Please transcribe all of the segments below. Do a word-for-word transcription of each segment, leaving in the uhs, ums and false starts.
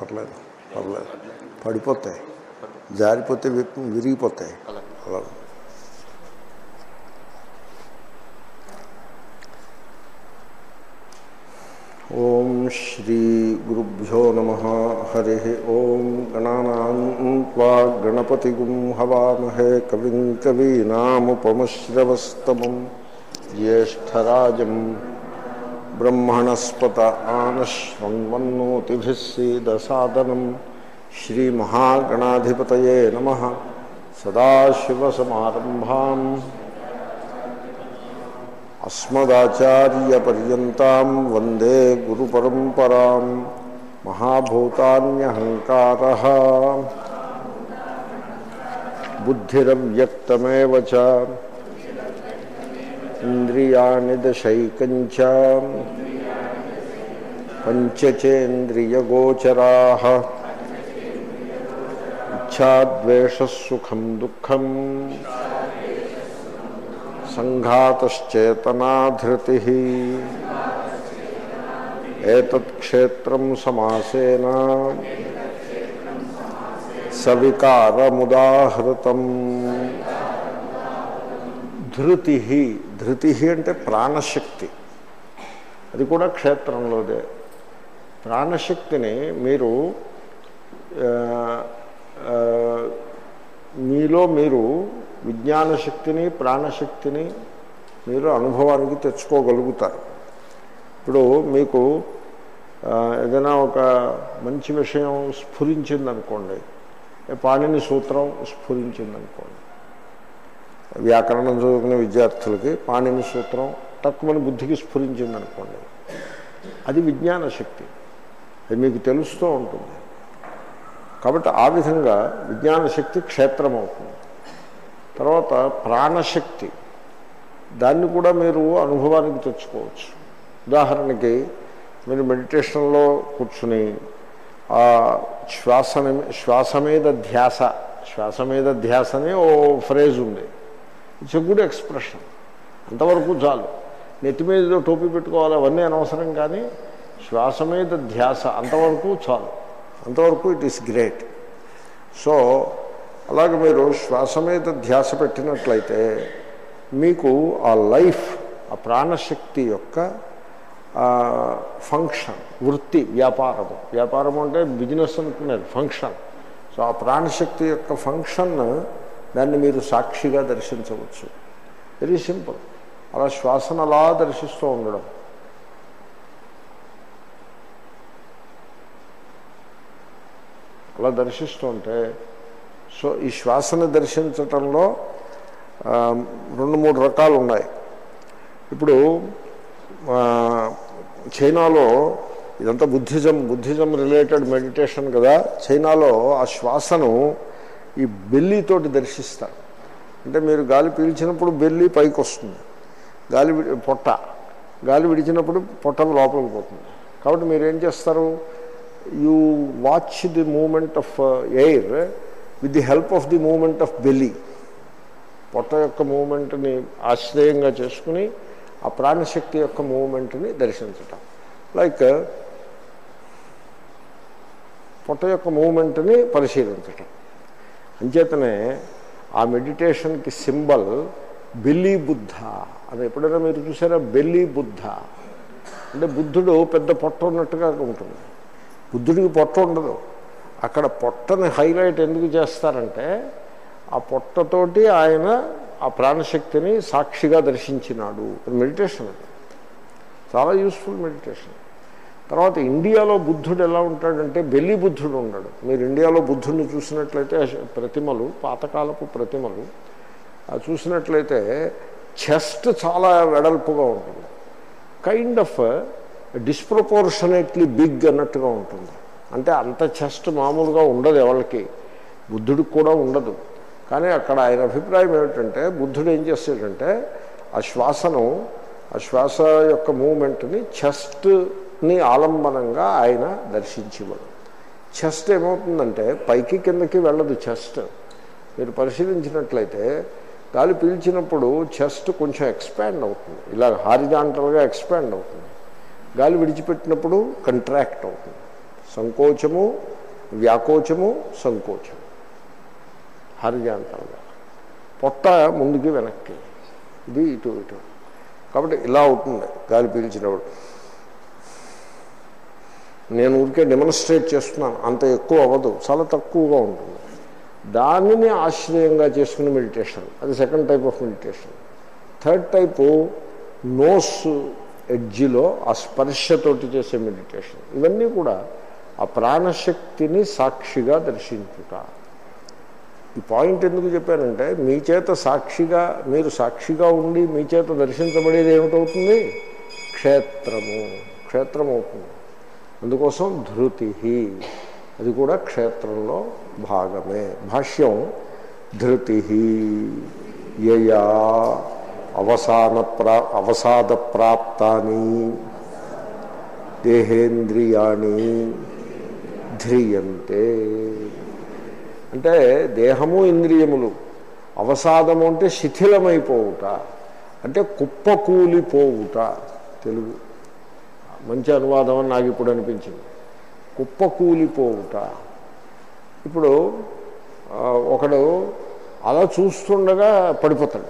పర్లేదు పర్లేదు పడిపోతాయి, జారిపోతే విరిగిపోతాయి. అలా ఓం శ్రీ గురుభ్యో నమః. హరి ఓం. గణానాం త్వా గణపతిగుం హవామహే కవిం కవీనాముపమశ్రవస్తమం జ్యేష్ఠరాజం బ్రహ్మణస్పత ఆనశ్వన్వన్నోతిభిः సీదసాదనం. శ్రీమహాగణాధిపతయే నమః. సదాశివసమారంభాం అస్మదాచార్యపర్యంతాం వందే గురుపరంపరాం. మహాభూతాన్యహంకారః బుద్ధిరవ్యక్తమేవ చ ఇంద్రియాణి దశైకంచ పంచచేంద్రియగోచరాః. ఇచ్ఛాద్వేషసుఖం దుఃఖం సంఘాతశ్చేతనాధృతిః. ఏతత్ క్షేత్రం సమాసేన సవికారముదాహృతం. ధృతి, ధృతి అంటే ప్రాణశక్తి, అది కూడా క్షేత్రంలోదే. ప్రాణశక్తిని మీరు మీలో మీరు విజ్ఞాన శక్తిని ప్రాణశక్తిని మీరు అనుభవానికి తెచ్చుకోగలుగుతారు. ఇప్పుడు మీకు ఏదైనా ఒక మంచి విషయం స్ఫురించిందనుకోండి, పాణిని సూత్రం స్ఫురించిందనుకోండి, వ్యాకరణం చదువుకునే విద్యార్థులకి పాణిని సూత్రం తక్కువని బుద్ధికి స్ఫురించిందనుకోండి, అది విజ్ఞాన శక్తి, అది మీకు తెలుస్తూ ఉంటుంది. కాబట్టి ఆ విధంగా విజ్ఞాన శక్తి క్షేత్రం అవుతుంది. తర్వాత ప్రాణశక్తి, దాన్ని కూడా మీరు అనుభవానికి తెచ్చుకోవచ్చు. ఉదాహరణకి మీరు మెడిటేషన్లో కూర్చుని ఆ శ్వాస శ్వాస మీద ధ్యాస, శ్వాస మీద ధ్యాస అని ఓ ఫ్రేజ్ ఉంది. It's a good expression. అంతవరకు చాలు. నెత్తి మీద టోపీ పెట్టుకోవాలి అవన్నీ అనవసరం, కానీ శ్వాస మీద ధ్యాస అంతవరకు చాలు. అంతవరకు ఇట్ ఈస్ గ్రేట్. సో అలాగే మీరు శ్వాస మీద ధ్యాస పెట్టినట్లయితే మీకు ఆ లైఫ్, ఆ ప్రాణశక్తి యొక్క ఫంక్షన్, వృత్తి, వ్యాపారము, వ్యాపారము అంటే బిజినెస్ అనుకున్నారు, ఫంక్షన్. సో ఆ ప్రాణశక్తి యొక్క ఫంక్షన్ దాన్ని మీరు సాక్షిగా దర్శించవచ్చు. Very simple. అలా శ్వాసను అలా దర్శిస్తూ ఉండడం. అలా దర్శిస్తూ ఉంటే, సో ఈ శ్వాసను దర్శించటంలో రెండు మూడు రకాలు ఉన్నాయి. ఇప్పుడు చైనాలో ఇదంతా బుద్ధిజం బుద్ధిజం రిలేటెడ్ మెడిటేషన్ కదా. చైనాలో ఆ శ్వాసను ఈ బెల్లీతోటి దర్శిస్తారు. అంటే మీరు గాలి పీల్చినప్పుడు బెల్లి పైకి వస్తుంది, గాలి పొట్ట గాలి విడిచినప్పుడు పొట్ట లోపలికి పోతుంది. కాబట్టి మీరు ఏం చేస్తారు, you watch the moment of air with the help of the moment of belly. పొట్ట యొక్క మూమెంట్ని ఆశ్రయంగా చేసుకుని ఆ ప్రాణశక్తి యొక్క మూమెంట్ని దర్శించటం. లైక్ పొట్ట యొక్క మూమెంట్ని పరిశీలించటం. అంచేతనే ఆ మెడిటేషన్కి సింబల్ బెల్లీ బుద్ధ అని. ఎప్పుడైనా మీరు చూసారా బెల్లీ బుద్ధ అంటే బుద్ధుడు పెద్ద పొట్ట ఉన్నట్టుగా ఉంటుంది. బుద్ధుడికి పొట్ట ఉండదు. అక్కడ పొట్టని హైలైట్ ఎందుకు చేస్తారంటే ఆ పొట్టతోటి ఆయన ఆ ప్రాణశక్తిని సాక్షిగా దర్శించినాడు. మెడిటేషన్ అది చాలా యూస్ఫుల్ మెడిటేషన్. తర్వాత ఇండియాలో బుద్ధుడు ఎలా ఉంటాడంటే బెల్లి బుద్ధుడు ఉన్నాడు. మీరు ఇండియాలో బుద్ధుడిని చూసినట్లయితే ప్రతిమలు, పాతకాలపు ప్రతిమలు చూసినట్లయితే చెస్ట్ చాలా వెడల్పుగా ఉంటుంది. కైండ్ ఆఫ్ డిస్ప్రపోర్షనేట్లీ బిగ్ అన్నట్టుగా ఉంటుంది. అంటే అంత చెస్ట్ మామూలుగా ఉండదు ఎవరికి, బుద్ధుడికి కూడా ఉండదు. కానీ అక్కడ ఆయన అభిప్రాయం ఏమిటంటే బుద్ధుడు ఏం చేస్తాడంటే ఆ శ్వాసను, ఆ శ్వాస యొక్క మూమెంట్ని చెస్ట్ని ఆలంబనంగా ఆయన దర్శించేవాడు. చెస్ట్ ఏమవుతుందంటే పైకి కిందకి వెళ్ళదు. చెస్ట్ మీరు పరిశీలించినట్లయితే గాలి పీల్చినప్పుడు చెస్ట్ కొంచెం ఎక్స్పాండ్ అవుతుంది, ఇలా హారిజాంటల్గా ఎక్స్పాండ్ అవుతుంది. గాలి విడిచిపెట్టినప్పుడు కంట్రాక్ట్ అవుతుంది. సంకోచము వ్యాకోచము సంకోచము హారిజాంటల్గా, పొట్ట ముందుకి వెనక్కి, ఇది ఇటు ఇటు. కాబట్టి ఇలా అవుతుంది గాలి పీల్చినప్పుడు. నేను ఊరికే డెమోన్స్ట్రేట్ చేస్తున్నాను, అంత ఎక్కువ అవ్వదు, చాలా తక్కువగా ఉంటుంది. దానిని ఆశ్రయంగా చేసుకునే మెడిటేషన్, అది second type of meditation. Third type nose ఎడ్జిలో ఆ స్పర్శతోటి చేసే మెడిటేషన్. ఇవన్నీ కూడా ఆ ప్రాణశక్తిని సాక్షిగా దర్శించుట. ఈ పాయింట్ ఎందుకు చెప్పానంటే, మీ చేత సాక్షిగా, మీరు సాక్షిగా ఉండి మీ చేత దర్శించబడేది ఏమిటవుతుంది? క్షేత్రము, క్షేత్రం అవుతుంది. అందుకోసం ధృతి, అది కూడా క్షేత్రంలో భాగమే. భాష్యం, ధృతి యయా అవసాన ప్రా అవసాద ప్రాప్తాని దేహేంద్రియాణి ధ్రియంతే. అంటే దేహము ఇంద్రియములు అవసాదము అంటే శిథిలమైపోవుట, అంటే కుప్పకూలిపోవుట. తెలుగు మంచి అనువాదం అని నాకు ఇప్పుడు అనిపించింది. కుప్పకూలిపోవుట. ఇప్పుడు ఒకడు అలా చూస్తుండగా పడిపోతాడు,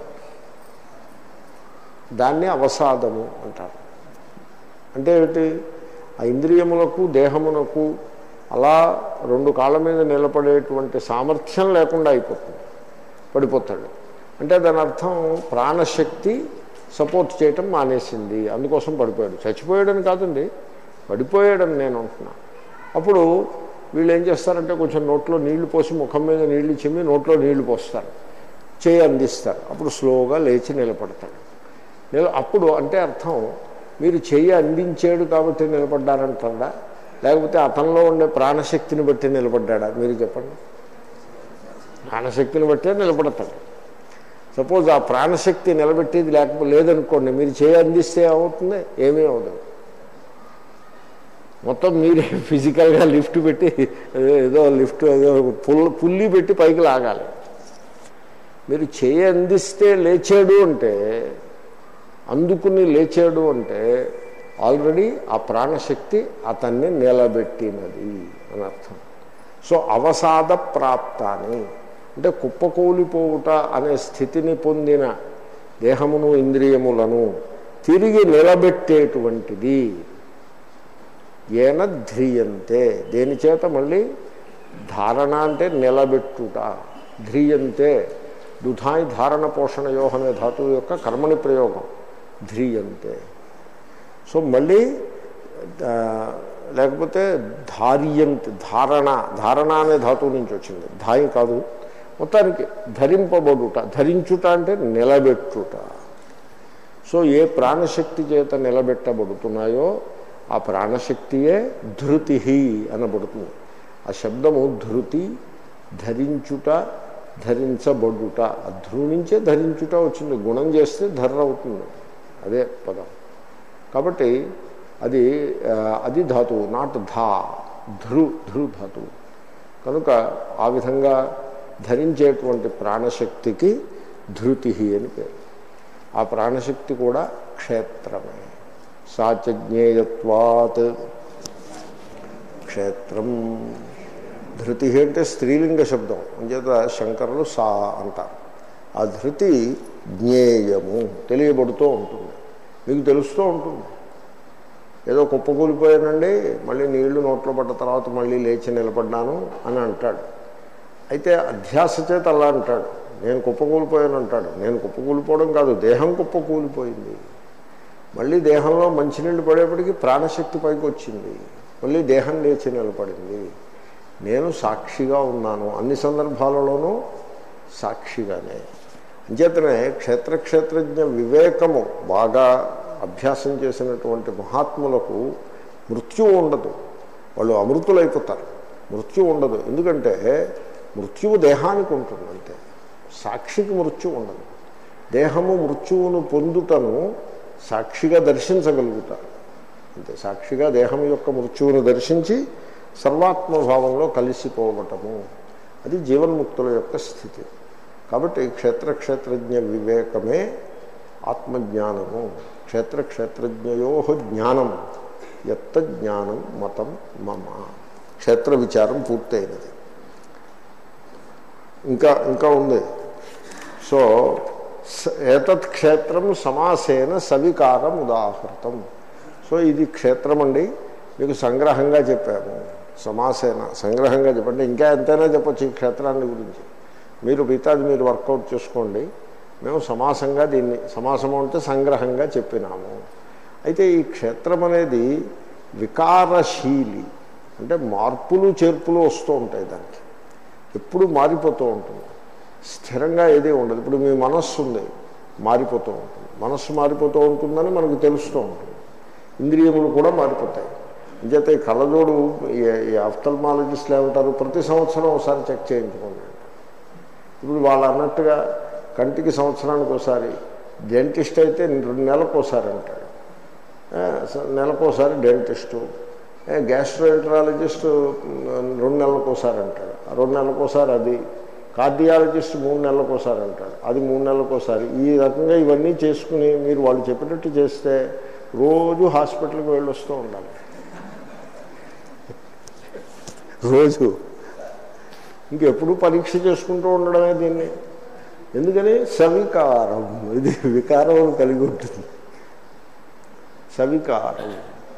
దాన్ని అవసాదము అంటారు. అంటే ఏమిటి? ఆ ఇంద్రియములకు దేహమునకు అలా రెండు కాళ్ళ మీద నిలబడేటువంటి సామర్థ్యం లేకుండా అయిపోతుంది, పడిపోతాడు. అంటే దాని అర్థం ప్రాణశక్తి సపోర్ట్ చేయటం మానేసింది, అందుకోసం పడిపోయాడు. చచ్చిపోయాడని కాదండి, పడిపోయాడని నేను అంటున్నా. అప్పుడు వీళ్ళు ఏం చేస్తారంటే కొంచెం నోట్లో నీళ్లు పోసి, ముఖం మీద నీళ్లు చిమ్మి నోట్లో నీళ్లు పోస్తారు, చేయి అందిస్తారు. అప్పుడు స్లోగా లేచి నిలబడతాడు. నిల అప్పుడు అంటే అర్థం మీరు చెయ్యి అందించాడు కాబట్టి నిలబడ్డారంటారా, లేకపోతే అతనిలో ఉండే ప్రాణశక్తిని బట్టి నిలబడ్డా? మీరు చెప్పండి. ప్రాణశక్తిని బట్టే నిలబడతాడు. సపోజ్ ఆ ప్రాణశక్తి నిలబెట్టేది లేకపోతే లేదనుకోండి, మీరు చేయి అందిస్తే ఏమవుతుంది? ఏమీ అవదు. మొత్తం మీరే ఫిజికల్గా లిఫ్ట్ పెట్టి, ఏదో లిఫ్ట్ ఏదో పుల్ పుల్లి పెట్టి పైకి లాగాలి. మీరు చేయి అందిస్తే లేచాడు అంటే, అందుకుని లేచాడు అంటే ఆల్రెడీ ఆ ప్రాణశక్తి అతన్ని నిలబెట్టినది అని అర్థం. సో అవసాద ప్రాప్తాన్ని అంటే కుప్పకూలిపోవుట అనే స్థితిని పొందిన దేహమును ఇంద్రియములను తిరిగి నిలబెట్టేటువంటిది ఏన ధ్రియంతే. దేని చేత? మళ్ళీ ధారణ అంటే నిలబెట్టుట. ధ్రియంతే దుధాయి ధారణ పోషణయో అనే ధాతువు యొక్క కర్మని ప్రయోగం ధ్రియంతే. సో మళ్ళీ లేకపోతే ధార్యంత, ధారణ, ధారణ అనే ధాతువు నుంచి వచ్చింది, ధాయి కాదు. మొత్తానికి ధరింపబడుట, ధరించుట అంటే నిలబెట్టుట. సో ఏ ప్రాణశక్తి చేత నిలబెట్టబడుతున్నాయో ఆ ప్రాణశక్తియే ధృతి అనబడుతుంది. ఆ శబ్దము ధృతి, ధరించుట, ధరించబడుట. ఆ ధృ నుంచే ధరించుట వచ్చింది, గుణం చేస్తే ధర్ర అవుతుంది, అదే పదం. కాబట్టి అది అది ధాతువు, నాట్ ధా, ధృ ధృ ధాతువు. కనుక ఆ విధంగా ధరించేటువంటి ప్రాణశక్తికి ధృతి అని పేరు. ఆ ప్రాణశక్తి కూడా క్షేత్రమే. సాచ జ్ఞేయత్వాత్ క్షేత్రం. ధృతి అంటే స్త్రీలింగ శబ్దం, అంచేత శంకరులు సా అంటారు. ఆ ధృతి జ్ఞేయము, తెలియబడుతూ ఉంటుంది, మీకు తెలుస్తూ ఉంటుంది. ఏదో కుప్పకూలిపోయానండి, మళ్ళీ నీళ్లు నోట్లో పడ్డ తర్వాత మళ్ళీ లేచి నిలబడ్డాను అని అంటాడు. అయితే అధ్యాస చేత అలా అంటాడు. నేను కుప్పకూలిపోయాను అంటాడు. నేను కుప్పకూలిపోవడం కాదు, దేహం కుప్పకూలిపోయింది. మళ్ళీ దేహంలో మంచినీళ్ళు పడేప్పటికీ ప్రాణశక్తి పైకి వచ్చింది, మళ్ళీ దేహం లేచి నిలబడింది. నేను సాక్షిగా ఉన్నాను, అన్ని సందర్భాలలోనూ సాక్షిగానే. అంచేతనే క్షేత్రక్షేత్రజ్ఞ వివేకము బాగా అభ్యాసం చేసినటువంటి మహాత్ములకు మృత్యువు ఉండదు, వాళ్ళు అమృతులైపోతారు. మృత్యు ఉండదు, ఎందుకంటే మృత్యువు దేహానికి ఉంటుంది అంతే, సాక్షికి మృత్యువు ఉండదు. దేహము మృత్యువును పొందుటను సాక్షిగా దర్శించగలుగుతారు అంతే. సాక్షిగా దేహం యొక్క మృత్యువును దర్శించి సర్వాత్మభావంలో కలిసిపోవటము, అది జీవన్ముక్తుల యొక్క స్థితి. కాబట్టి క్షేత్రక్షేత్రజ్ఞ వివేకమే ఆత్మజ్ఞానము. క్షేత్రక్షేత్రజ్ఞయో జ్ఞానం ఎత్త జ్ఞానం మతం మమ. క్షేత్ర విచారం పూర్తయినది. ఇంకా ఇంకా ఉంది. సో ఏతత్ క్షేత్రం సమాసేన సవికారం ఉదాహృతం. సో ఇది క్షేత్రం అండి, మీకు సంగ్రహంగా చెప్పాము. సమాసేన సంగ్రహంగా చెప్పండి, ఇంకా ఎంతైనా చెప్పచ్చు ఈ క్షేత్రాన్ని గురించి. మీరు మిగతాది మీరు వర్కౌట్ చేసుకోండి. మేము సమాసంగా దీన్ని, సమాసము అంటే సంగ్రహంగా చెప్పినాము. అయితే ఈ క్షేత్రం అనేది వికారశీలి, అంటే మార్పులు చేర్పులు వస్తూ ఉంటాయి. దానికి ఎప్పుడు మారిపోతూ ఉంటుంది, స్థిరంగా ఏది ఉండదు. ఇప్పుడు మీ మనస్సు ఉంది, మారిపోతూ ఉంటుంది. మనస్సు మారిపోతూ ఉంటుందని మనకు తెలుస్తూ ఉంటుంది. ఇంద్రియములు కూడా మారిపోతాయి. అంచేత ఈ కళ్ళజోడు ఈ ఆఫ్థల్మాలజిస్టులు ఏమంటారు, ప్రతి సంవత్సరం ఒకసారి చెక్ చేయించుకోండి. ఇప్పుడు వాళ్ళు అన్నట్టుగా కంటికి సంవత్సరానికి ఒకసారి, డెంటిస్ట్ అయితే రెండు నెలలకు ఒకసారి అంటాడు, నెలకోసారి డెంటిస్టు. గ్యాస్ట్రోఎంటరాలజిస్ట్ రెండు నెలలకు ఒకసారి అంటాడు, రెండు నెలలకు ఒకసారి అది. కార్డియాలజిస్ట్ మూడు నెలలకు ఒకసారి అంటాడు, అది మూడు నెలలకు ఒకసారి. ఈ రకంగా ఇవన్నీ చేసుకుని మీరు వాళ్ళు చెప్పినట్టు చేస్తే రోజు హాస్పిటల్కి వెళ్ళి వస్తూ ఉండాలి. రోజు ఇంకెప్పుడు పరీక్ష చేసుకుంటూ ఉండడమే దీన్ని. ఎందుకని సవికారం, ఇది వికారం కలిగి ఉంటుంది. సవికారం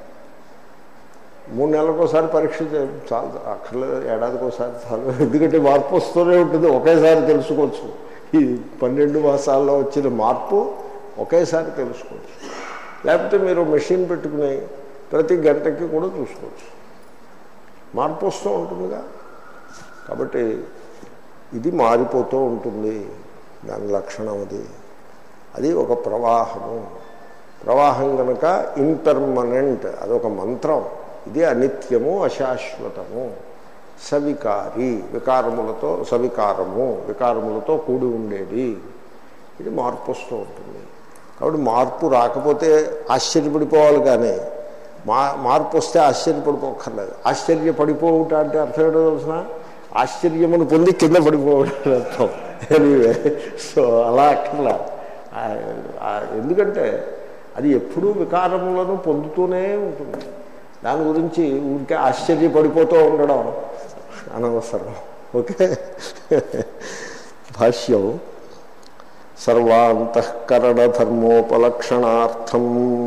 మూడు నెలలకు ఒకసారి పరీక్ష చాలు, అక్కర్లేదు ఏడాదికి ఒకసారి చాలు. ఎందుకంటే మార్పు వస్తూనే ఉంటుంది, ఒకేసారి తెలుసుకోవచ్చు. ఈ పన్నెండు మాసాల్లో వచ్చిన మార్పు ఒకేసారి తెలుసుకోవచ్చు. లేకపోతే మీరు మెషిన్ పెట్టుకుని ప్రతి గంటకి కూడా చూసుకోవచ్చు, మార్పు వస్తూ ఉంటుందిగా. కాబట్టి ఇది మారిపోతూ ఉంటుంది, దాని లక్షణం అది. అది ఒక ప్రవాహము. ప్రవాహం కనుక ఇంపర్మనెంట్, అదొక మంత్రం. ఇది అనిత్యము, అశాశ్వతము, సవికారి, వికారములతో, సవికారము వికారములతో కూడి ఉండేది. ఇది మార్పు వస్తూ ఉంటుంది. కాబట్టి మార్పు రాకపోతే ఆశ్చర్యపడిపోవాలి, కానీ మా మార్పు వస్తే ఆశ్చర్యపడిపోక్కర్లేదు. ఆశ్చర్యపడిపోవుట అంటే అర్థం ఏంటో తెలిసిన, ఆశ్చర్యమును పొంది కింద పడిపోవడం అర్థం. ఎనీవే, సో అలా అక్కర్లా. ఎందుకంటే అది ఎప్పుడూ వికారములను పొందుతూనే ఉంటుంది. దాని గురించి ఊరికే ఆశ్చర్యపడిపోతూ ఉండడం అనవసరం. ఓకే. భాష్యం సర్వాంతఃకరణ ధర్మోపలక్షణార్థం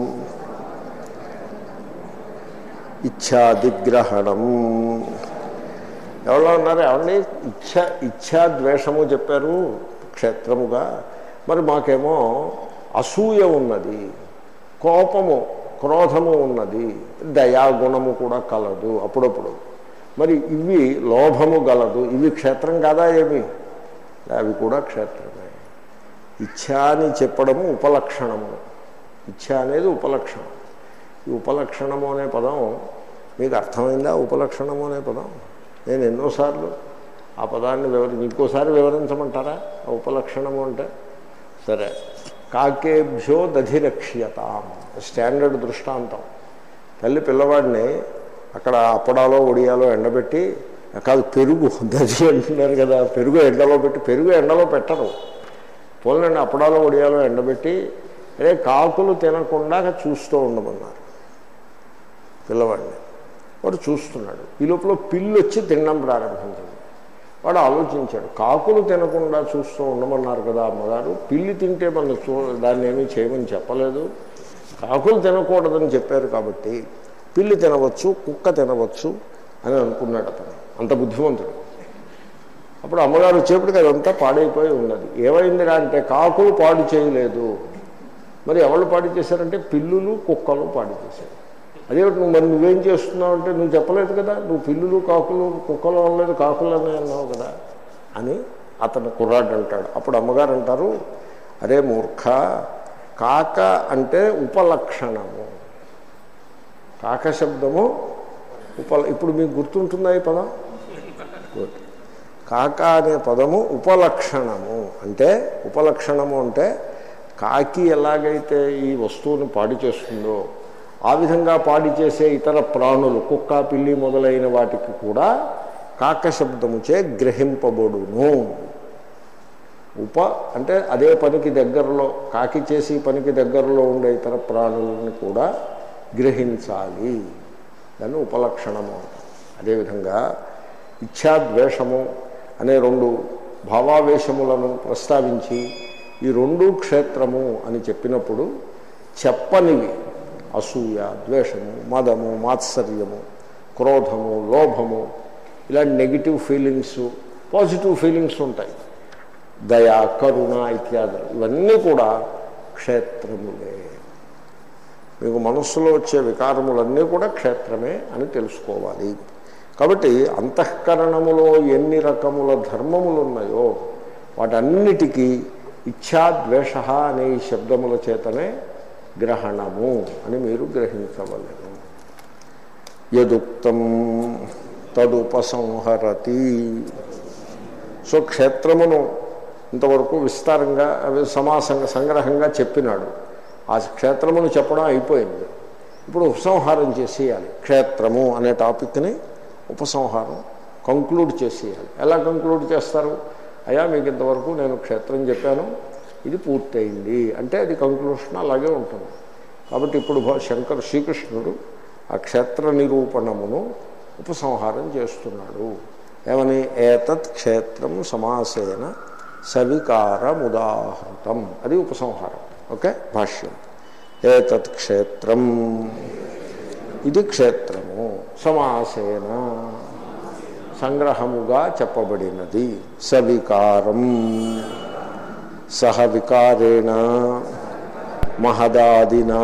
ఇచ్ఛాదిగ్రహణం. ఎవరో ఉన్నారు, ఏమండి ఇచ్ఛ ఇచ్ఛా ద్వేషము చెప్పారు క్షేత్రముగా, మరి మాకేమో అసూయ ఉన్నది, కోపము క్రోధము ఉన్నది, దయాగుణము కూడా కలదు అప్పుడప్పుడు. మరి ఇవి లోభము గలదు, ఇవి క్షేత్రం కాదా ఏమి? అవి కూడా క్షేత్రమే. ఇచ్ఛ అని చెప్పడము ఉపలక్షణము. ఇచ్ఛ అనేది ఉపలక్షణం. ఈ ఉపలక్షణము అనే పదం మీకు అర్థమైందా? ఉపలక్షణము అనే పదం నేను ఎన్నోసార్లు ఆ పదాన్ని వివరించి, ఇంకోసారి వివరించమంటారా ఆ ఉపలక్షణము అంటే? సరే. కాకేభ్యో దధిరక్ష్యతాం, స్టాండర్డ్ దృష్టాంతం. తల్లి పిల్లవాడిని అక్కడ అప్పడాలో ఒడియాలో ఎండబెట్టి, కాదు పెరుగు దధి అంటున్నారు కదా, పెరుగు ఎండలో పెట్టి, పెరుగు ఎండలో పెట్టరు, పోలండి అప్పడాలో ఒడియాలో ఎండబెట్టి అదే కాకులు తినకుండా చూస్తూ ఉండమన్నారు పిల్లవాడిని. వాడు చూస్తున్నాడు. ఈ లోపల పిల్లి వచ్చి తినడం ప్రారంభించింది. వాడు ఆలోచించాడు, కాకులు తినకుండా చూస్తూ ఉండమన్నారు కదా అమ్మగారు, పిల్లి తింటే మన చూ దాన్ని ఏమీ చేయమని చెప్పలేదు, కాకులు తినకూడదని చెప్పారు కాబట్టి పిల్లి తినవచ్చు, కుక్క తినవచ్చు అని అనుకున్నాడు అతను. అంత బుద్ధిమంతుడు. అప్పుడు అమ్మగారు వచ్చేప్పటికి అదంతా పాడైపోయి ఉన్నది. ఏమైందిరా అంటే, కాకులు పాడు చేయలేదు. మరి ఎవరు పాడు చేశారంటే పిల్లులు కుక్కలు పాడు చేశారు. అదేమిటి నువ్వు మరి నువ్వేం చేస్తున్నావు అంటే, నువ్వు చెప్పలేదు కదా, నువ్వు పిల్లులు కాకులు కుక్కలు అనలేదు, కాకులు అని అన్నావు కదా అని అతను కుర్రాడు అంటాడు. అప్పుడు అమ్మగారు అంటారు, అరే మూర్ఖ, కాక అంటే ఉపలక్షణము. కాక శబ్దము ఉపల ఇప్పుడు మీకు గుర్తుంటుందా ఈ పదం? కాక అనే పదము ఉపలక్షణము. అంటే ఉపలక్షణము అంటే కాకి ఎలాగైతే ఈ వస్తువును పాడు చేస్తుందో ఆ విధంగా పాడి చేసే ఇతర ప్రాణులు, కుక్క పిల్లి మొదలైన వాటికి కూడా కాక శబ్దముచే గ్రహింపబడును. ఉప అంటే అదే పనికి దగ్గరలో, కాకి చేసి పనికి దగ్గరలో ఉండే ఇతర ప్రాణులను కూడా గ్రహించాలి. దాన్ని ఉపలక్షణము. అదేవిధంగా ఇచ్ఛాద్వేషము అనే రెండు భావావేశములను ప్రస్తావించి ఈ రెండు క్షేత్రము అని చెప్పినప్పుడు చెప్పనివి అసూయ, ద్వేషము, మదము, మాత్సర్యము, క్రోధము, లోభము, ఇలాంటి నెగిటివ్ ఫీలింగ్స్, పాజిటివ్ ఫీలింగ్స్ ఉంటాయి, దయ, కరుణ ఇత్యాదులు, ఇవన్నీ కూడా క్షేత్రములే. మీకు మనస్సులో వచ్చే వికారములన్నీ కూడా క్షేత్రమే అని తెలుసుకోవాలి. కాబట్టి అంతఃకరణములో ఎన్ని రకముల ధర్మములు ఉన్నాయో వాటన్నిటికీ ఇచ్ఛాద్వేష అనే ఈ శబ్దముల చేతనే గ్రహణము అని మీరు గ్రహించవలెను. యదుక్తం తదుపసంహరతి. సో క్షేత్రమును ఇంతవరకు విస్తారంగా సమాసంగా సంగ్రహంగా చెప్పినాడు. ఆ క్షేత్రమును చెప్పడం అయిపోయింది. ఇప్పుడు ఉపసంహారం చేసేయాలి. క్షేత్రము అనే టాపిక్ని ఉపసంహారం కంక్లూడ్ చేసేయాలి. ఎలా కంక్లూడ్ చేస్తారు? అయ్యా మీకు ఇంతవరకు నేను క్షేత్రం చెప్పాను, ఇది పూర్తయింది అంటే అది కంక్లూషన్ అలాగే ఉంటుంది. కాబట్టి ఇప్పుడు శంకర్ శ్రీకృష్ణుడు ఆ క్షేత్ర నిరూపణమును ఉపసంహారం చేస్తున్నాడు. ఏమని? ఏతత్ క్షేత్రం సమాసేన సవికారముదాహృతం. అది ఉపసంహారం. ఓకే, భాష్యం. ఏతత్ క్షేత్రం, ఇది క్షేత్రము, సమాసేన సంగ్రహముగా చెప్పబడినది, సవికారం సహ వికారేణ మహదాదినా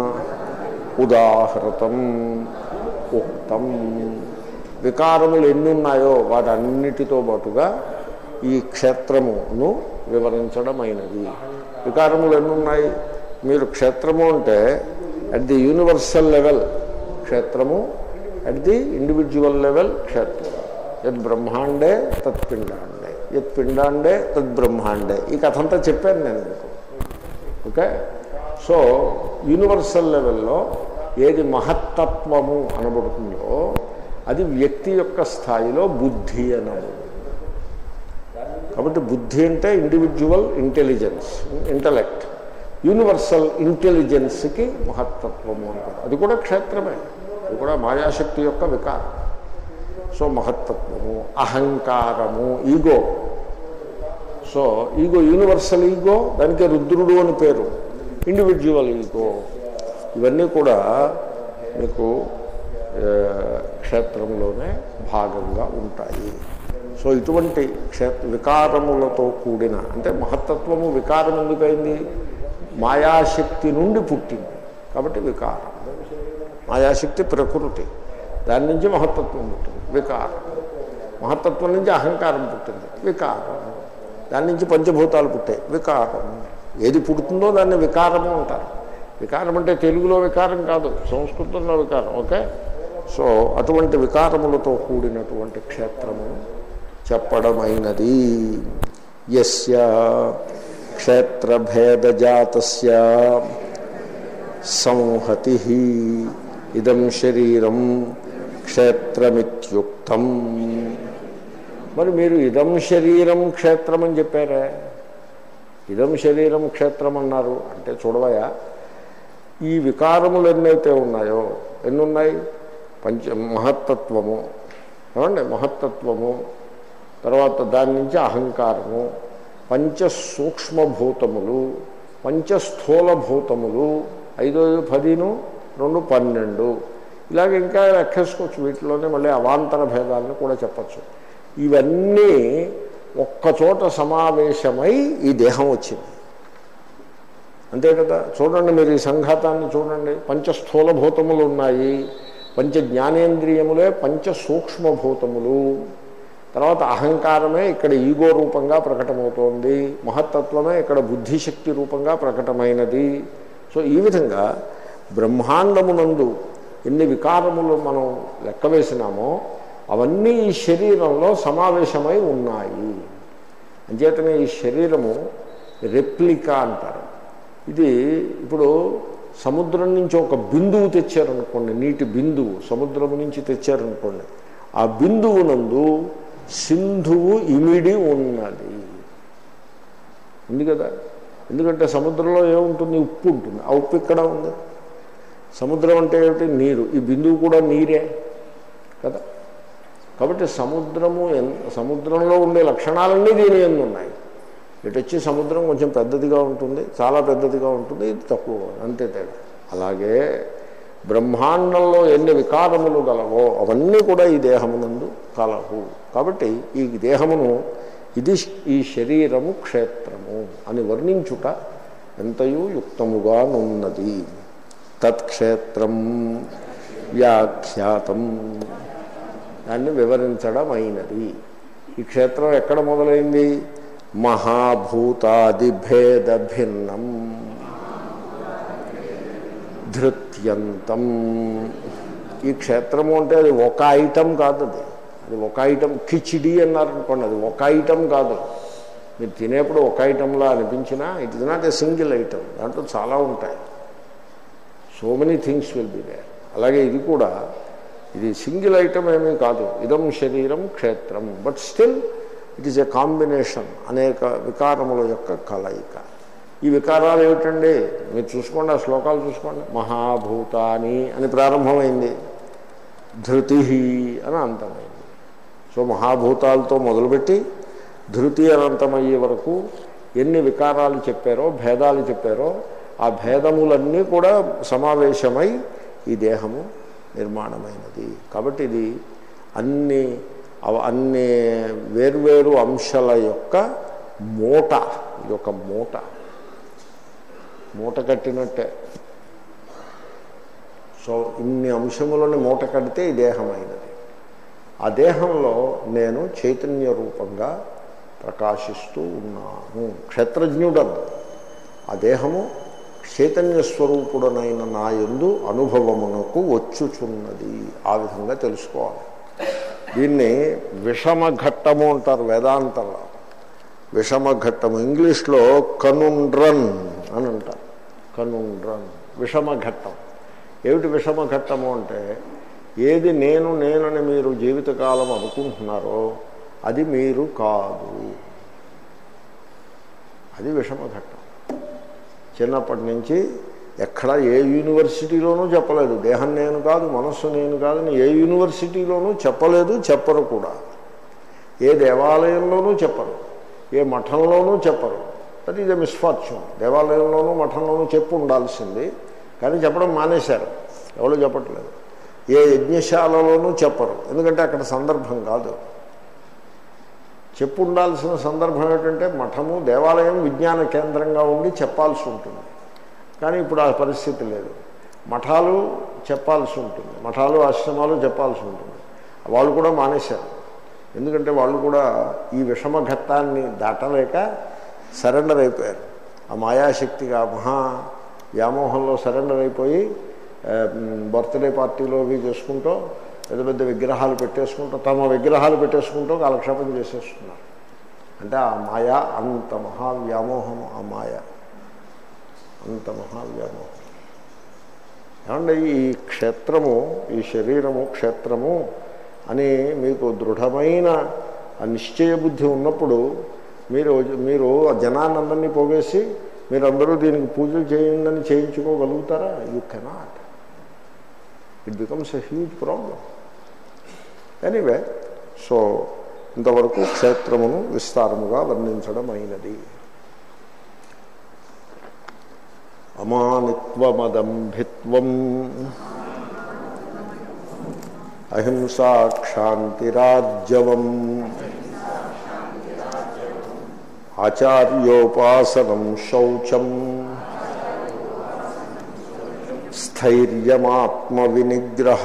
ఉదాహృతం ఉక్తం. వికారములు ఎన్నున్నాయో వాటన్నిటితో పాటుగా ఈ క్షేత్రమును వివరించడమైనది. వికారములు ఎన్నున్నాయి? మీరు క్షేత్రము అంటే అట్ ది యూనివర్సల్ లెవెల్ క్షేత్రము, అట్ ది ఇండివిజువల్ లెవెల్ క్షేత్రం. యద్ బ్రహ్మాండే తత్ పిండాండే, యత్ పిండాండే తద్ బ్రహ్మాండే. ఈ కథ అంతా చెప్పాను నేను మీకు. ఓకే, సో యూనివర్సల్ లెవెల్లో ఏది మహత్తత్వము అనబడుతుందో అది వ్యక్తి యొక్క స్థాయిలో బుద్ధి అనబడు. కాబట్టి బుద్ధి అంటే ఇండివిజువల్ ఇంటెలిజెన్స్, ఇంటలెక్ట్. యూనివర్సల్ ఇంటెలిజెన్స్కి మహత్తత్వము అంటారు. అది కూడా క్షేత్రమే, అది కూడా మాయాశక్తి యొక్క వికారం. సో మహత్తత్వము, అహంకారము, ego. So ego universal ego, దానికి రుద్రుడు అని పేరు. ఇండివిజువల్ ఈగో, ఇవన్నీ కూడా మీకు క్షేత్రంలోనే భాగంగా ఉంటాయి. సో ఇటువంటి క్షేత్ర వికారములతో కూడిన, అంటే మహత్తత్వము వికారం ఎందుకైంది? మాయాశక్తి నుండి పుట్టింది కాబట్టి వికారం. మాయాశక్తి ప్రకృతి, దాని నుంచి మహత్తత్వం పుట్టింది, వికారం. మహత్తత్వం నుంచి అహంకారం పుట్టింది, వికారం. దాని నుంచి పంచభూతాలు పుట్టాయి, వికారం. ఏది పుడుతుందో దాన్ని వికారము అంటారు. వికారం అంటే తెలుగులో వికారం కాదు, సంస్కృతంలో వికారం. ఓకే, సో అటువంటి వికారములతో కూడినటువంటి క్షేత్రము చెప్పడమైనది. యస్య క్షేత్రభేదజాతస్య సంహతి ఇదం శరీరం క్షేత్రమిత్యుక్తం. మరి మీరు ఇదం శరీరం క్షేత్రం అని చెప్పారే, ఇదం శరీరం క్షేత్రం అన్నారు అంటే చూడవయా, ఈ వికారములు ఎన్నైతే ఉన్నాయో, ఎన్నున్నాయి? పంచ మహత్తత్వము, ఏమండి, మహత్తత్వము, తర్వాత దాని నుంచి అహంకారము, పంచ సూక్ష్మభూతములు, పంచస్థూలభూతములు, ఐదో పదిను రెండు పన్నెండు, ఇలాగ ఇంకా లెక్కేసుకోవచ్చు. వీటిలోనే మళ్ళీ అవాంతర భేదాలను కూడా చెప్పచ్చు. ఇవన్నీ ఒక్కచోట సమావేశమై ఈ దేహం వచ్చింది, అంతే కదా. చూడండి మీరు ఈ సంఘాతాన్ని చూడండి. పంచస్థూలభూతములు ఉన్నాయి, పంచ జ్ఞానేంద్రియములే పంచ సూక్ష్మభూతములు, తర్వాత అహంకారమే ఇక్కడ ఈగో రూపంగా ప్రకటమవుతోంది, మహత్తత్వమే ఇక్కడ బుద్ధిశక్తి రూపంగా ప్రకటమైనది. సో ఈ విధంగా బ్రహ్మాండమునందు ఎన్ని వికారములు మనం లెక్క వేసినామో అవన్నీ ఈ శరీరంలో సమావేశమై ఉన్నాయి. అంచేతనే ఈ శరీరము రెప్లికా అంటారు. ఇది ఇప్పుడు సముద్రం నుంచి ఒక బిందువు తెచ్చారనుకోండి, నీటి బిందువు సముద్రం నుంచి తెచ్చారనుకోండి, ఆ బిందువునందు సింధువు ఇమిడి ఉన్నది, ఉంది కదా. ఎందుకంటే సముద్రంలో ఏముంటుంది? ఉప్పు ఉంటుంది. ఆ ఉప్పు ఇక్కడ ఉంది. సముద్రం అంటే ఏమిటి? నీరు. ఈ బిందువు కూడా నీరే కదా. కాబట్టి సముద్రము సముద్రంలో ఉండే లక్షణాలన్నీ దీని యందు ఉన్నాయి. ఇటు వచ్చి సముద్రం కొంచెం పెద్దదిగా ఉంటుంది, చాలా పెద్దదిగా ఉంటుంది, ఇది తక్కువ, అంతే తేడా. అలాగే బ్రహ్మాండంలో ఎన్ని వికారములు గలవో అవన్నీ కూడా ఈ దేహమునందు కలవు. కాబట్టి ఈ దేహమును ఇది ఈ శరీరము క్షేత్రము అని వర్ణించుట ఎంతయూ యుక్తముగానున్నది. తత్క్షేత్రం వ్యాఖ్యాతం, దాన్ని వివరించడం అయినది. ఈ క్షేత్రం ఎక్కడ మొదలైంది? మహాభూతాది భేద భిన్నం ధృత్యంతం. ఈ క్షేత్రము అంటే అది ఒక ఐటమ్ కాదు, అది అది ఒక ఐటమ్. కిచిడి అన్నారనుకోండి, అది ఒక ఐటమ్ కాదు. మీరు తినేప్పుడు ఒక ఐటంలా అనిపించినా it is not a single item, దాంట్లో చాలా ఉంటాయి. So many things will be there. అలాగే ఇది కూడా, ఇది సింగిల్ ఐటమ్ ఏమీ కాదు. ఇదం శరీరం క్షేత్రం, but still it is a combination, అనేక వికారముల యొక్క కలయిక. ఈ వికారాలు ఏమిటండి? మీరు చూసుకోండి, ఆ శ్లోకాలు చూసుకోండి. మహాభూతాని అని ప్రారంభమైంది, ధృతి అని అంతమైంది. సో మహాభూతాలతో మొదలుపెట్టి ధృతి అనంతమయ్యే వరకు ఎన్ని వికారాలు చెప్పారో, భేదాలు చెప్పారో, ఆ భేదములన్నీ కూడా సమావేశమై ఈ దేహము నిర్మాణమైనది. కాబట్టి ఇది అన్ని అన్ని వేర్వేరు అంశాల యొక్క మూట, ఇది ఒక మూట, మూట కట్టినట్టే. సో ఇన్ని అంశములను మూట కడితే ఈ దేహమైనది. ఆ దేహంలో నేను చైతన్య రూపంగా ప్రకాశిస్తూ ఉన్నాను. క్షేత్రజ్ఞుడను. ఆ దేహము చైతన్య స్వరూపుడనైన నా యందు అనుభవమునకు వచ్చుచున్నది. ఆ విధంగా తెలుసుకోవాలి. దీన్ని విషమఘట్టము అంటారు వేదాంతంలో. విషమఘట్టము ఇంగ్లీష్లో కనుండ్రన్ అని అంటారు. కనుండ్రన్ విషమఘట్టం. ఏమిటి విషమఘట్టము అంటే, ఏది నేను నేనని మీరు జీవితకాలం అనుకుంటున్నారో అది మీరు కాదు. అది విషమఘట్టం. చిన్నప్పటి నుంచి ఎక్కడ ఏ యూనివర్సిటీలోనూ చెప్పలేదు దేహం నేను కాదు, మనస్సు నేను కాదని. ఏ యూనివర్సిటీలోనూ చెప్పలేదు, చెప్పరు కూడా. ఏ దేవాలయంలోనూ చెప్పరు, ఏ మఠంలోనూ చెప్పరు. That is a misfortune. దేవాలయంలోనూ మఠంలోనూ చెప్పు ఉండాల్సింది, కానీ చెప్పడం మానేశారు, ఎవరు చెప్పట్లేదు. ఏ యజ్ఞశాలలోనూ చెప్పరు, ఎందుకంటే అక్కడ సందర్భం కాదు. చెప్పు ఉండాల్సిన సందర్భం ఏంటంటే మఠము దేవాలయం విజ్ఞాన కేంద్రంగా ఉండి చెప్పాల్సి ఉంటుంది. కానీ ఇప్పుడు ఆ పరిస్థితి లేదు. మఠాలు చెప్పాల్సి ఉంటుంది, మఠాలు ఆశ్రమాలు చెప్పాల్సి ఉంటుంది. వాళ్ళు కూడా మానేశారు, ఎందుకంటే వాళ్ళు కూడా ఈ విషమఘట్టాన్ని దాటలేక సరెండర్ అయిపోయారు. ఆ మాయాశక్తిగా మహా వ్యామోహంలో సరెండర్ అయిపోయి బర్త్డే పార్టీలో ఇవి చేసుకుంటూ పెద్ద పెద్ద విగ్రహాలు పెట్టేసుకుంటూ తమ విగ్రహాలు పెట్టేసుకుంటూ కాలక్షేపం చేసేస్తున్నారు. అంటే ఆ మాయా అంత మహావ్యామోహము, ఆ మాయ అంత మహావ్యామోహం. ఏమంటే ఈ క్షేత్రము, ఈ శరీరము క్షేత్రము అని మీకు దృఢమైన నిశ్చయ బుద్ధి ఉన్నప్పుడు మీరు మీరు జనానందరినీ పోగేసి మీరందరూ దీనికి పూజలు చేయండి చేయించుకోగలుగుతారా? You cannot. It becomes a huge problem. Anyway, so ఇంతవరకు క్షేత్రమును విస్తారముగా వర్ణించడం అయినది. అమానిత్వమదంభిత్వం అహింసా క్షాంతిరాజ్యవం ఆచార్యోపాసనం శౌచం స్థైర్యమాత్మ వినిగ్రహ.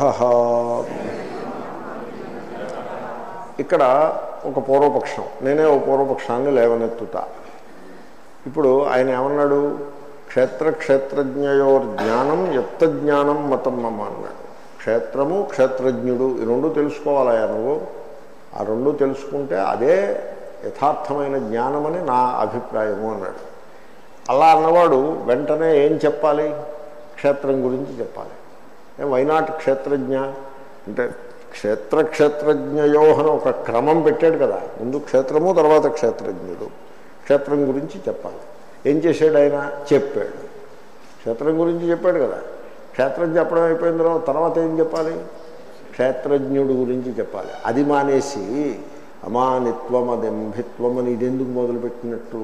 ఇక్కడ ఒక పూర్వపక్షం, నేనే ఒక పూర్వపక్షాన్ని లేవనెత్తుతా. ఇప్పుడు ఆయన ఏమన్నాడు? క్షేత్ర క్షేత్రజ్ఞయోర్ జ్ఞానం యత్త జ్ఞానం మతం మమ అన్నాడు. క్షేత్రము క్షేత్రజ్ఞుడు ఈ రెండు తెలుసుకోవాలయా నువ్వు. ఆ రెండు తెలుసుకుంటే అదే యథార్థమైన జ్ఞానమని నా అభిప్రాయము అన్నాడు. అలా అన్నవాడు వెంటనే ఏం చెప్పాలి? క్షేత్రం గురించి చెప్పాలి. వైనాట్ క్షేత్రజ్ఞ అంటే క్షేత్ర క్షేత్రజ్ఞయో అని ఒక క్రమం పెట్టాడు కదా. ముందు క్షేత్రము, తర్వాత క్షేత్రజ్ఞుడు. క్షేత్రం గురించి చెప్పాలి. ఏం చేశాడు ఆయన? చెప్పాడు. క్షేత్రం గురించి చెప్పాడు కదా. క్షేత్రం చెప్పడం అయిపోయిన తర్వాత తర్వాత ఏం చెప్పాలి? క్షేత్రజ్ఞుడు గురించి చెప్పాలి. అది మానేసి అమానిత్వం అదంభిత్వం అని ఇదెందుకు మొదలుపెట్టినట్టు?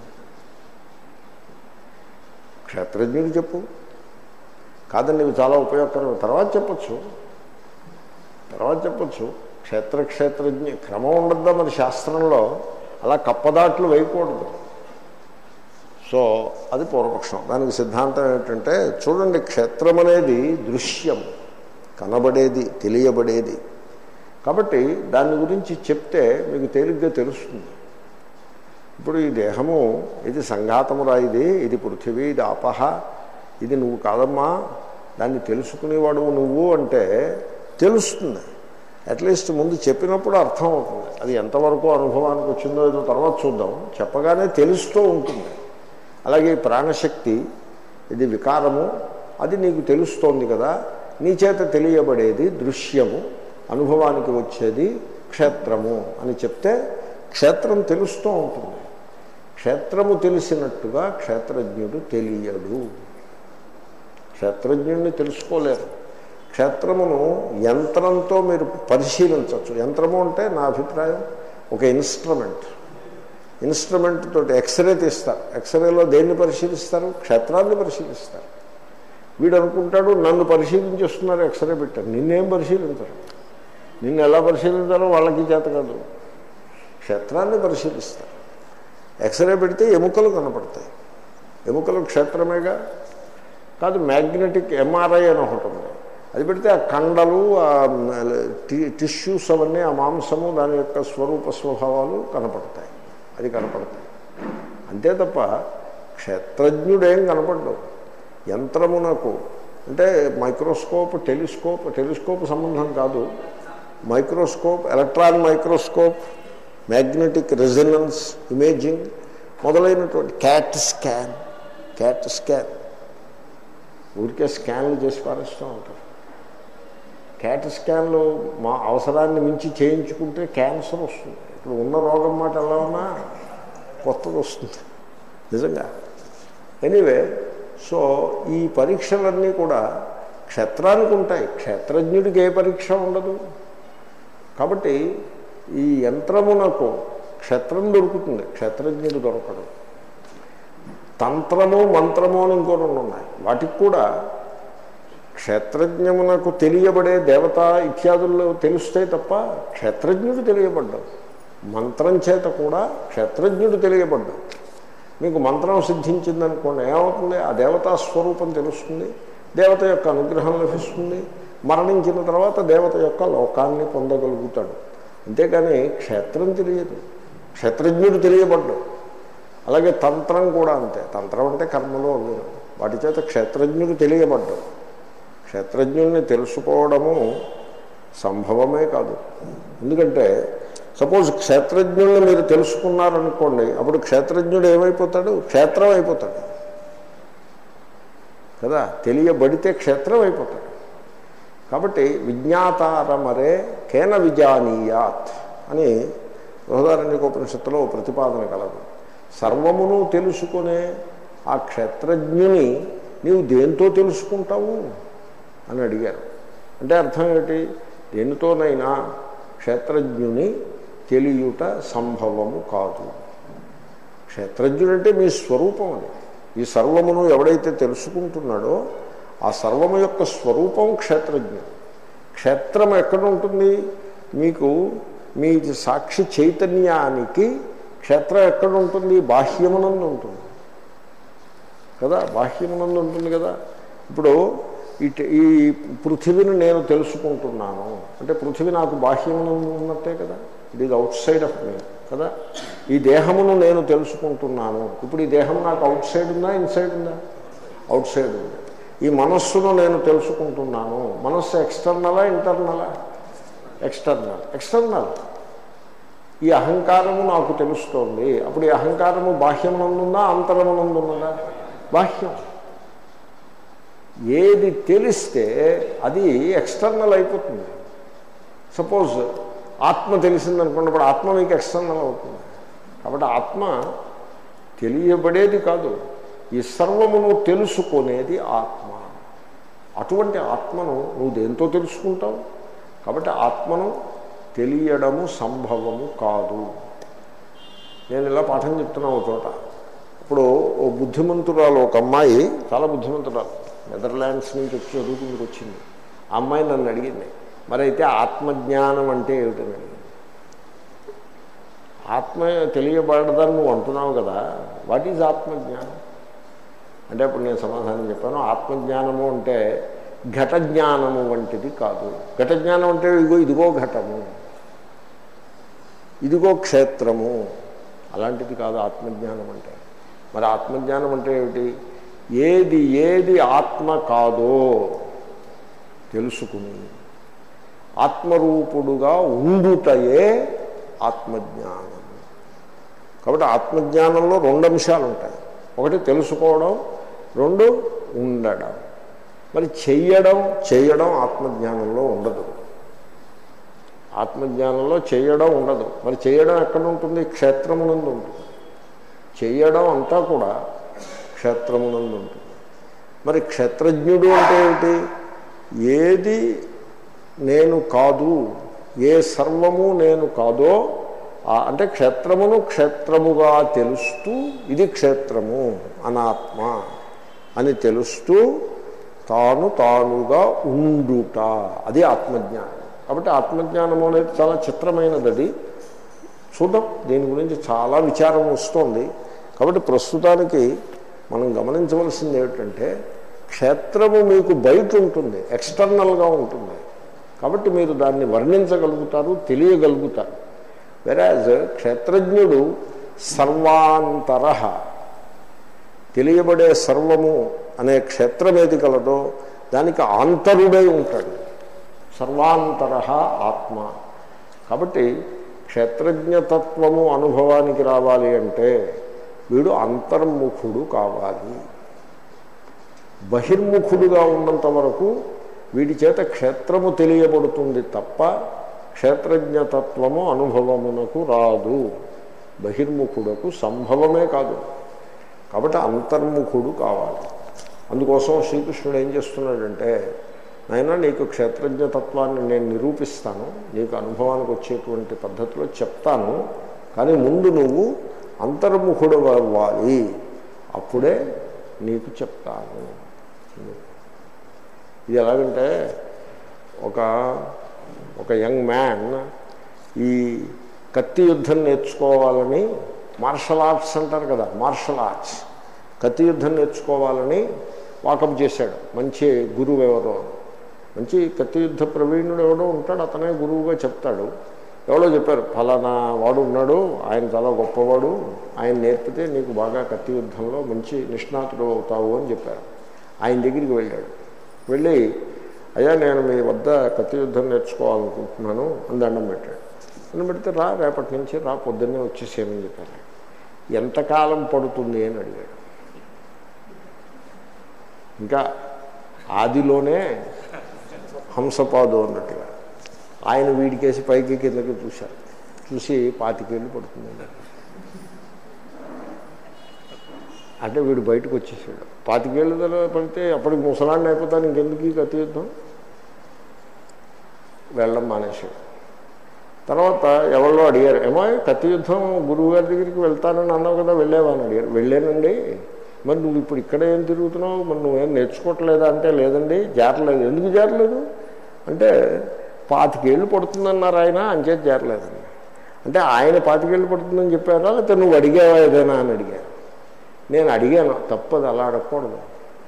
క్షేత్రజ్ఞుడు చెప్పు. కాదండి ఇవి చాలా ఉపయోగకరం, తర్వాత చెప్పచ్చు తర్వాత చెప్పచ్చు క్షేత్ర క్షేత్రజ్ఞ క్రమం ఉండద్దా మరి శాస్త్రంలో? అలా కప్పదాట్లు వేయకూడదు. సో అది పూర్వపక్షం. దానికి సిద్ధాంతం ఏమిటంటే, చూడండి, క్షేత్రం అనేది దృశ్యం, కనబడేది, తెలియబడేది. కాబట్టి దాని గురించి చెప్తే మీకు తేలిగ్గా తెలుస్తుంది. ఇప్పుడు ఈ దేహము ఇది సంఘాతమురా, ఇది ఇది పృథివీ, ఇది ఆపహ, ఇది నువ్వు కాదమ్మా, దాన్ని తెలుసుకునేవాడు నువ్వు అంటే తెలుస్తుంది. అట్లీస్ట్ ముందు చెప్పినప్పుడు అర్థం అవుతుంది. అది ఎంతవరకు అనుభవానికి వచ్చిందో ఏదో తర్వాత చూద్దాం. చెప్పగానే తెలుస్తూ ఉంటుంది. అలాగే ప్రాణశక్తి ఇది వికారము, అది నీకు తెలుస్తోంది కదా, నీ చేత తెలియబడేది దృశ్యము, అనుభవానికి వచ్చేది క్షేత్రము అని చెప్తే క్షేత్రం తెలుస్తూ ఉంటుంది. క్షేత్రము తెలిసినట్టుగా క్షేత్రజ్ఞుడు తెలియడు. క్షేత్రజ్ఞుడిని తెలుసుకోలేరు. క్షేత్రమును యంత్రంతో మీరు పరిశీలించవచ్చు. యంత్రము అంటే నా అభిప్రాయం ఒక ఇన్స్ట్రుమెంట్. ఇన్స్ట్రుమెంట్ తోటి ఎక్స్రే తీస్తారు. ఎక్స్రేలో దేన్ని పరిశీలిస్తారు? క్షేత్రాన్ని పరిశీలిస్తారు. వీడు అనుకుంటాడు నన్ను పరిశీలించేస్తున్నారు, ఎక్స్రే పెట్టారు. నిన్నేం పరిశీలించరు. నిన్ను ఎలా పరిశీలించాలో వాళ్ళకి చేత కాదు. క్షేత్రాన్ని పరిశీలిస్తారు. ఎక్స్రే పెడితే ఎముకలు కనపడతాయి. ఎముకలు క్షేత్రమేగా. కాదు, మ్యాగ్నెటిక్ ఎంఆర్ఐ అని ఒకటి ఉంది. అది పెడితే ఆ కండలు, ఆ టిష్యూస్ అవన్నీ, ఆ మాంసము, దాని యొక్క స్వరూప స్వభావాలు కనపడతాయి. అది కనపడతాయి అంతే తప్ప క్షేత్రజ్ఞుడేం కనపడ్డావు. యంత్రమునకు అంటే మైక్రోస్కోప్, టెలిస్కోప్, టెలిస్కోప్ సంబంధం కాదు. Microscope, electron microscope, magnetic resonance imaging మొదలైనటువంటి క్యాట్ స్కాన్ క్యాట్ స్కాన్ ఊరికే స్కాన్లు చేసి పారేస్తూ ఉంటారు. క్యాట్ స్కాన్లు మా అవసరాన్ని మించి చేయించుకుంటే క్యాన్సర్ వస్తుంది. ఇప్పుడు ఉన్న రోగం మాట ఎలా ఉన్నా కొత్తది వస్తుంది నిజంగా. ఎనీవే, సో ఈ పరీక్షలన్నీ కూడా క్షేత్రానికి ఉంటాయి. క్షేత్రజ్ఞుడికి ఏ పరీక్ష ఉండదు. కాబట్టి ఈ యంత్రమునకు క్షేత్రం దొరుకుతుంది, క్షేత్రజ్ఞుడు దొరకడు. తంత్రము, మంత్రము అని ఇంకో రెండు ఉన్నాయి. వాటికి కూడా క్షేత్రజ్ఞమునకు తెలియబడే దేవత ఇత్యాదుల్లో తెలుస్తాయి తప్ప క్షేత్రజ్ఞుడు తెలియబడ్డాడు. మంత్రం చేత కూడా క్షేత్రజ్ఞుడు తెలియబడ్డాడు. మీకు మంత్రం సిద్ధించిందనుకోండి, ఏమవుతుంది? ఆ దేవతా స్వరూపం తెలుస్తుంది, దేవత యొక్క అనుగ్రహం లభిస్తుంది. మరణించిన తర్వాత దేవత యొక్క లోకాన్ని పొందగలుగుతాడు. అంతేకాని క్షేత్రం తెలియదు. క్షేత్రజ్ఞుడు తెలియబడ్డాడు. అలాగే తంత్రం కూడా అంతే. తంత్రం అంటే కర్మలో అవ్వదు. వాటి చేత క్షేత్రజ్ఞుడు తెలియబడ్డాడు. క్షేత్రజ్ఞుడిని తెలుసుకోవడము సంభవమే కాదు. ఎందుకంటే సపోజ్ క్షేత్రజ్ఞుడిని మీరు తెలుసుకున్నారనుకోండి, అప్పుడు క్షేత్రజ్ఞుడు ఏమైపోతాడు? క్షేత్రం అయిపోతాడు కదా. తెలియబడితే క్షేత్రం అయిపోతాడు. కాబట్టి విజ్ఞాతారమరే కేన విజానీయాత్ అని బృహదారణ్యకోపనిషత్తులో ప్రతిపాదన కలదు. సర్వమును తెలుసుకునే ఆ క్షేత్రజ్ఞుని నీవు దేంతో తెలుసుకుంటావు అని అడిగారు. అంటే అర్థం ఏమిటి? దేనితోనైనా క్షేత్రజ్ఞుని తెలియుట సంభవము కాదు. క్షేత్రజ్ఞుడంటే మీ స్వరూపం అని. ఈ సర్వమును ఎవడైతే తెలుసుకుంటున్నాడో ఆ సర్వము యొక్క స్వరూపం క్షేత్రజ్ఞుడు. క్షేత్రం ఎక్కడ ఉంటుంది? మీకు మీ సాక్షి చైతన్యానికి క్షేత్రం ఎక్కడ ఉంటుంది? బాహ్యమునందు ఉంటుంది కదా. బాహ్యమునందు ఉంటుంది కదా. ఇప్పుడు ఇటు ఈ పృథివీని నేను తెలుసుకుంటున్నాను అంటే పృథివీ నాకు బాహ్యమునందు ఉన్నట్టే కదా. It is outside of me కదా. ఈ దేహమును నేను తెలుసుకుంటున్నాను. ఇప్పుడు ఈ దేహం నాకు అవుట్ సైడ్ ఉందా, ఇన్సైడ్ ఉందా? అవుట్ సైడ్ ఉంది. ఈ మనస్సును నేను తెలుసుకుంటున్నాను. మనస్సు ఎక్స్టర్నలా, ఇంటర్నలా? ఎక్స్టర్నల్. ఎక్స్టర్నల్. ఈ అహంకారము నాకు తెలుస్తోంది. అప్పుడు ఈ అహంకారము బాహ్యమునందుందా, అంతరమునందున్నదా? బాహ్యం. ఏది తెలిస్తే అది ఎక్స్టర్నల్ అయిపోతుంది. సపోజ్ ఆత్మ తెలిసిందనుకోండి, ఇప్పుడు ఆత్మ మీకు ఎక్స్టర్నల్ అవుతుంది. కాబట్టి ఆత్మ తెలియబడేది కాదు, ఈ సర్వమును తెలుసుకునేది ఆత్మ. అటువంటి ఆత్మను నువ్వు దేంతో తెలుసుకుంటావు? కాబట్టి ఆత్మను తెలియడము సంభవము కాదు. నేను ఇలా పాఠం చెప్తున్నా ఒక చోట. ఇప్పుడు ఓ బుద్ధిమంతురాలు, ఒక అమ్మాయి చాలా బుద్ధిమంతురాలు, నెదర్లాండ్స్ నుంచి వచ్చి చదువుకుందుకు వచ్చింది. ఆ అమ్మాయి నన్ను అడిగింది, మరి అయితే ఆత్మజ్ఞానం అంటే ఏమిటని అడిగింది. ఆత్మ తెలియబడదని నువ్వు అంటున్నావు కదా, వాట్ ఈజ్ ఆత్మజ్ఞానం అంటే అప్పుడు నేను సమాధానం చెప్పాను, ఆత్మజ్ఞానము అంటే ఘట జ్ఞానము వంటిది కాదు. ఘట జ్ఞానం అంటే ఇదిగో ఇదిగో ఘటము, ఇదిగో క్షేత్రము, అలాంటిది కాదు ఆత్మజ్ఞానం అంటే. మరి ఆత్మజ్ఞానం అంటే ఏమిటి? ఏది ఏది ఆత్మ కాదో తెలుసుకుని ఆత్మరూపుడుగా ఉండుటయే ఆత్మజ్ఞానం. కాబట్టి ఆత్మజ్ఞానంలో రెండు అంశాలు ఉంటాయి. ఒకటి తెలుసుకోవడం, రెండు ఉండడం. మరి చెయ్యడం చేయడం ఆత్మజ్ఞానంలో ఉండదు. ఆత్మజ్ఞానంలో చేయడం ఉండదు. మరి చేయడం ఎక్కడ ఉంటుంది? క్షేత్రమునందు ఉంటుంది. చేయడం అంతా కూడా క్షేత్రమునందు ఉంటుంది. మరి క్షేత్రజ్ఞుడు అంటే ఏమిటి? ఏది నేను కాదు, ఏ సర్వము నేను కాదో అంటే క్షేత్రమును క్షేత్రముగా తెలుస్తూ ఇది క్షేత్రము అనాత్మ అని తెలుస్తూ తాను తానుగా ఉండుట, అది ఆత్మజ్ఞానం. కాబట్టి ఆత్మజ్ఞానము అనేది చాలా చిత్రమైనది. అది చూద్దాం, దీని గురించి చాలా విచారం వస్తుంది. కాబట్టి ప్రస్తుతానికి మనం గమనించవలసింది ఏమిటంటే, క్షేత్రము మీకు బయట ఉంటుంది, ఎక్స్టర్నల్గా ఉంటుంది. కాబట్టి మీరు దాన్ని వర్ణించగలుగుతారు, తెలియగలుగుతారు. వెరాజ్ క్షేత్రజ్ఞుడు సర్వాంతర, తెలియబడే సర్వము అనే క్షేత్రం ఏది కలదో దానికి ఆంతరుడై ఉంటాడు. సర్వాంతర ఆత్మ. కాబట్టి క్షేత్రజ్ఞతత్వము అనుభవానికి రావాలి అంటే వీడు అంతర్ముఖుడు కావాలి. బహిర్ముఖుడుగా ఉన్నంత వరకు వీడి చేత క్షేత్రము తెలియబడుతుంది తప్ప క్షేత్రజ్ఞతత్వము అనుభవమునకు రాదు. బహిర్ముఖుడకు సంభవమే కాదు. కాబట్టి అంతర్ముఖుడు కావాలి. అందుకోసం శ్రీకృష్ణుడు ఏం చేస్తున్నాడంటే, నాయనా నీకు క్షేత్రజ్ఞతత్వాన్ని నేను నిరూపిస్తాను, నీకు అనుభవానికి వచ్చేటువంటి పద్ధతిలో చెప్తాను, కానీ ముందు నువ్వు అంతర్ముఖుడు అవ్వాలి, అప్పుడే నీకు చెప్తాను. ఇది ఎలాగంటే ఒక ఒక యంగ్ మ్యాన్ ఈ కత్తి యుద్ధం నేర్చుకోవాలని, మార్షల్ ఆర్ట్స్ అంటారు కదా, మార్షల్ ఆర్ట్స్, కత్తి యుద్ధం నేర్చుకోవాలని వాకప్ చేశాడు. మంచి గురువు ఎవరో, మంచి కత్తి యుద్ధ ప్రవీణుడు ఎవడో ఉంటాడు, అతనే గురువుగా చెప్తాడు. ఎవరో చెప్పారు, ఫలానా వాడు ఉన్నాడు, ఆయన చాలా గొప్పవాడు, ఆయన నేర్పితే నీకు బాగా కత్తి యుద్ధంలో మంచి నిష్ణాతుడు అవుతావు అని చెప్పారు. ఆయన దగ్గరికి వెళ్ళాడు. వెళ్ళి, అయ్యా నేను మీ వద్ద కత్తి యుద్ధం నేర్చుకోవాలనుకుంటున్నాను అని దండం పెట్టాడు. దండం పెడితే రా, రేపటి నుంచి రా, పొద్దున్నే వచ్చేసేమని చెప్పారు. ఎంతకాలం పడుతుంది అని అడిగాడు. ఇంకా ఆదిలోనే హంసపాదు అన్నట్టుగా ఆయన వీడికేసి పైకి కిందకి చూశారు. చూసి పాతికేళ్ళు పడుతుంది అంటే వీడు బయటకు వచ్చేసాడు. పాతికేళ్ళు పడితే అప్పటికి ముసలాండి అయిపోతాను, ఇంకెందుకు ఈ కత్తి యుద్ధం, వెళ్ళడం మానేశాడు. తర్వాత ఎవరో అడిగారు, ఏమో కత్తి యుద్ధం గురువు గారి దగ్గరికి వెళ్తానని అన్నావు కదా, వెళ్ళావా అని అడిగారు. వెళ్ళానండి. మరి నువ్వు ఇప్పుడు ఇక్కడ ఏం తిరుగుతున్నావు, మరి నువ్వేం నేర్చుకోవట్లేదా అంటే, లేదండి జారలేదు. ఎందుకు జారలేదు అంటే, పాతికేళ్ళు పడుతుందన్నారు ఆయన, అంచేది జారలేదండి. అంటే ఆయన పాతికేళ్ళు పడుతుందని చెప్పారా, లేకపోతే నువ్వు అడిగావా ఏదైనా అని అడిగారు. నేను అడిగాను, తప్పదు, అలా అడగకూడదు.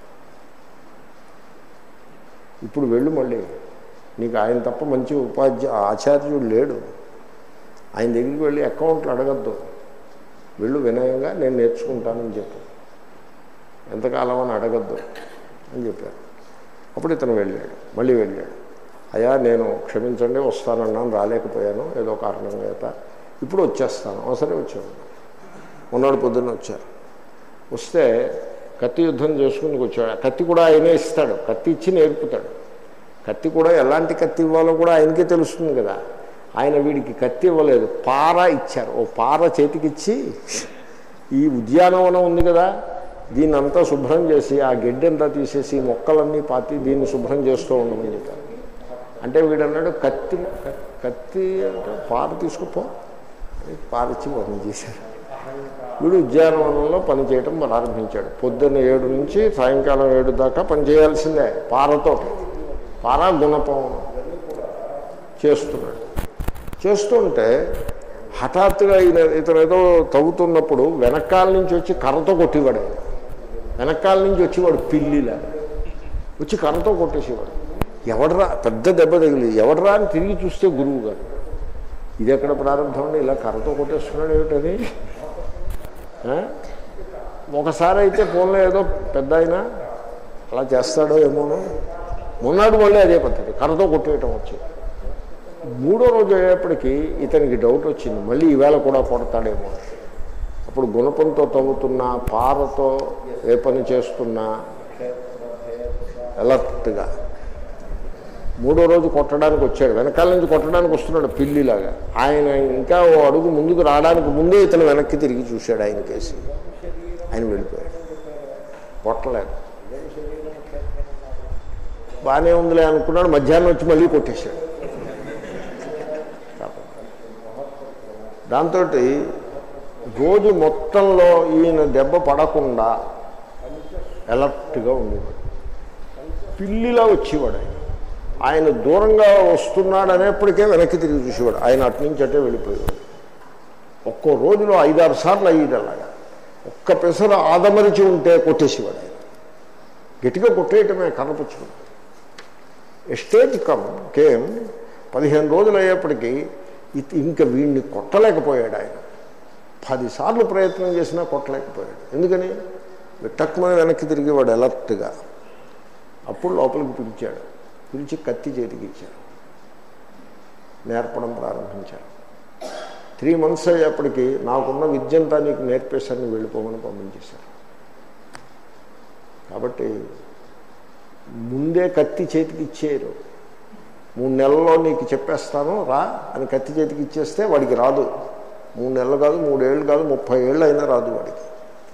ఇప్పుడు వెళ్ళు, మళ్ళీ నీకు ఆయన తప్ప మంచి ఉపాధ్యాయ ఆచార్యుడు లేడు, ఆయన దగ్గరికి వెళ్ళి అకౌంట్లు అడగద్దు, వెళ్ళు వినయంగా నేను నేర్చుకుంటానని చెప్పు, ఎంతకాలం అని అడగద్దు అని చెప్పారు. అప్పుడు ఇతను వెళ్ళాడు. మళ్ళీ వెళ్ళాడు, అయ్యా నేను క్షమించండి వస్తానన్నాను, రాలేకపోయాను ఏదో కారణం చేత, ఇప్పుడు వచ్చేస్తాను. అవసరం వచ్చాను. మొన్నటి పొద్దున్న వచ్చారు. వస్తే కత్తి యుద్ధం చేసుకుని వచ్చాడు. కత్తి కూడా ఆయనే ఇస్తాడు, కత్తి ఇచ్చి నేర్పుతాడు. కత్తి కూడా ఎలాంటి కత్తి ఇవ్వాలో కూడా ఆయనకే తెలుస్తుంది కదా. ఆయన వీడికి కత్తి ఇవ్వలేదు, పార ఇచ్చారు. ఓ పార చేతికిచ్చి, ఈ ఉద్యానవనం ఉంది కదా, దీన్ని అంతా శుభ్రం చేసి ఆ గడ్డి అంతా తీసేసి మొక్కలన్నీ పాతి దీన్ని శుభ్రం చేస్తూ ఉండమని చెప్పారు. అంటే వీడు అన్నాడు కత్తి కత్తి అంటే పార తీసుకుపో పారిచ్చి పని చేశారు. వీడు ఉద్యానవనంలో పని చేయటం ప్రారంభించాడు. పొద్దున్న ఏడు నుంచి సాయంకాలం ఏడు దాకా పని చేయాల్సిందే పారతో. పార గుణపం చేస్తున్నాడు. చేస్తుంటే హఠాత్తుగా ఇతను ఏదో తవ్వుతున్నప్పుడు వెనకాల నుంచి వచ్చి కర్రతో కొట్టేవాడు. వెనకాల నుంచి వచ్చేవాడు పిల్లిలా వచ్చి కర్రతో కొట్టేసేవాడు. ఎవడరా పెద్ద దెబ్బ తగిలి ఎవడరా అని తిరిగి చూస్తే గురువు గారు. ఇది ఎక్కడ ప్రారంభం అండి, ఇలా కర్రతో కొట్టేస్తున్నాడు ఏమిటది. ఒకసారి అయితే ఫోన్లో ఏదో పెద్ద అయినా అలా చేస్తాడో ఏమోనో, మొన్నాడు మళ్ళీ అదే పద్ధతి కర్రతో కొట్టేయటం వచ్చి. మూడో రోజు అయ్యేప్పటికీ ఇతనికి డౌట్ వచ్చింది, మళ్ళీ ఈవేళ కూడా కొడతాడేమో. అప్పుడు గుణపంతో తవ్వుతున్నా పారతో ఏ పని చేస్తున్నా అలర్ట్గా మూడో రోజు కొట్టడానికి వచ్చాడు. వెనకాల నుంచి కొట్టడానికి వస్తున్నాడు పిల్లిలాగా. ఆయన ఇంకా ఓ అడుగు ముందుకు రావడానికి ముందే ఇతను వెనక్కి తిరిగి చూశాడు. ఆయన కేసి ఆయన వెళ్ళిపోయాడు. కొట్టలేదు. బాగానే ఉందిలే అనుకున్నాడు. మధ్యాహ్నం వచ్చి మళ్ళీ కొట్టేశాడు. దాంతో రోజు మొత్తంలో ఈయన దెబ్బ పడకుండా అలర్ట్గా ఉండేవాడు. పిల్లిలా వచ్చేవాడు. ఆయన ఆయన దూరంగా వస్తున్నాడు అనేప్పటికే వెనక్కి తిరిగి చూసేవాడు. ఆయన అటు నుంచి అటే వెళ్ళిపోయేవాడు. ఒక్కో రోజులో ఐదారు సార్లు అయ్యేది అలాగా. ఒక్క పెసర ఆదమరిచి ఉంటే కొట్టేసేవాడు. ఆయన గట్టిగా కొట్టేయటమే కర్రపుచ్చుకుని. ఎస్టేజ్ కమ్ కేమ్ పదిహేను రోజులు అయ్యేప్పటికీ ఇంకా వీడిని కొట్టలేకపోయాడు. ఆయన పదిసార్లు ప్రయత్నం చేసినా కొట్టలేకపోయాడు. ఎందుకని టక్కుమని వెనక్కి తిరిగేవాడు అలర్ట్గా. అప్పుడు లోపలికి పిలిచాడు. పిలిచి కత్తి చేతికి ఇచ్చారు. నేర్పడం ప్రారంభించారు. త్రీ మంత్స్ అయ్యేప్పటికీ నాకున్న విద్యంతా నీకు నేర్పేశారని వెళ్ళిపోమని పంపించేశారు. కాబట్టి ముందే కత్తి చేతికి ఇచ్చేయరు. మూడు నెలల్లో నీకు చెప్పేస్తాను రా అని కత్తి చేతికి ఇచ్చేస్తే వాడికి రాదు. మూడు నెలలు కాదు, మూడేళ్ళు కాదు, ముప్పై ఏళ్ళు అయినా రాదు వాడికి.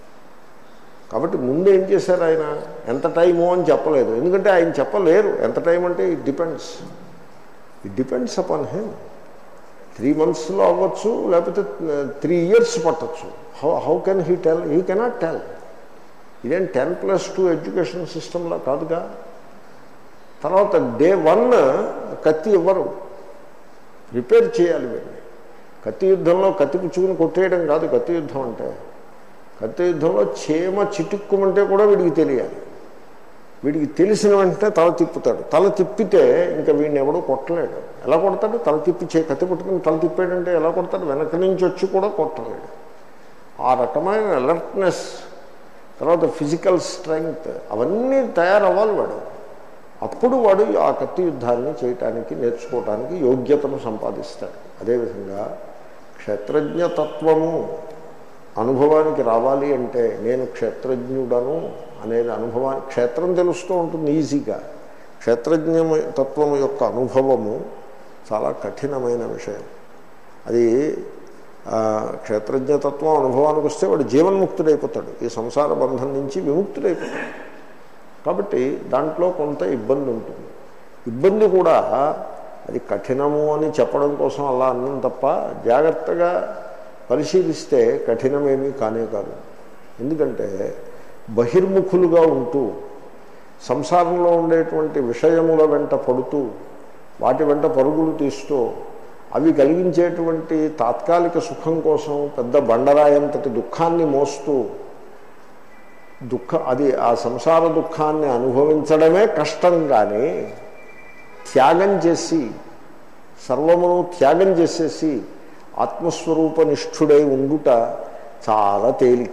కాబట్టి ముందు ఏం చేశారు ఆయన, ఎంత టైము అని చెప్పలేదు. ఎందుకంటే ఆయన చెప్పలేరు ఎంత టైం అంటే. It depends it depends upon him. Three మంత్స్లో అవ్వచ్చు, లేకపోతే త్రీ ఇయర్స్ పట్టచ్చు. How how can he tell? He cannot tell. ఇదేం టెన్ ప్లస్ టూ ఎడ్యుకేషన్ సిస్టంలో కాదుగా. తర్వాత డే వన్ కత్తి ఇవ్వరు, రిపేర్ చేయాలి వీడిని. కత్తి యుద్ధంలో కత్తి పుచ్చుకుని కొట్టేయడం కాదు కత్తి యుద్ధం అంటే. కత్తి యుద్ధంలో చీమ చిటుక్కుమంటే కూడా వీడికి తెలియాలి. వీడికి తెలిసిన వెంటనే తల తిప్పుతాడు. తల తిప్పితే ఇంకా వీడిని ఎవడో కొట్టలేడు. ఎలా కొడతాడు? తల తిప్పి చే కత్తి పట్టుకుని తల తిప్పాడంటే ఎలా కొడతాడు? వెనక నుంచి వచ్చి కూడా కొట్టలేడు. ఆ రకమైన అలర్ట్నెస్, తర్వాత ఫిజికల్ స్ట్రెంగ్త్ అవన్నీ తయారవ్వాలి వాడు. అప్పుడు వాడు ఆ కత్తి యుద్ధాన్ని చేయటానికి నేర్చుకోవటానికి యోగ్యతను సంపాదిస్తాడు. అదేవిధంగా క్షేత్రజ్ఞతత్వము అనుభవానికి రావాలి అంటే నేను క్షేత్రజ్ఞుడను అనేది అనుభవాన్ని, క్షేత్రం తెలుస్తూ ఉంటుంది ఈజీగా. క్షేత్రజ్ఞ తత్వము యొక్క అనుభవము చాలా కఠినమైన విషయం. అది క్షేత్రజ్ఞతత్వం అనుభవానికి వస్తే వాడు జీవన్ముక్తుడైపోతాడు, ఈ సంసార బంధం నుంచి విముక్తుడైపోతాడు. కాబట్టి దాంట్లో కొంత ఇబ్బంది ఉంటుంది. ఇబ్బంది కూడా అది కఠినము అని చెప్పడం కోసం అలా అన్నం తప్ప జాగ్రత్తగా పరిశీలిస్తే కఠినమేమీ కానే కాదు. ఎందుకంటే బహిర్ముఖులుగా ఉంటూ సంసారంలో ఉండేటువంటి విషయముల వెంట పడుతూ వాటి వెంట పరుగులు తీస్తూ అవి కలిగించేటువంటి తాత్కాలిక సుఖం కోసం పెద్ద బండరాయంతటి దుఃఖాన్ని మోస్తూ దుఃఖ అది ఆ సంసార దుఃఖాన్ని అనుభవించడమే కష్టం. కానీ త్యాగం చేసి సర్వమును త్యాగం చేసేసి ఆత్మస్వరూప నిష్ఠుడై ఉండుట చాలా తేలిక.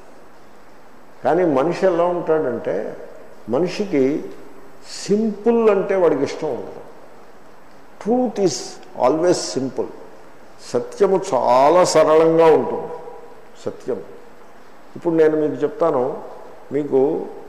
కానీ మనిషి ఎలా ఉంటాడంటే, మనిషికి సింపుల్ అంటే వాడికి ఇష్టం ఉండదు. Truth is always simple. సత్యము చాలా సరళంగా ఉంటుంది. సత్యం ఇప్పుడు నేను మీకు చెప్తాను, మీకు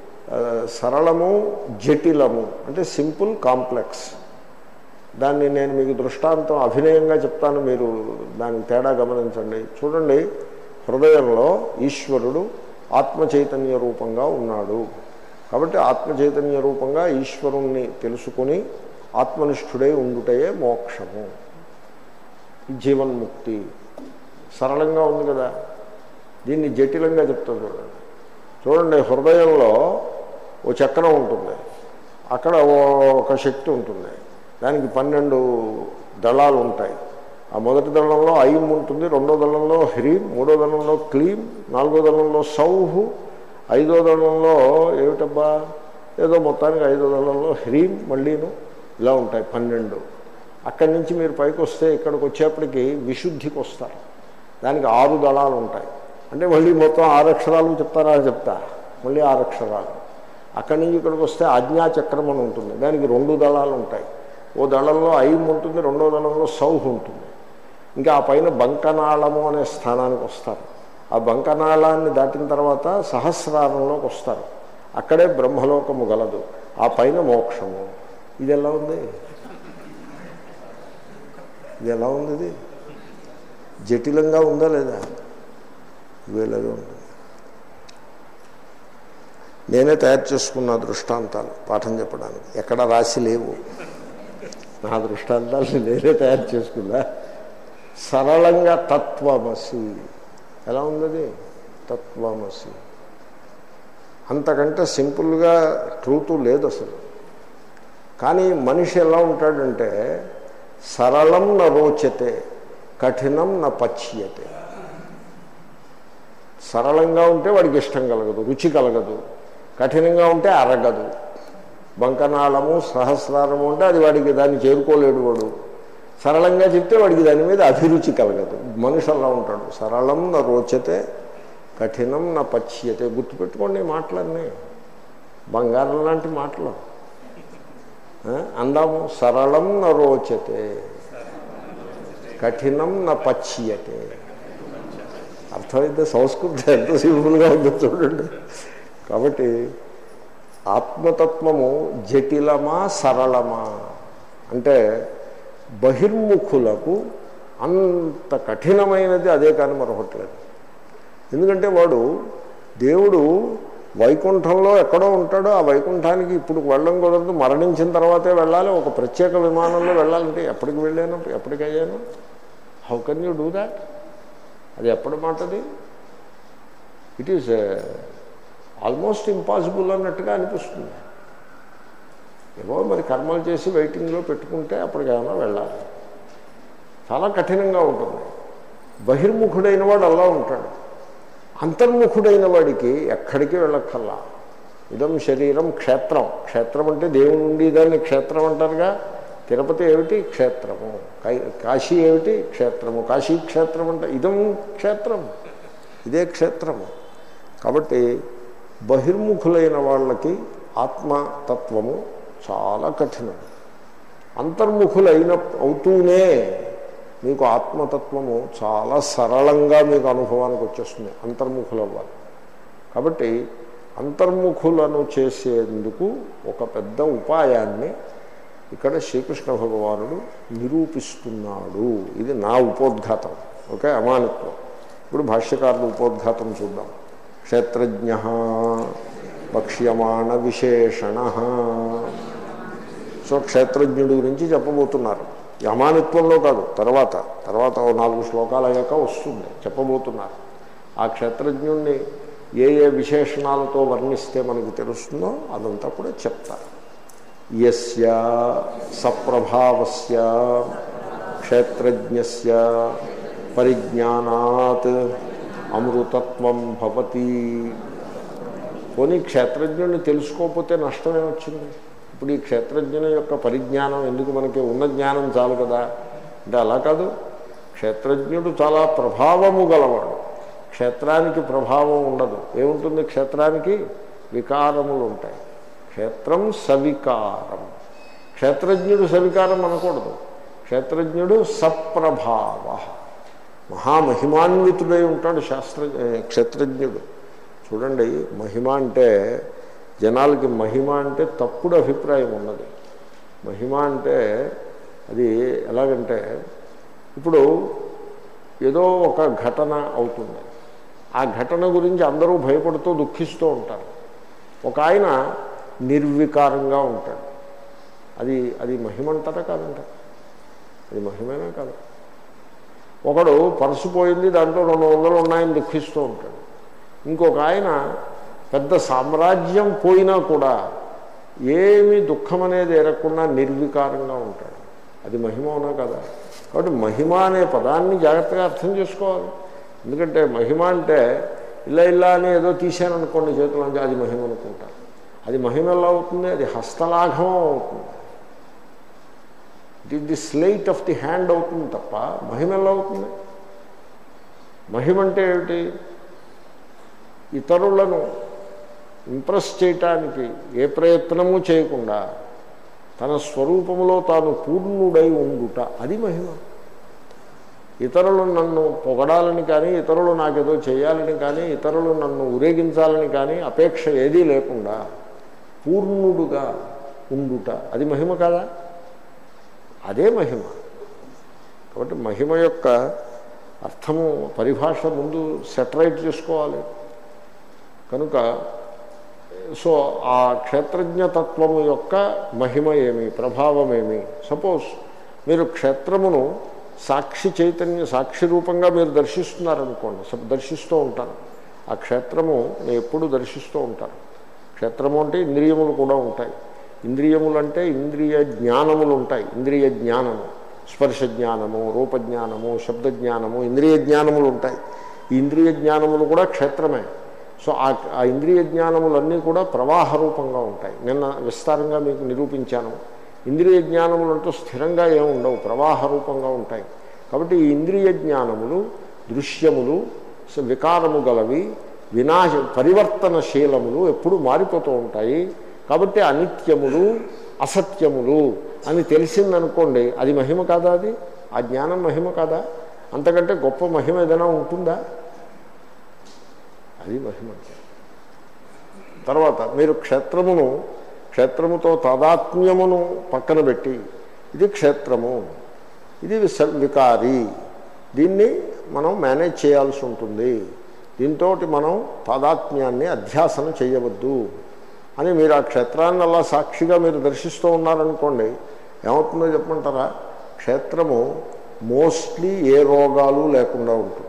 సరళము జటిలము అంటే సింపుల్ కాంప్లెక్స్. దాన్ని నేను మీకు దృష్టాంతం అభినయంగా చెప్తాను, మీరు దానికి తేడా గమనించండి. చూడండి, హృదయంలో ఈశ్వరుడు ఆత్మ చైతన్య రూపంగా ఉన్నాడు. కాబట్టి ఆత్మ చైతన్య రూపంగా ఈశ్వరుణ్ణి తెలుసుకుని ఆత్మనిష్ఠుడై ఉండుటయే మోక్షము, జీవన్ముక్తి. సరళంగా ఉంది కదా. దీన్ని జటిలంగా చెప్తాను చూడండి. చూడండి, హృదయంలో ఓ చక్రం ఉంటుంది, అక్కడ ఒక శక్తి ఉంటుంది, దానికి పన్నెండు దళాలు ఉంటాయి. ఆ మొదటి దళంలో ఐం ఉంటుంది, రెండో దళంలో హ్రీం, మూడో దళంలో క్లీం, నాలుగో దళంలో సౌహు, ఐదో దళంలో ఏమిటబ్బా ఏదో మొత్తానికి ఐదో దళంలో హ్రీం మళ్ళీను, ఇలా ఉంటాయి పన్నెండు. అక్కడి నుంచి మీరు పైకి వస్తే ఇక్కడికి వచ్చేప్పటికి విశుద్ధికి వస్తారు. దానికి ఆరు దళాలు ఉంటాయి. అంటే మళ్ళీ మొత్తం ఆరు అక్షరాలు చెప్తారా చెప్తా, మళ్ళీ ఆరు అక్షరాలు. అక్కడి నుంచి ఇక్కడికి వస్తే ఆజ్ఞాచక్రం అని ఉంటుంది, దానికి రెండు దళాలు ఉంటాయి. ఓ దళంలో ఐం ఉంటుంది, రెండో దళంలో సౌహ్ ఉంటుంది. ఇంకా ఆ పైన బంకనాళము అనే స్థానానికి వస్తారు. ఆ బంకనాళాన్ని దాటిన తర్వాత సహస్రారంలోకి వస్తారు. అక్కడే బ్రహ్మలోకము గలదు, ఆ పైన మోక్షము. ఇది ఎలా ఉంది? ఇది ఎలా ఉంది? ఇది జటిలంగా ఉందా లేదా? ఇవేలాగే ఉంటుంది. నేనే తయారు చేసుకున్న దృష్టాంతాలు పాఠం చెప్పడానికి, ఎక్కడ రాసి లేవు. నా దృష్టాంతాలు నేనే తయారు చేసుకున్నా. సరళంగా తత్వమసి ఎలా ఉన్నది? తత్వమసి అంతకంటే సింపుల్గా ట్రూత్ లేదు అసలు. కానీ మనిషి ఎలా ఉంటాడంటే సరళం న రోచతే కఠినం న పచ్యతే. సరళంగా ఉంటే వాడికి ఇష్టం కలగదు, రుచి కలగదు. కఠినంగా ఉంటే అరగదు. బంకనాళము సహస్రారము ఉంటే అది వాడికి దాన్ని చేరుకోలేడు. వాడు సరళంగా చెప్తే వాడికి దాని మీద అభిరుచి కలగదు. మనిషి అలా ఉంటాడు. సరళం న రోచతే కఠినం న పచ్యతే. గుర్తుపెట్టుకోండి మాటలన్నీ, బంగారం లాంటి మాటలు. అందాము, సరళం న రోచతే కఠినం న పచ్యతే. అర్థమైతే సంస్కృతం ఎంత సింపుల్గా ఉందో చూడండి. కాబట్టి ఆత్మతత్వము జటిలమా సరళమా అంటే బహిర్ముఖులకు అంత కఠినమైనది అదే కానీ మరొకట్లేదు. ఎందుకంటే వాడు దేవుడు వైకుంఠంలో ఎక్కడో ఉంటాడో, ఆ వైకుంఠానికి ఇప్పుడు వెళ్ళడం కుదరదు, మరణించిన తర్వాతే వెళ్ళాలి. ఒక ప్రత్యేక విమానంలో వెళ్ళాలంటే ఎప్పటికి వెళ్ళాను, ఎప్పటికి అయ్యాను? How can you do that? అది ఎప్పటి మాటది? ఇట్ ఈజ్ ఆల్మోస్ట్ ఇంపాసిబుల్ అన్నట్టుగా అనిపిస్తుంది. ఏవో మరి కర్మలు చేసి వెయిటింగ్లో పెట్టుకుంటే అప్పటికేమైనా వెళ్ళాలి. చాలా కఠినంగా ఉంటుంది. బహిర్ముఖుడైన వాడు అలా ఉంటాడు. అంతర్ముఖుడైన వాడికి ఎక్కడికి వెళ్ళక్కర్లా. ఇదం శరీరం క్షేత్రం. క్షేత్రం అంటే దేవుడు ఉండేదాన్ని క్షేత్రం అంటారుగా. తిరుపతి ఏమిటి? క్షేత్రము. కాశీ ఏమిటి? క్షేత్రము. కాశీ క్షేత్రం అంటే ఇదం క్షేత్రం, ఇదే క్షేత్రము. కాబట్టి బహిర్ముఖులైన వాళ్ళకి ఆత్మతత్వము చాలా కఠినం. అంతర్ముఖులైన అవుతూనే మీకు ఆత్మతత్వము చాలా సరళంగా మీకు అనుభవానికి వచ్చేస్తుంది. అంతర్ముఖులు అవ్వాలి. కాబట్టి అంతర్ముఖులను చేసేందుకు ఒక పెద్ద ఉపాయాన్ని ఇక్కడ శ్రీకృష్ణ భగవానుడు నిరూపిస్తున్నాడు. ఇది నా ఉపోద్ఘాతం. ఓకే, అమానిత్వం. ఇప్పుడు భాష్యకారుల ఉపోద్ఘాతం చూద్దాం. క్షేత్రజ్ఞ వక్ష్యమాణ విశేషణ. సో క్షేత్రజ్ఞుడి గురించి చెప్పబోతున్నారు. అమానిత్వంలో కాదు, తర్వాత తర్వాత నాలుగు శ్లోకాలు అయ్యాక వస్తుంది, చెప్పబోతున్నారు. ఆ క్షేత్రజ్ఞుణ్ణి ఏ ఏ విశేషణాలతో వర్ణిస్తే మనకు తెలుస్తుందో అదంతా కూడా చెప్తారు. యస్య సప్రభావస్య క్షేత్రజ్ఞస్య పరిజ్ఞానాత్ అమృతత్వం భవతి. పోనీ క్షేత్రజ్ఞుడిని తెలుసుకోకపోతే నష్టమేమొచ్చింది? ఇప్పుడు ఈ క్షేత్రజ్ఞుని యొక్క పరిజ్ఞానం ఎందుకు? మనకి ఉన్న జ్ఞానం చాలు కదా. అంటే అలా కాదు. క్షేత్రజ్ఞుడు చాలా ప్రభావము గలవాడు. క్షేత్రానికి ప్రభావం ఉండదు. ఏముంటుంది క్షేత్రానికి? వికారములు ఉంటాయి. క్షేత్రం సవికారం. క్షేత్రజ్ఞుడు సవికారం అనకూడదు. క్షేత్రజ్ఞుడు సప్రభావ, మహామహిమాన్వితుడై ఉంటాడు శాస్త్ర క్షేత్రజ్ఞుడు. చూడండి, మహిమ అంటే జనాలకి మహిమ అంటే తప్పుడు అభిప్రాయం ఉన్నది. మహిమ అంటే అది ఎలాగంటే, ఇప్పుడు ఏదో ఒక ఘటన అవుతుంది. ఆ ఘటన గురించి అందరూ భయపడుతూ దుఃఖిస్తూ ఉంటారు. ఒక ఆయన నిర్వికారంగా ఉంటాడు. అది అది మహిమంటారా కాదంటారా? అది మహిమేనా కాదు. ఒకడు పర్సు పోయింది, దాంట్లో రెండు వందలు ఉన్నాయని దుఃఖిస్తూ ఉంటాడు. ఇంకొక ఆయన పెద్ద సామ్రాజ్యం పోయినా కూడా ఏమీ దుఃఖం అనేది ఎరగకుండా నిర్వికారంగా ఉంటాడు. అది మహిమ అవునా కదా? కాబట్టి మహిమ అనే పదాన్ని జాగ్రత్తగా అర్థం చేసుకోవాలి. ఎందుకంటే మహిమ అంటే ఇలా ఇలా అని ఏదో తీశాననుకోండి చేతులంటే అది మహిమ అనుకుంటారు. అది మహిమ ఎలా అవుతుంది? అది హస్తలాఘవం అవుతుంది. It is the sleight of the hand అవుతుంది తప్ప మహిమ ఎలా అవుతుంది? మహిమ అంటే ఏమిటి? ఇతరులను ఇంప్రెస్ చేయటానికి ఏ ప్రయత్నము చేయకుండా తన స్వరూపంలో తాను పూర్ణుడై ఉండుట, అది మహిమ. ఇతరులు నన్ను పొగడాలని కానీ, ఇతరులు నాకేదో చేయాలని కానీ, ఇతరులు నన్ను ఊరేగించాలని కానీ అపేక్ష ఏదీ లేకుండా పూర్ణుడుగా ఉండుట, అది మహిమ కాదా? అదే మహిమ. కాబట్టి మహిమ యొక్క అర్థము పరిభాష ముందు సెటరైట్ చేసుకోవాలి. కనుక సో ఆ క్షేత్రజ్ఞతత్వము యొక్క మహిమ ఏమి, ప్రభావం ఏమి? సపోజ్ మీరు క్షేత్రమును సాక్షి చైతన్య సాక్షి రూపంగా మీరు దర్శిస్తున్నారనుకోండి, దర్శిస్తూ ఉంటారు. ఆ క్షేత్రము నేను ఎప్పుడు దర్శిస్తూ ఉంటాను. క్షేత్రము అంటే ఇంద్రియములు కూడా ఉంటాయి. ఇంద్రియములు అంటే ఇంద్రియ జ్ఞానములు ఉంటాయి. ఇంద్రియ జ్ఞానము, స్పర్శ జ్ఞానము, రూపజ్ఞానము, శబ్దజ్ఞానము, ఇంద్రియ జ్ఞానములు ఉంటాయి. ఈ ఇంద్రియ జ్ఞానములు కూడా క్షేత్రమే. సో ఆ ఇంద్రియ జ్ఞానములన్నీ కూడా ప్రవాహ రూపంగా ఉంటాయి. నిన్న విస్తారంగా మీకు నిరూపించాను. ఇంద్రియ జ్ఞానములు అంటూ స్థిరంగా ఏమి ఉండవు, ప్రవాహ రూపంగా ఉంటాయి. కాబట్టి ఈ ఇంద్రియ జ్ఞానములు దృశ్యములు, వికారము గలవి, వినాశ పరివర్తనశీలములు, ఎప్పుడు మారిపోతూ ఉంటాయి. కాబట్టి అనిత్యములు అసత్యములు అని తెలిసిందనుకోండి, అది మహిమ కాదా? అది ఆ జ్ఞానం మహిమ కాదా? అంతకంటే గొప్ప మహిమ ఏదైనా ఉంటుందా? అది మహిమ. తర్వాత మీరు క్షేత్రమును క్షేత్రముతో తాదాత్మ్యమును పక్కన పెట్టి ఇది క్షేత్రము, ఇది వికారి, దీన్ని మనం మేనేజ్ చేయాల్సి ఉంటుంది, దీంతో మనం తాదాత్మ్యాన్ని అధ్యాసన చేయవద్దు అని మీరు ఆ క్షేత్రాన్ని అలా సాక్షిగా మీరు దర్శిస్తూ ఉన్నారనుకోండి, ఏమవుతుందో చెప్పమంటారా? క్షేత్రము మోస్ట్లీ ఏ రోగాలు లేకుండా ఉంటుంది.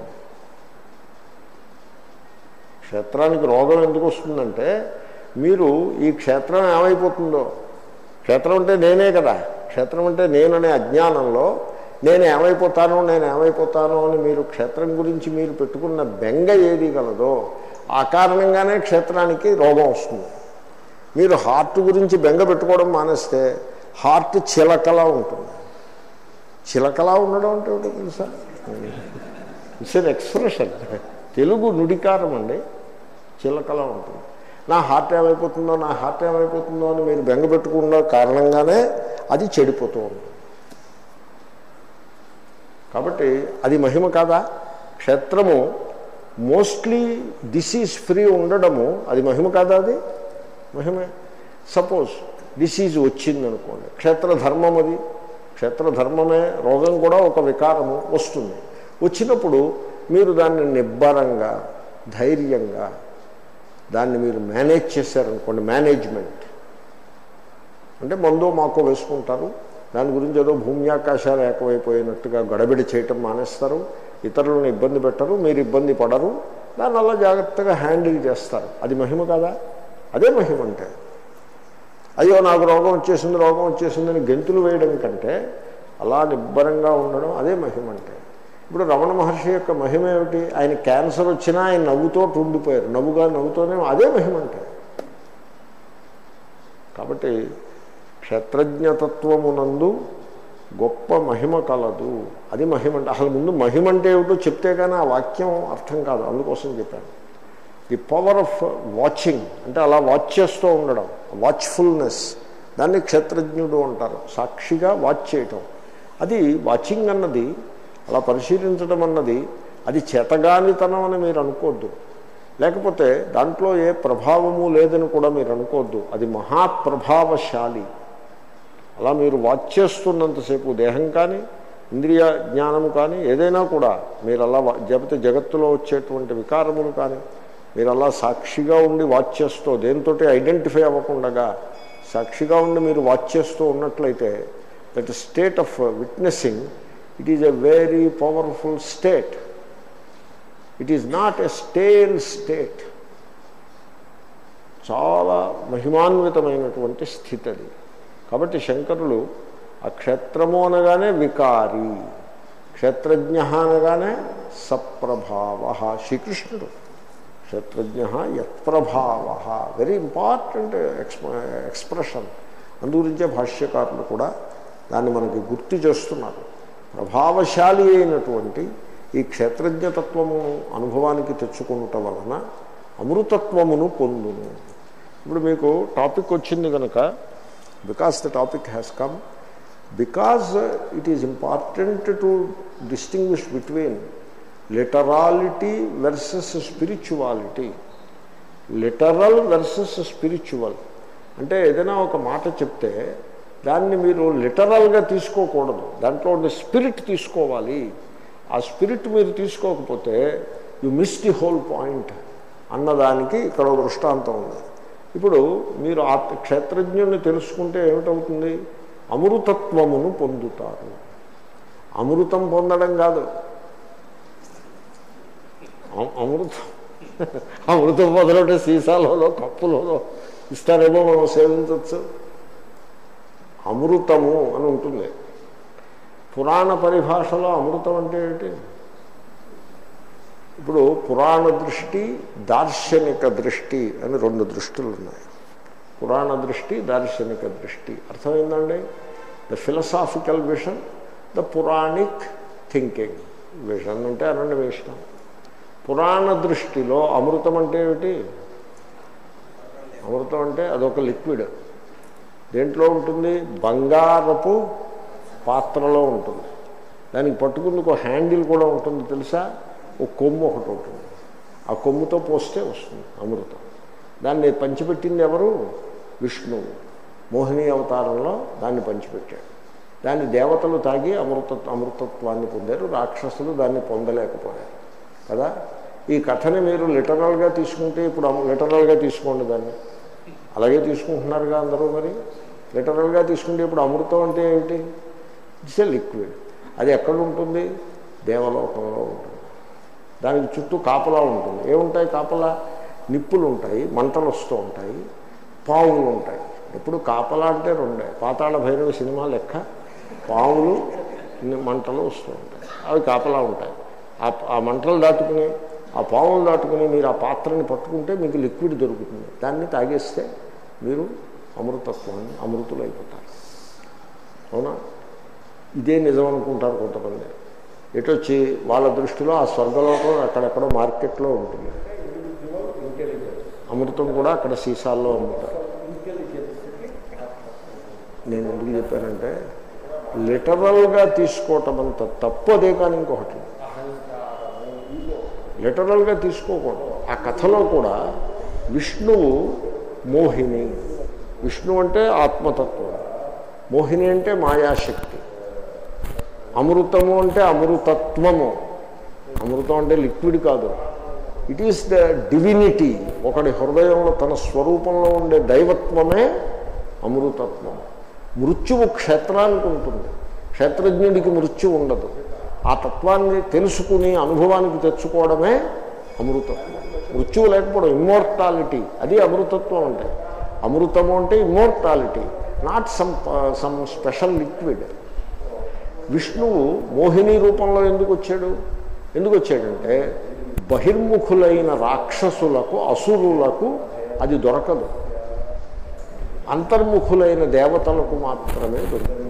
క్షేత్రానికి రోగం ఎందుకు వస్తుందంటే మీరు ఈ క్షేత్రం ఏమైపోతుందో, క్షేత్రం అంటే నేనే కదా, క్షేత్రం అంటే నేననే అజ్ఞానంలో నేను ఏమైపోతానో నేను ఏమైపోతానో అని మీరు క్షేత్రం గురించి మీరు పెట్టుకున్న బెంగ ఏది గలదో ఆ కారణంగానే క్షేత్రానికి రోగం వస్తుంది. మీరు హార్ట్ గురించి బెంగ పెట్టుకోవడం మానేస్తే హార్ట్ చిలకలా ఉంటుంది. చిలకలా ఉండడం అంటే ఒకటి తెలుసా? ఇట్స్ ఎన్ ఎక్స్ప్రెషన్, తెలుగు నుడికారం అండి. చిలకలా ఉంటుంది. నా హార్ట్ ఏమైపోతుందో నా హార్ట్ ఏమైపోతుందో అని మీరు బెంగ పెట్టుకున్న కారణంగానే అది చెడిపోతూ ఉంటుంది. కాబట్టి అది మహిమ కాదా? క్షేత్రము మోస్ట్లీ డిసీజ్ ఫ్రీ ఉండడము అది మహిమ కాదా? అది మహిమే. సపోజ్ డిసీజ్ వచ్చిందనుకోండి, క్షేత్రధర్మం అది, క్షేత్రధర్మమే. రోగం కూడా ఒక వికారము వస్తుంది. వచ్చినప్పుడు మీరు దాన్ని నిబ్బరంగా ధైర్యంగా దాన్ని మీరు మేనేజ్ చేశారనుకోండి, మేనేజ్మెంట్ అంటే మందో మాకో వేసుకుంటారు, దాని గురించి ఏదో భూమ్యాకాశాలు ఏకమైపోయినట్టుగా గడబిడి చేయటం మానేస్తారు, ఇతరులను ఇబ్బంది పెట్టరు, మీరు ఇబ్బంది పడరు, దాన్ని అలా జాగ్రత్తగా హ్యాండిల్ చేస్తారు. అది మహిమ కాదా? అదే మహిమ అంటే. అయ్యో నాకు రోగం వచ్చేసింది రోగం వచ్చేసిందని గెంతులు వేయడం కంటే అలా నిబ్బరంగా ఉండడం అదే మహిమ అంటే. ఇప్పుడు రమణ మహర్షి యొక్క మహిమ ఏమిటి? ఆయన క్యాన్సర్ వచ్చినా ఆయన నవ్వుతో ఉండిపోయారు, నవ్వుగా నవ్వుతోనే, అదే మహిమ అంటే. కాబట్టి క్షేత్రజ్ఞతత్వమునందు గొప్ప మహిమ కలదు, అది మహిమ అంటే. అసలు ముందు మహిమ అంటే ఏమిటో చెప్తే కానీ ఆ వాక్యం అర్థం కాదు, అందుకోసం చెప్పాను. ది పవర్ ఆఫ్ వాచింగ్ అంటే అలా వాచ్ చేస్తూ ఉండడం, వాచ్ఫుల్నెస్, దాన్ని క్షేత్రజ్ఞుడు అంటారు. సాక్షిగా వాచ్ చేయటం, అది వాచింగ్ అన్నది, అలా పరిశీలించడం అన్నది అది చేతగానితనం అని మీరు అనుకోవద్దు, లేకపోతే దాంట్లో ఏ ప్రభావము లేదని కూడా మీరు అనుకోవద్దు. అది మహాప్రభావశాలి. అలా మీరు వాచ్ చేస్తున్నంతసేపు దేహం కానీ ఇంద్రియ జ్ఞానము కానీ ఏదైనా కూడా మీరు అలా జగత జగత్తులో వచ్చేటువంటి వికారములు కానీ మీరు అలా సాక్షిగా ఉండి వాచ్ చేస్తూ దేనితోటి ఐడెంటిఫై అవ్వకుండా సాక్షిగా ఉండి మీరు వాచ్ చేస్తూ ఉన్నట్లయితే that state of witnessing it is a very powerful state. It is not a stale state. చాలా మహిమాన్వితమైనటువంటి స్థితి అది. కాబట్టి శంకరులు ఆ క్షేత్రము అనగానే వికారి, క్షేత్రజ్ఞ అనగానే సప్రభావ. శ్రీకృష్ణుడు క్షేత్రజ్ఞ యత్ప్రభావ, వెరీ ఇంపార్టెంట్ ఎక్స్ప ఎక్స్ప్రెషన్. అందుగురించే భాష్యకారులు కూడా దాన్ని మనకి గుర్తు చేస్తున్నారు. ప్రభావశాలి అయినటువంటి ఈ క్షేత్రజ్ఞతత్వము అనుభవానికి తెచ్చుకునుట వలన అమృతత్వమును పొందును. ఇప్పుడు మీకు టాపిక్ వచ్చింది కనుక, because the topic has come, because it is important to distinguish between literality versus spirituality. Literal versus spiritual అంటే ఏదైనా ఒక మాట చెప్తే దాన్ని మీరు లిటరల్గా తీసుకోకూడదు, దాంట్లో ఉండే స్పిరిట్ తీసుకోవాలి. ఆ స్పిరిట్ మీరు తీసుకోకపోతే you miss the whole point అన్నదానికి ఇక్కడ దృష్టాంతం ఉంది. ఇప్పుడు మీరు ఆ క్షేత్రజ్ఞుని తెలుసుకుంటే ఏమిటవుతుంది? అమృతత్వమును పొందుతారు. అమృతం పొందడం కాదు, అమృతం అమృతం పొందలంటే సీసాలలో కప్పులలో ఇస్తారేమో, మనం సేవించవచ్చు. అమృతము అని ఉంటుంది. పురాణ పరిభాషలో అమృతం అంటే ఏంటి? ఇప్పుడు పురాణ దృష్టి, దార్శనిక దృష్టి అని రెండు దృష్టిలు ఉన్నాయి. పురాణ దృష్టి, దార్శనిక దృష్టి. అర్థమైందండి? The philosophical vision, the puranic thinking vision అంటే అనండి మీ ఇష్టం. పురాణ దృష్టిలో అమృతం అంటే ఏమిటి? అమృతం అంటే అదొక లిక్విడ్. దేంట్లో ఉంటుంది? బంగారపు పాత్రలో ఉంటుంది. దానికి పట్టుకుందుకు ఒక హ్యాండిల్ కూడా ఉంటుంది తెలుసా? ఒక కొమ్ము ఒకటి ఉంటుంది. ఆ కొమ్ముతో పోస్తే వస్తుంది అమృతం. దాన్ని పంచిపెట్టింది ఎవరు? విష్ణువు. మోహిని అవతారంలో దాన్ని పంచిపెట్టాడు. దాన్ని దేవతలు తాగి అమృత అమృతత్వాన్ని పొందారు, రాక్షసులు దాన్ని పొందలేకపోయారు కదా. ఈ కథని మీరు లిటరల్గా తీసుకుంటే, ఇప్పుడు లిటరల్గా తీసుకోండి దాన్ని, అలాగే తీసుకుంటున్నారుగా అందరూ. మరి లిటరల్గా తీసుకుంటే ఇప్పుడు అమృతం అంటే ఏమిటి? It's a liquid. అది ఎక్కడ ఉంటుంది? దేవలోకంలో ఉంటుంది. దానికి చుట్టూ కాపలా ఉంటుంది. ఏముంటాయి కాపలా? నిప్పులు ఉంటాయి, మంటలు వస్తూ ఉంటాయి, పావులు ఉంటాయి. ఎప్పుడు కాపలా అంటే రెండే. పాతాళ భైరవ సినిమా లెక్క పావులు మంటలు వస్తూ ఉంటాయి, అవి కాపలా ఉంటాయి. ఆ మంటలు దాటుకుని, ఆ పావులు దాటుకుని మీరు ఆ పాత్రని పట్టుకుంటే మీకు లిక్విడ్ దొరుకుతుంది. దాన్ని తాగేస్తే మీరు అమృతత్వాన్ని అమృతులు అయిపోతారు. అవునా? ఇదే నిజం అనుకుంటారు కొంతమంది. ఎటొచ్చి వాళ్ళ దృష్టిలో ఆ స్వర్గలోకం అక్కడెక్కడో మార్కెట్లో ఉంటుంది. అమృతం కూడా అక్కడ సీసాల్లో అమ్ముతారు. నేను ఎందుకు చెప్పానంటే, లిటరల్గా తీసుకోవటం అంత తప్పు అదే, కానీ ఇంకొకటి లిటరల్గా తీసుకోకూడదు. ఆ కథలో కూడా విష్ణువు మోహిని. విష్ణువు అంటే ఆత్మతత్వం, మోహిని అంటే మాయాశక్తి. అమృతము అంటే అమృతత్వము. అమృతం అంటే లిక్విడ్ కాదు, ఇట్ ఈస్ ద డివినిటీ. ఒకడి హృదయంలో తన స్వరూపంలో ఉండే దైవత్వమే అమృతత్వం. మృత్యువు క్షేత్రానికి ఉంటుంది, క్షేత్రజ్ఞుడికి మృత్యు ఉండదు. ఆ తత్వాన్ని తెలుసుకుని అనుభవానికి తెచ్చుకోవడమే అమృతత్వం. మృత్యువు లేకపోవడం, ఇమ్మోర్టాలిటీ, అది అమృతత్వం అంటే. అమృతము అంటే immortality, not some some special liquid. విష్ణువు మోహిని రూపంలో ఎందుకు వచ్చాడు? ఎందుకు వచ్చాడంటే బహిర్ముఖులైన రాక్షసులకు, అసురులకు అది దొరకదు. అంతర్ముఖులైన దేవతలకు మాత్రమే దొరుకుతుంది.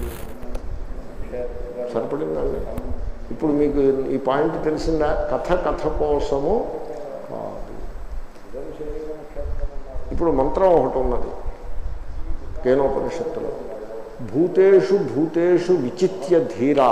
సరిపడిందండి? ఇప్పుడు మీకు ఈ పాయింట్ తెలిసిందా? కథ కథ కోసము కాదు. ఇప్పుడు మంత్రం ఒకటి ఉన్నది కేనోపనిషత్తులో, భూతేషు భూతేషు విచిత్య ధీరా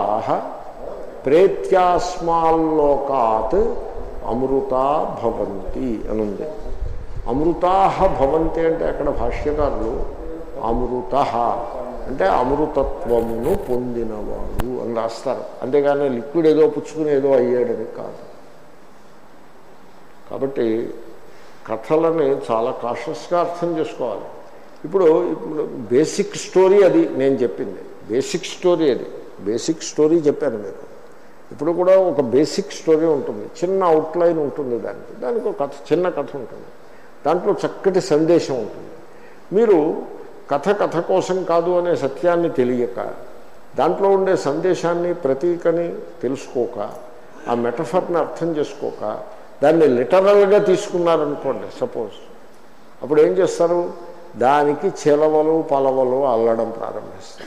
ప్రేత్యాస్మాల్లోకాత్ అమృతా భవంతి అనుంది. అమృతా భవంతి అంటే అక్కడ భాష్యకారులు అమృత అంటే అమృతత్వమును పొందినవాడు అని రాస్తారు. అంతేగాని లిక్విడ్ ఏదో పుచ్చుకుని ఏదో అయ్యాడని కాదు. కాబట్టి కథలని చాలా కాషస్గా అర్థం చేసుకోవాలి. ఇప్పుడు ఇప్పుడు బేసిక్ స్టోరీ అది నేను చెప్పింది, బేసిక్ స్టోరీ అది, బేసిక్ స్టోరీ చెప్పాను మీకు. ఇప్పుడు కూడా ఒక బేసిక్ స్టోరీ ఉంటుంది, చిన్న అవుట్లైన్ ఉంటుంది, దానికి దానికి ఒక కథ, చిన్న కథ ఉంటుంది, దాంట్లో చక్కటి సందేశం ఉంటుంది. మీరు కథ కథ కోసం కాదు అనే సత్యాన్ని తెలియక, దాంట్లో ఉండే సందేశాన్ని ప్రతీకని తెలుసుకోక, ఆ మెటఫర్ని అర్థం చేసుకోక దాన్ని లిటరల్గా తీసుకున్నారనుకోండి సపోజ్, అప్పుడు ఏం చేస్తారు, దానికి చిలవలు పలవలు అల్లడం ప్రారంభిస్తారు.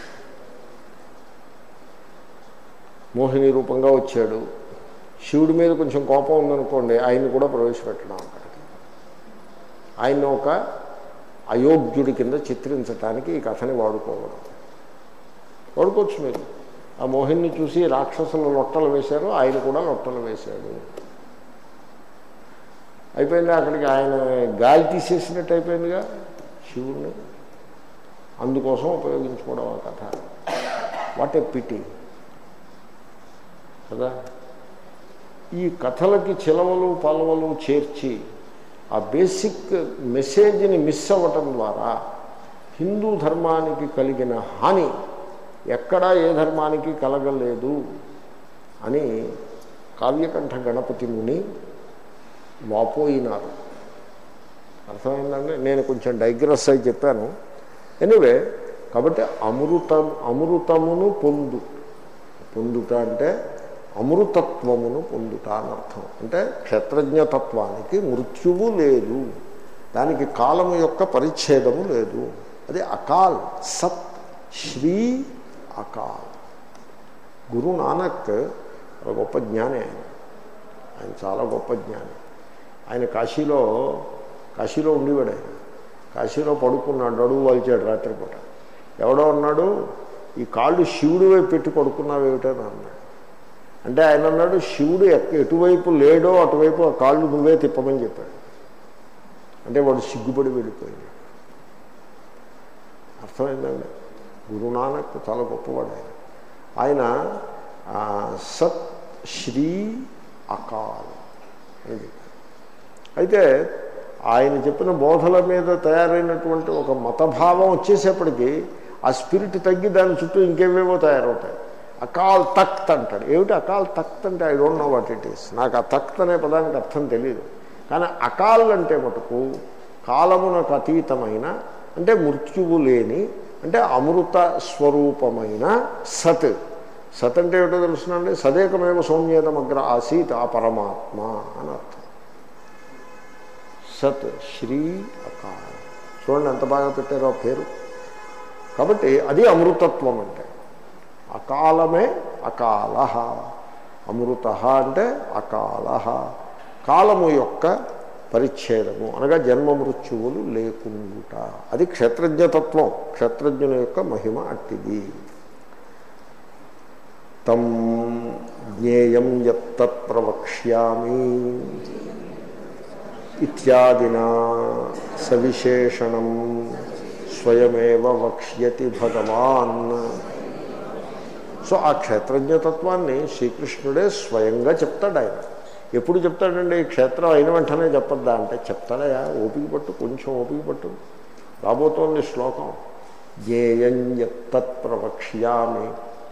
మోహిని రూపంగా వచ్చాడు, శివుడి మీద కొంచెం కోపం ఉందనుకోండి, ఆయన్ని కూడా ప్రవేశపెట్టడం అక్కడికి, ఆయన ఒక అయోగ్యుడి కింద చిత్రించడానికి ఈ కథని వాడుకోవడం. వాడుకోవచ్చు మీరు. ఆ మోహిని చూసి రాక్షసులు లొట్టలు వేశారు, ఆయన కూడా లొట్టలు వేశాడు, అయిపోయింది. అక్కడికి ఆయన గాలి తీసేసినట్టు అయిపోయిందిగా శివుడిని. అందుకోసం ఉపయోగించుకోవడం ఆ కథ. వాట్ ఏ పిటి కదా. ఈ కథలకి చిలవలు పలవలు చేర్చి ఆ బేసిక్ మెసేజ్ని మిస్ అవ్వటం ద్వారా హిందూ ధర్మానికి కలిగిన హాని ఎక్కడా ఏ ధర్మానికి కలగలేదు అని కావ్యకంఠ గణపతి ముని వాపోయినారు. అర్థమైందండి. నేను కొంచెం డైగ్రెస్ అయి చెప్పాను. ఎనివే, కాబట్టి అమృతం అమృతమును పొందు పొందుట అంటే అమృతత్వమును పొందుట అని అర్థం. అంటే క్షేత్రజ్ఞతత్వానికి మృత్యువు లేదు, దానికి కాలము యొక్క పరిచ్ఛేదము లేదు. అది అకాల్, సత్, శ్రీ అకాల్. గురు నానక్ గొప్ప జ్ఞాని, ఆయన ఆయన చాలా గొప్ప జ్ఞాని. ఆయన కాశీలో కాశీలో ఉండేవాడు. ఆయన కాశీలో పడుకున్నాడు, అడుగు వాల్చాడు రాత్రిపూట. ఎవడో అన్నాడు, ఈ కాళ్ళు శివుడి వైపు పెట్టి పడుకున్నావు ఏమిటని అన్నాడు. అంటే ఆయన అన్నాడు, శివుడు ఎటువైపు లేడో అటువైపు ఆ కాళ్ళు నువ్వే తిప్పమని చెప్పాడు. అంటే వాడు సిగ్గుపడి వెళ్ళిపోయాడు. అర్థమైందండి. గురునానక్ చాలా గొప్పవాడు ఆయన. ఆయన సత్, శ్రీ, అకాల్ అని చెప్పారు. అయితే ఆయన చెప్పిన బోధల మీద తయారైనటువంటి ఒక మతభావం వచ్చేసేపటికి ఆ స్పిరిట్ తగ్గి దాని చుట్టూ ఇంకేవేవో తయారవుతాయి. అకాల్ తఖ్త్ అంటాడు. ఏమిటి అకాల్ తఖ్త్ అంటే? I don't know what it is. నాకు ఆ తఖ్త్ అనే పదానికి అర్థం తెలియదు. కానీ అకాల్ అంటే మటుకు కాలమునకు అతీతమైన, అంటే మృత్యువు లేని, అంటే అమృత స్వరూపమైన సత్. సత్ అంటే ఏమిటో తెలుసునండి, సదేకమేవ సౌమ్యేదమగ్ర ఆసీత్, ఆ పరమాత్మ అని అర్థం. సత్, శ్రీ, అకాల్. చూడండి ఎంత బాగా పెట్టారో ఆ పేరు. కాబట్టి అది అమృతత్వం అంటే. అకాలమే అకాల, అమృత అంటే అకాల, కాలము యొక్క పరిచ్ఛేదము అనగా జన్మ మృత్యువులు లేకుండుట. అది క్షేత్రజ్ఞతత్వం, క్షేత్రజ్ఞుల యొక్క మహిమ అట్టిది. తం జ్ఞేయం యత్తత్ ప్రవక్ష్యామి ఇత్యాదినా సవిశేషణం స్వయమేవ వక్ష్యతి భగవాన్. సో ఆ క్షేత్రజ్ఞతత్వాన్ని శ్రీకృష్ణుడే స్వయంగా చెప్తాడు. ఆయన ఎప్పుడు చెప్తాడండి? క్షేత్రం అయిన వెంటనే చెప్పద్దా అంటే, చెప్తాడయా, ఓపిక పట్టు, కొంచెం ఓపిక పట్టు. రాబోతోంది శ్లోకం. జ్ఞేయం యత్తత్ ప్రవక్ష్యామి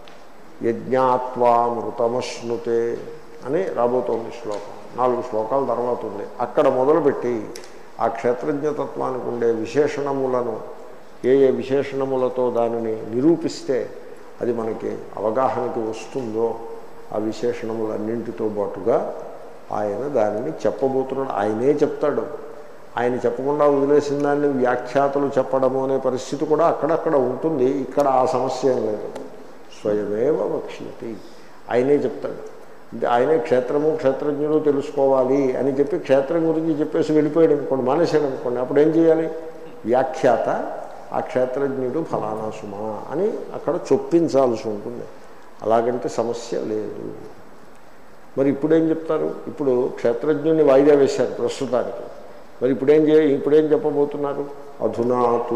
యజ్ఞాత్వామృతమశ్నుతే అని రాబోతోంది శ్లోకం. నాలుగు శ్లోకాల తర్వాత ఉంది. అక్కడ మొదలుపెట్టి ఆ క్షేత్రజ్ఞతత్వానికి ఉండే విశేషణములను, ఏ ఏ విశేషణములతో దానిని నిరూపిస్తే అది మనకి అవగాహనకి వస్తుందో ఆ విశేషణములన్నింటితో పాటుగా ఆయన దానిని చెప్పబోతున్నాడు. ఆయనే చెప్తాడు. ఆయన చెప్పకుండా వదిలేసిన దాన్ని వ్యాఖ్యాతలు చెప్పడము అనే పరిస్థితి కూడా అక్కడక్కడ ఉంటుంది. ఇక్కడ ఆ సమస్య ఏం లేదు. స్వయమేవ వక్ష్యతి, ఆయనే చెప్తాడు. అంటే ఆయనే క్షేత్రము క్షేత్రజ్ఞుడు తెలుసుకోవాలి అని చెప్పి క్షేత్రం గురించి చెప్పేసి వెళ్ళిపోయాడు అనుకోండి, మానేశాడు అనుకోండి, అప్పుడు ఏం చేయాలి? వ్యాఖ్యాత ఆ క్షేత్రజ్ఞుడు ఫలానా సుమా అని అక్కడ చొప్పించాల్సి ఉంటుంది. అలాగంటే సమస్య లేదు. మరి ఇప్పుడేం చెప్తారు? ఇప్పుడు క్షేత్రజ్ఞుని వాయిదా వేశారు ప్రస్తుతానికి. మరి ఇప్పుడేం చే ఇప్పుడేం చెప్పబోతున్నారు? అధునాతు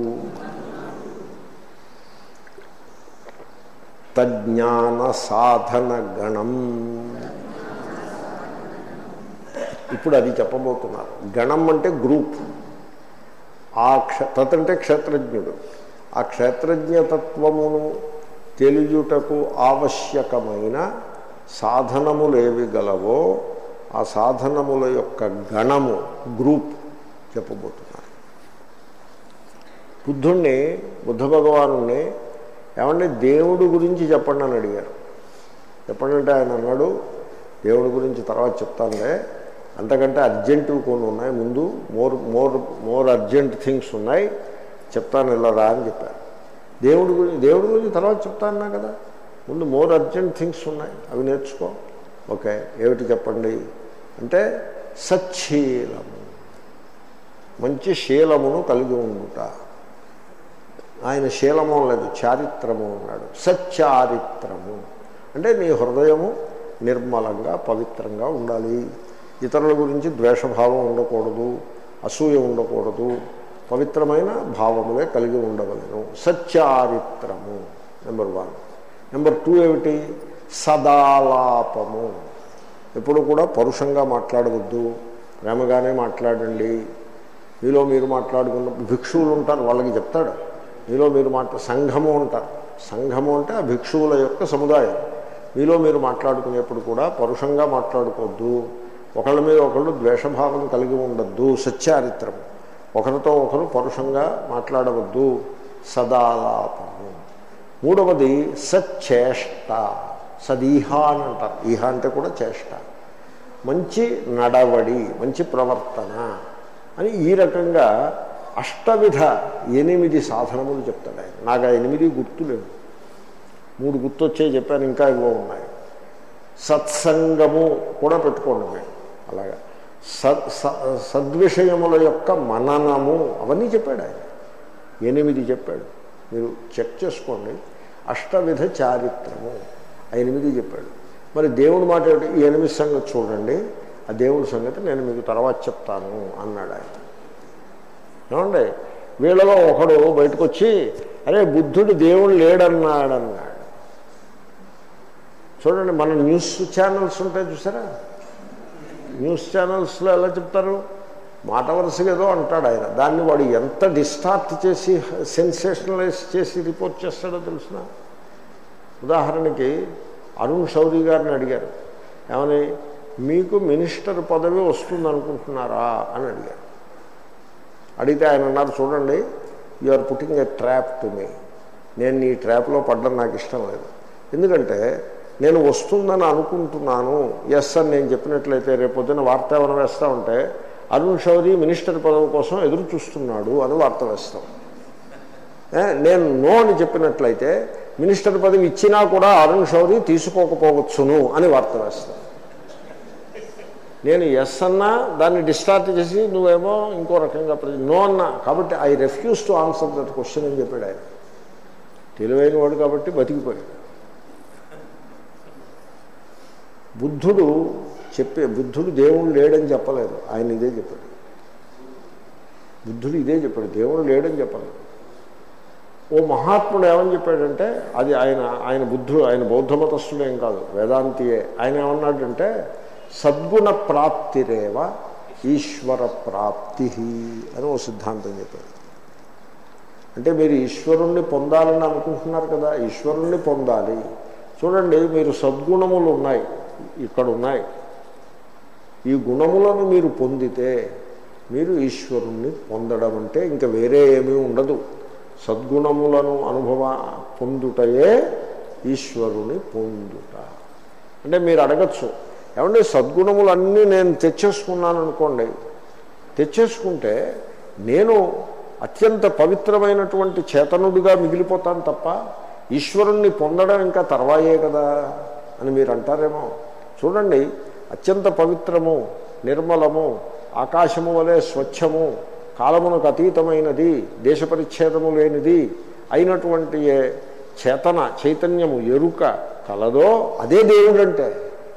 తజ్ఞాన సాధన గణం. ఇప్పుడు అది చెప్పబోతున్నారు. గణం అంటే గ్రూప్. ఆ క్ష తత్ అంటే క్షేత్రజ్ఞుడు. ఆ క్షేత్రజ్ఞతత్వమును తెలియుటకు ఆవశ్యకమైన సాధనములేవి గలవో ఆ సాధనముల యొక్క గణము గ్రూప్ చెప్పబోతున్నారు. బుద్ధుణ్ణి బుద్ధ భగవాను ఏమంటే దేవుడి గురించి చెప్పండి అని అడిగారు. చెప్పండి అంటే ఆయన అన్నాడు, దేవుడి గురించి తర్వాత చెప్తానులే, అంతకంటే అర్జెంటివ్ కొన్ని ఉన్నాయి, ముందు more more more urgent things ఉన్నాయి, చెప్తాను ఇలా రా అని చెప్పారు. దేవుడి గురించి దేవుడి గురించి తర్వాత చెప్తాన్నా కదా, ముందు మోర్ అర్జెంట్ థింగ్స్ ఉన్నాయి, అవి నేర్చుకో. ఓకే, ఏమిటి చెప్పండి అంటే సచ్చీలము, మంచి శీలమును కలిగి ఉండుట. ఆయన శీలము లేదు, చారిత్రము అన్నాడు. సచ్చారిత్రము అంటే నీ హృదయము నిర్మలంగా పవిత్రంగా ఉండాలి. ఇతరుల గురించి ద్వేషభావం ఉండకూడదు, అసూయ ఉండకూడదు, పవిత్రమైన భావములే కలిగి ఉండవలను. సచ్చారిత్రము నెంబర్ వన్. నెంబర్ టూ ఏమిటి? సదాలాపము. ఎప్పుడు కూడా పరుషంగా మాట్లాడవద్దు, ప్రేమగానే మాట్లాడండి. మీలో మీరు మాట్లాడుకున్న భిక్షువులు ఉంటారు, వాళ్ళకి చెప్తాడు. మీలో మీరు మాట్లా సంఘము ఉంటారు, సంఘము అంటే ఆ భిక్షువుల యొక్క సముదాయం. మీలో మీరు మాట్లాడుకునేప్పుడు కూడా పరుషంగా మాట్లాడుకోవద్దు, ఒకళ్ళ మీద ఒకళ్ళు ద్వేషభావం కలిగి ఉండద్దు. సచ్చారిత్రము, ఒకరితో ఒకరు పరుషంగా మాట్లాడవద్దు. సదాలాపము. మూడవది సచ్చేష్ట. సదీహ అని అంటారు. ఈహ అంటే కూడా చేష్ట. మంచి నడవడి, మంచి ప్రవర్తన అని ఈ రకంగా అష్టవిధ ఎనిమిది సాధనములు చెప్తాడు ఆయన. నాకు ఆ ఎనిమిది గుర్తులేవు, మూడు గుర్తొచ్చే చెప్పాను, ఇంకా ఇవో ఉన్నాయి. సత్సంగము కూడా పెట్టుకోండి మీరు. అలాగా సద్ సద్విషయముల యొక్క మననము అవన్నీ చెప్పాడు ఆయన. ఎనిమిది చెప్పాడు, మీరు చెక్ చేసుకోండి. అష్టవిధ చారిత్రము ఆ ఎనిమిది చెప్పాడు. మరి దేవుడి మాట ఏమిటి? ఈ ఎనిమిది సంగతి చూడండి, ఆ దేవుడి సంగతి నేను మీకు తర్వాత చెప్తాను అన్నాడు ఆయన. ఏమండి, వీళ్ళలో ఒకడు బయటకు వచ్చి అరే బుద్ధుడు దేవుడు లేడన్నాడన్నాడు. చూడండి, మన న్యూస్ ఛానల్స్ ఉంటాయి చూసారా, న్యూస్ ఛానల్స్లో ఎలా చెప్తారు, మాట వరుసగా ఏదో అంటాడు ఆయన, దాన్ని వాడు ఎంత డిస్టార్ట్ చేసి సెన్సేషనలైజ్ చేసి రిపోర్ట్ చేస్తాడో తెలుసిన. ఉదాహరణకి అరుణ్ శౌరి గారిని అడిగారు, ఏమని మీకు మినిస్టర్ పదవి వస్తుంది అనుకుంటున్నారా అని అడిగారు. అడిగితే ఆయన అన్నారు, చూడండి you are putting a trap to me. నేను ఈ ట్రాప్లో పడ్డం నాకు ఇష్టం లేదు. ఎందుకంటే నేను వస్తుందని అనుకుంటున్నాను, ఎస్ అని నేను చెప్పినట్లయితే రేపొద్దున వార్త ఏమైనా వేస్తూ ఉంటే అరుణ్ శౌరి మినిస్టర్ పదవి కోసం ఎదురు చూస్తున్నాడు అని వార్త వేస్తాం. నేను నో అని చెప్పినట్లయితే మినిస్టర్ పదవి ఇచ్చినా కూడా అరుణ్ శౌరి తీసుకోకపోవచ్చును అని వార్త వేస్తాం. నేను ఎస్ అన్నా దాన్ని డిస్టార్ట్ చేసి నువ్వేమో ఇంకో రకంగా నో అన్నా. కాబట్టి I refuse to answer that question అని చెప్పాడు ఆయన. తెలివైన వాడు కాబట్టి బతికిపోయాడు. బుద్ధుడు చెప్పే బుద్ధుడు దేవుడు లేడని చెప్పలేదు, ఆయన ఇదే చెప్పాడు. బుద్ధుడు ఇదే చెప్పాడు, దేవుడు లేడని చెప్పలేదు. ఓ మహాత్ముడు ఏమని చెప్పాడంటే, అది ఆయన ఆయన బుద్ధుడు, ఆయన బౌద్ధ మతస్థుడేం కాదు, వేదాంతియే. ఆయన ఏమన్నాడంటే సద్గుణ ప్రాప్తిరేవ ఈశ్వర ప్రాప్తి అని ఓ సిద్ధాంతం చెప్పాడు. అంటే మీరు ఈశ్వరుణ్ణి పొందాలని అనుకుంటున్నారు కదా, ఈశ్వరుణ్ణి పొందాలి. చూడండి, మీరు సద్గుణములు ఉన్నాయి, ఇక్కడ ఉన్నాయి. ఈ గుణములను మీరు పొందితే మీరు ఈశ్వరుణ్ణి పొందడం అంటే ఇంకా వేరే ఏమీ ఉండదు. సద్గుణములను అనుభవ పొందుటయే ఈశ్వరుని పొందుట. అంటే మీరు అడగచ్చు, ఏమంటే సద్గుణములన్నీ నేను తెచ్చేసుకున్నాను అనుకోండి, తెచ్చేసుకుంటే నేను అత్యంత పవిత్రమైనటువంటి చేతనుడిగా మిగిలిపోతాను తప్ప ఈశ్వరుణ్ణి పొందడం ఇంకా తర్వాయే కదా అని మీరు అంటారేమో. చూడండి, అత్యంత పవిత్రము, నిర్మలము, ఆకాశము వలె స్వచ్ఛము, కాలమునకు అతీతమైనది, దేశ పరిచ్ఛేదము లేనిది అయినటువంటి ఏ చేతన చైతన్యము ఎరుక కలదో అదే దేవుడు. అంటే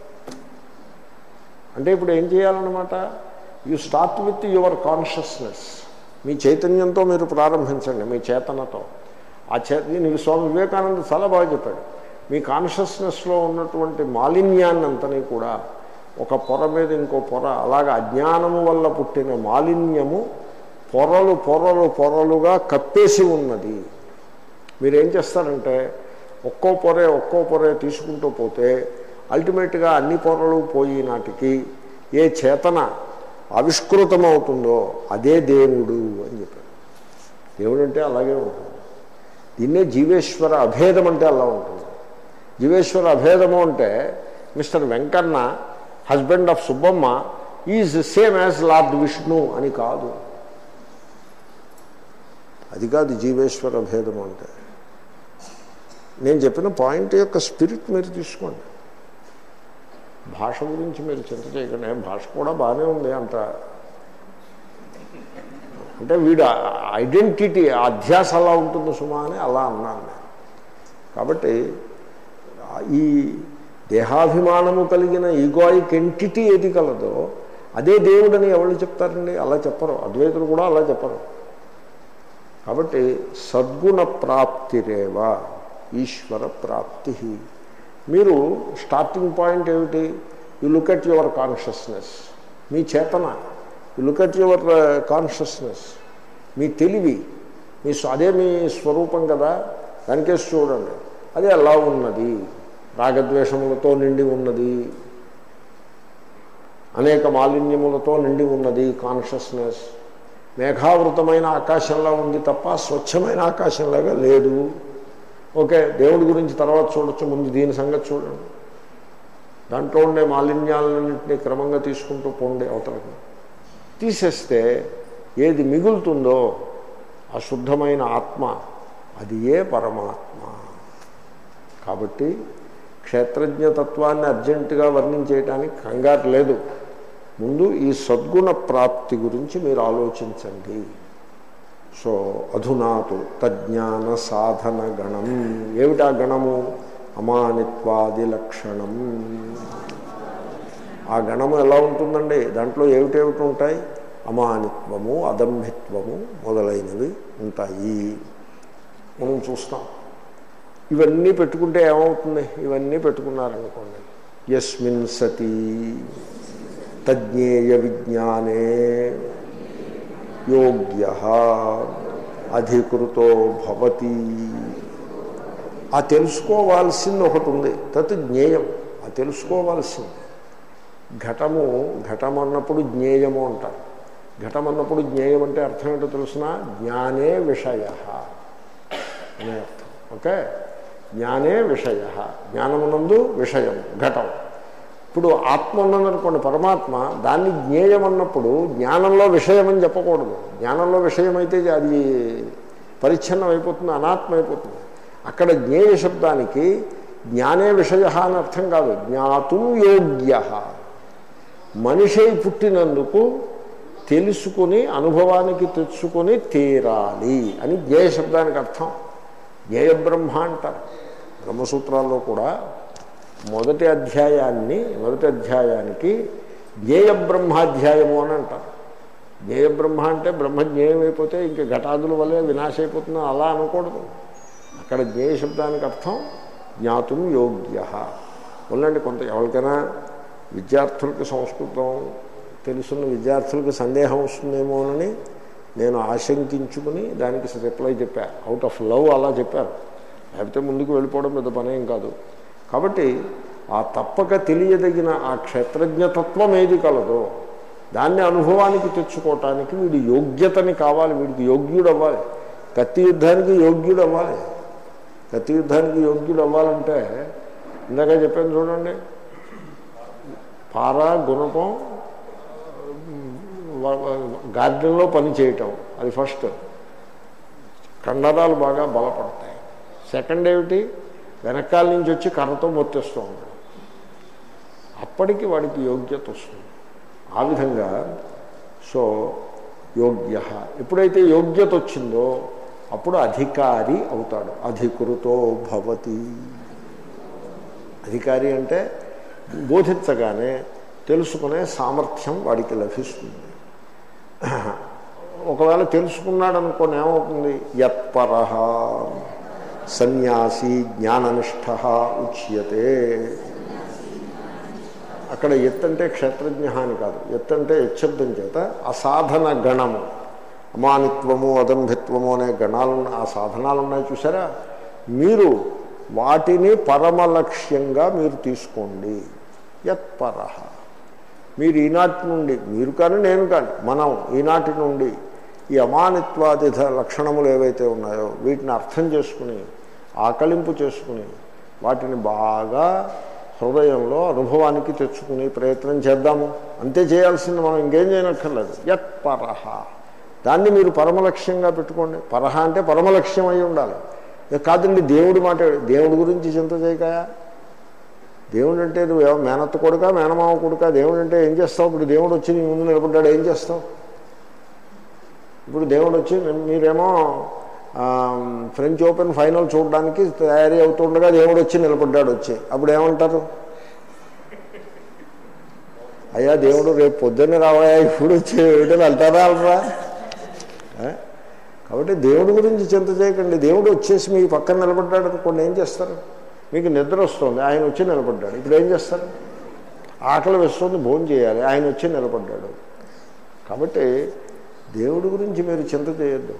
అంటే ఇప్పుడు ఏం చేయాలన్నమాట, you start with your consciousness. మీ చైతన్యంతో మీరు ప్రారంభించండి, మీ చేతనతో. ఆ చే దీనికి స్వామి వివేకానంద చాలా బాగా చెప్పాడు. మీ కాన్షియస్నెస్లో ఉన్నటువంటి మాలిన్యాన్ని అంతని కూడా ఒక పొర మీద ఇంకో పొర, అలాగా అజ్ఞానము వల్ల పుట్టిన మాలిన్యము పొరలు పొరలు పొరలుగా కప్పేసి ఉన్నది. మీరేం చేస్తారంటే ఒక్కో పొరే ఒక్కో పొరే తీసుకుంటూ పోతే అల్టిమేట్గా అన్ని పొరలు పోయి నాటికి ఏ చేతన ఆవిష్కృతమవుతుందో అదే దేవుడు అని చెప్పారు. దేవుడు అంటే అలాగే ఉంటుంది. దీన్నే జీవేశ్వర అభేదం అంటే అలా ఉంటుంది. జీవేశ్వర అభేదము అంటే Mister Venkanna husband of Subbamma is same as Lord Vishnu అని కాదు. అది కాదు జీవేశ్వర భేదము అంటే. నేను చెప్పిన పాయింట్ యొక్క స్పిరిట్ మీరు తీసుకోండి. భాష గురించి మీరు చింత చేయకండి. భాష కూడా బాగానే ఉంది అంత, అంటే వీడు ఐడెంటిటీ అధ్యాస అలా ఉంటుంది సుమా అని అలా అన్నాను నేను. కాబట్టి ఈ దేహాభిమానము కలిగిన ఈగోయిక్ ఎంటిటీ ఏది కలదో అదే దేవుడని ఎవరు చెప్తారండి? అలా చెప్పరు. అద్వైతులు కూడా అలా చెప్పరు. కాబట్టి సద్గుణ ప్రాప్తిరేవ ఈశ్వర ప్రాప్తి. మీరు స్టార్టింగ్ పాయింట్ ఏమిటి? You look at your consciousness, మీ చేతన. You look at your consciousness, మీ తెలివి, మీ అదే మీ స్వరూపం కదా. దానికేసి చూడండి, అదే ఎలా ఉన్నది, రాగద్వేషములతో నిండి ఉన్నది, అనేక మాలిన్యములతో నిండి ఉన్నది కాన్షియస్నెస్. మేఘావృతమైన ఆకాశంలా ఉంది తప్ప స్వచ్ఛమైన ఆకాశంలాగా లేదు. ఓకే, దేవుడి గురించి తర్వాత చూడొచ్చు, ముందు దీని సంగతి చూడండి. దాంట్లో ఉండే మాలిన్యాలన్నింటినీ క్రమంగా తీసుకుంటూ పోండి అవతలకి. తీసేస్తే ఏది మిగులుతుందో ఆ శుద్ధమైన ఆత్మ, అది ఏ పరమాత్మ. కాబట్టి క్షేత్రజ్ఞతత్వాన్ని అర్జెంటుగా వర్ణించేయటానికి కంగారు లేదు. ముందు ఈ సద్గుణ ప్రాప్తి గురించి మీరు ఆలోచించండి. సో అధునాతు తజ్ఞాన సాధన గణం. ఏమిటా గణము? అమానిత్వాది లక్షణం. ఆ గణము ఎలా ఉంటుందండి? దాంట్లో ఏమిటేమిటి ఉంటాయి? అమానిత్వము, అదంభిత్వము మొదలైనవి ఉంటాయి. మనం చూస్తాం. ఇవన్నీ పెట్టుకుంటే ఏమవుతుంది? ఇవన్నీ పెట్టుకున్నారనుకోండి, యస్మిన్ సతి తజ్ఞేయ విజ్ఞానే యోగ్య అధికృతో భవతి. ఆ తెలుసుకోవాల్సింది ఒకటి ఉంది, తత్ జ్ఞేయం. ఆ తెలుసుకోవాల్సింది ఘటము. ఘటం అన్నప్పుడు జ్ఞేయము అంటారు. ఘటం అన్నప్పుడు జ్ఞేయం అంటే అర్థం ఏంటో తెలుసిన? జ్ఞానే విషయ అనే అర్థం. ఓకే, జ్ఞానే విషయ, జ్ఞానమునందు విషయం ఘటం. ఇప్పుడు ఆత్మ ఉన్నదనుకోండి, పరమాత్మ, దాన్ని జ్ఞేయం అన్నప్పుడు జ్ఞానంలో విషయం అని చెప్పకూడదు. జ్ఞానంలో విషయం అయితే అది పరిచ్ఛిన్నం అయిపోతుంది, అనాత్మ అయిపోతుంది. అక్కడ జ్ఞేయ శబ్దానికి జ్ఞానే విషయ అని అర్థం కాదు. జ్ఞాతుం యోగ్య, మనిషి పుట్టినందుకు తెలుసుకుని అనుభవానికి తెచ్చుకొని తీరాలి అని జ్ఞేయ శబ్దానికి అర్థం. జ్ఞేయ బ్రహ్మ అంటారు. బ్రహ్మసూత్రాల్లో కూడా మొదటి అధ్యాయాన్ని మొదటి అధ్యాయానికి జ్ఞేయ బ్రహ్మాధ్యాయము అని అంటారు. జ్ఞేయ బ్రహ్మ అంటే బ్రహ్మ జ్ఞేయం అయిపోతే ఇంక ఘటాదుల వల్లే వినాశ అయిపోతుందని అలా అనకూడదు. అక్కడ జ్ఞేయ శబ్దానికి అర్థం జ్ఞాతుం యోగ్య. ఉండండి, కొంత ఎవరికైనా విద్యార్థులకు సంస్కృతం తెలుసున్న విద్యార్థులకు సందేహం వస్తుందేమోనని నేను ఆశంకించుకుని దానికి రిప్లై చెప్పా. అవుట్ ఆఫ్ లవ్ అలా చెప్పారు, లేకపోతే ముందుకు వెళ్ళిపోవడం పెద్ద పనేం కాదు. కాబట్టి ఆ తప్పక తెలియదగిన ఆ క్షేత్రజ్ఞతత్వం ఏది కలదో దాన్ని అనుభవానికి తెచ్చుకోవటానికి వీడి యోగ్యతని కావాలి. వీడికి యోగ్యుడు అవ్వాలి. కత్తి యుద్ధానికి యోగ్యుడు అవ్వాలి. కత్తి యుద్ధానికి యోగ్యుడు అవ్వాలంటే ఇందాక చెప్పాను చూడండి, పార, గుణపం, గార్డెన్లో పని చేయటం, అది ఫస్ట్. కండరాలు బాగా బలపడతాయి. సెకండ్ ఏమిటి? వెనకాల నుంచి వచ్చి కర్రతో మొత్తేస్తూ ఉంటాడు. అప్పటికి వాడికి యోగ్యత వస్తుంది. ఆ విధంగా సో యోగ్య, ఎప్పుడైతే యోగ్యత వచ్చిందో అప్పుడు అధికారి అవుతాడు. అధికృతో భవతి. అధికారి అంటే బోధించగానే తెలుసుకునే సామర్థ్యం వాడికి లభిస్తుంది. ఒకవేళ తెలుసుకున్నాడు అనుకోని ఏమవుతుంది? యత్పరః సన్యాసి జ్ఞాననిష్ఠ ఉచ్యతే. అక్కడ ఎత్ అంటే క్షేత్రజ్ఞ అని కాదు. ఎత్ అంటే యశబ్దం చేత అసాధన గణము. అమానిత్వము అదంభిత్వము అనే గణాలు ఆ సాధనాలు ఉన్నాయి చూసారా, మీరు వాటిని పరమలక్ష్యంగా మీరు తీసుకోండి. యత్పరః, మీరు ఈనాటి నుండి, మీరు కానీ నేను కానీ మనం ఈనాటి నుండి ఈ అమానిత్వాది లక్షణములు ఏవైతే ఉన్నాయో వీటిని అర్థం చేసుకుని ఆకలింపు చేసుకుని వాటిని బాగా హృదయంలో అనుభవానికి తెచ్చుకుని ప్రయత్నం చేద్దాము. అంతే చేయాల్సింది, మనం ఇంకేం చేయనక్కర్లేదు. యత్పరః, దాన్ని మీరు పరమలక్ష్యంగా పెట్టుకోండి. పరహ అంటే పరమలక్ష్యం అయి ఉండాలి. కాదండి దేవుడి మాట, దేవుడి గురించి చింత చేయకాయా? దేవుడు అంటే నువ్వు మేనత్త కొడుక మేనమావ కొడుక? దేవుడు అంటే ఏం చేస్తావు? ఇప్పుడు దేవుడు వచ్చి నీ ముందు నిలబడ్డాడు, ఏం చేస్తావు? ఇప్పుడు దేవుడు వచ్చి మీరేమో ఫ్రెంచ్ ఓపెన్ ఫైనల్ చూడడానికి తయారీ అవుతుండగా దేవుడు వచ్చి నిలబడ్డాడు. వచ్చి అప్పుడు ఏమంటారు? అయ్యా దేవుడు రేపు పొద్దున్నే రావాయా, ఇప్పుడు వచ్చి ఏమిటని వెళ్తారా అలరా? కాబట్టి దేవుడి గురించి చింత చేయకండి. దేవుడు వచ్చేసి మీ పక్కన నిలబడ్డాడు అనుకోండి, ఏం చేస్తారు? మీకు నిద్ర వస్తుంది, ఆయన వచ్చి నిలబడ్డాడు, ఇప్పుడు ఏం చేస్తారు? ఆకలి వేస్తుంది, భోజనం చేయాలి, ఆయన వచ్చి నిలబడ్డాడు. కాబట్టి దేవుడి గురించి మీరు చింత చేయొద్దు.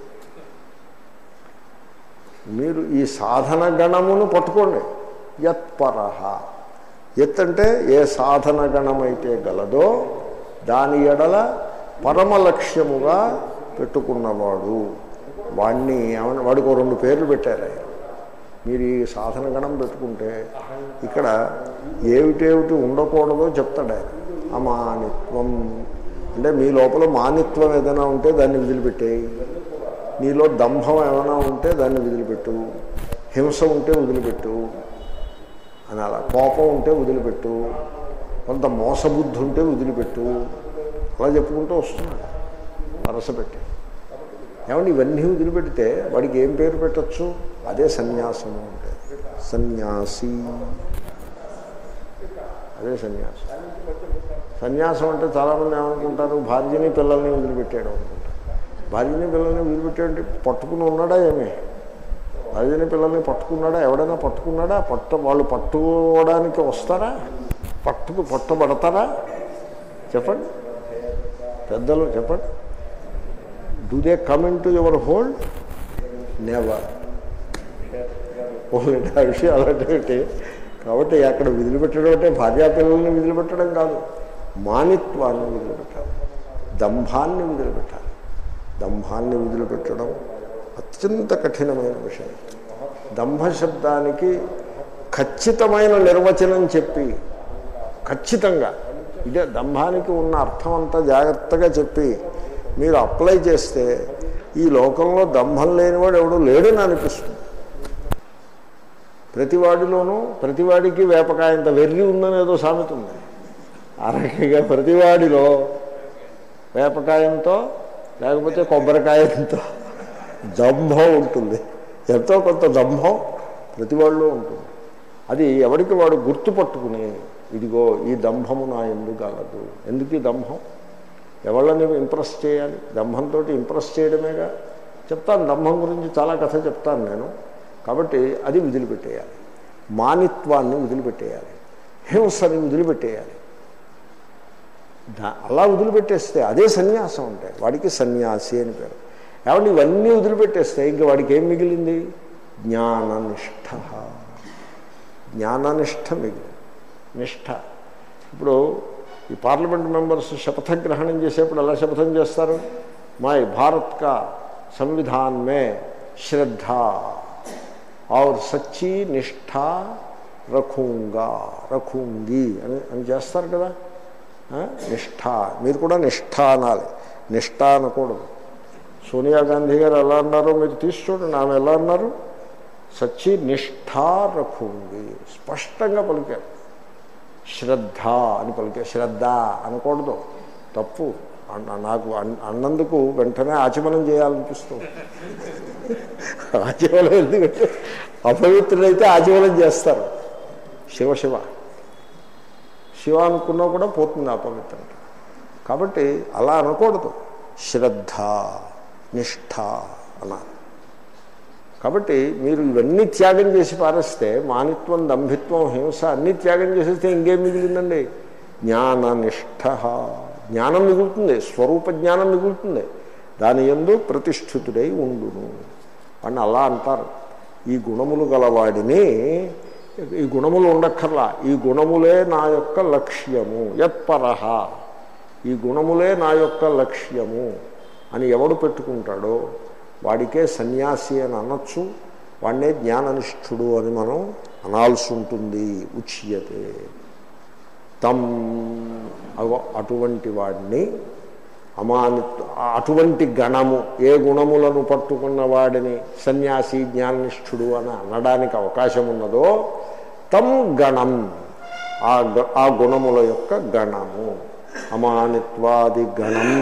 మీరు ఈ సాధన గణమును పట్టుకోండి. యత్పరః, యత్ అంటే ఏ సాధన గణమైతే గలదో దాని ఎడల పరమలక్ష్యముగా పెట్టుకున్నవాడు. వాడిని ఏమన్నా వాడికి రెండు పేర్లు పెట్టారు. మీరు ఈ సాధన గణం పెట్టుకుంటే ఇక్కడ ఏమిటేమిటి ఉండకూడదో చెప్తాడు ఆయన. అమానిత్వం అంటే మీ లోపల మానిత్వం ఏదైనా ఉంటే దాన్ని వదిలిపెట్టేయి. నీలో దంభం ఏమైనా ఉంటే దాన్ని వదిలిపెట్టు. హింస ఉంటే వదిలిపెట్టు అని, అలా కోపం ఉంటే వదిలిపెట్టు, కొంత మోసబుద్ధి ఉంటే వదిలిపెట్టు, అలా చెప్పుకుంటూ వస్తున్నాడు వరస పెట్టి. ఏమంటే ఇవన్నీ వదిలిపెడితే వాడికి ఏం పేరు పెట్టచ్చు? అదే సన్యాసము అంటే. సన్యాసి, అదే సన్యాసం. సన్యాసం అంటే చాలామంది ఏమనుకుంటారు? భార్యని పిల్లల్ని వదిలిపెట్టాడు అనుకుంటారు. భార్యని పిల్లల్ని వదిలిపెట్టాడు పట్టుకుని ఉన్నాడా ఏమి? భార్యని పిల్లల్ని పట్టుకున్నాడా? ఎవడైనా పట్టుకున్నాడా? పట్ట వాళ్ళు పట్టుకోవడానికి వస్తారా? పట్టుకు పట్టుబడతారా? చెప్పండి పెద్దలు, చెప్పండి. Do they come in to your hold? Never. Only ఆ విషయం అలాంటి. కాబట్టి అక్కడ వదిలిపెట్టడం అంటే భార్యాపిల్లల్ని వదిలిపెట్టడం కాదు, మానిత్వాన్ని వదిలిపెట్టాలి, దంభాన్ని వదిలిపెట్టాలి. దంభాన్ని వదిలిపెట్టడం అత్యంత కఠినమైన విషయం. దంభ శబ్దానికి ఖచ్చితమైన నిర్వచనం చెప్పి, ఖచ్చితంగా ఇదే దంభానికి ఉన్న అర్థం అంతా జాగ్రత్తగా చెప్పి మీరు అప్లై చేస్తే ఈ లోకంలో దంభం లేనివాడు ఎవడు లేడని అనిపిస్తుంది. ప్రతివాడిలోనూ ప్రతివాడికి వేపకాయంత వెర్రి ఉందని ఏదో సామెత ఉంది. ఆ రకంగా ప్రతివాడిలో వేపకాయంతో లేకపోతే కొబ్బరికాయంతో దంభం ఉంటుంది. ఎంతో కొంత దంభం ప్రతివాడిలో ఉంటుంది. అది ఎవరికి వాడు గుర్తుపట్టుకుని, ఇదిగో ఈ దంభము నా ఎందుకు కలదు. ఎందుకు ఈ దంభం? ఎవళ్ళని ఇంప్రెస్ చేయాలి? దంభంతో ఇంప్రెస్ చేయడమేగా. చెప్తాను, దంభం గురించి చాలా కథ చెప్తాను నేను. కాబట్టి అది వదిలిపెట్టేయాలి. మానిత్వాన్ని వదిలిపెట్టేయాలి, హింసని వదిలిపెట్టేయాలి. అలా వదిలిపెట్టేస్తే అదే సన్యాసం అంటే వాడికి సన్యాసి అని పేరు. కాబట్టి ఇవన్నీ వదిలిపెట్టేస్తే ఇంక వాడికి ఏం మిగిలింది? జ్ఞాననిష్ట. జ్ఞాననిష్ట మిగిలింది. నిష్ఠ. ఇప్పుడు ఈ పార్లమెంట్ మెంబర్స్ శపథగ్రహణం చేసేప్పుడు ఎలా శపథం చేస్తారు? మై భారత్ కా సంవిధాన్ మే శ్రద్ధ और సచ్చి నిష్ఠా రఖూంగా రఖూంగి అని అని చేస్తారు కదా. నిష్ఠ, మీరు కూడా నిష్ఠ అనాలి, నిష్ఠ అనకూడదు. సోనియా గాంధీ గారు ఎలా అన్నారో మీరు తీసి చూడండి. ఆమె ఎలా అన్నారు? సచ్చి నిష్ఠా రఖూంగి స్పష్టంగా పలికారు. శ్రద్ధ అని పలికారు. శ్రద్ధ అనకూడదు, తప్పు. నాకు అన్నందుకు వెంటనే ఆచమనం చేయాలనిపిస్తుంది. ఆచమనం ఎందుకంటే అపవిత్రులైతే ఆచమనం చేస్తారు. శివ శివ శివ అనుకున్నా కూడా పోతుంది అపవిత్రత. కాబట్టి అలా అనకూడదు. శ్రద్ధ నిష్ఠ అన్నారు. కాబట్టి మీరు ఇవన్నీ త్యాగం చేసి పారేస్తే, మానిత్వం దంభిత్వం హింస అన్నీ త్యాగం చేసేస్తే ఇంకేం మిగిలిందండి? జ్ఞాననిష్ట. జ్ఞానం మిగులుతుంది, స్వరూప జ్ఞానం మిగులుతుంది. దాని యందు ప్రతిష్ఠితుడై ఉండును. వాడిని అలా అంటారు. ఈ గుణములు గలవాడిని, ఈ గుణములు ఉండక్కర్లా, ఈ గుణములే నా యొక్క లక్ష్యము, యత్పరహ, ఈ గుణములే నా యొక్క లక్ష్యము అని ఎవడు పెట్టుకుంటాడో వాడికే సన్యాసి అని అనొచ్చు, వాడినే జ్ఞాననిష్ఠుడు అని మనం అనాల్సి ఉంటుంది. ఉచ్యతే తం, అటువంటి వాడిని అమానిత్వ, అటువంటి గణము, ఏ గుణములను పట్టుకున్న వాడిని సన్యాసి జ్ఞాననిష్ఠుడు అని అనడానికి అవకాశం ఉన్నదో తం గణం, ఆ ఆ గుణముల యొక్క గణము, అమానిత్వాది గణం.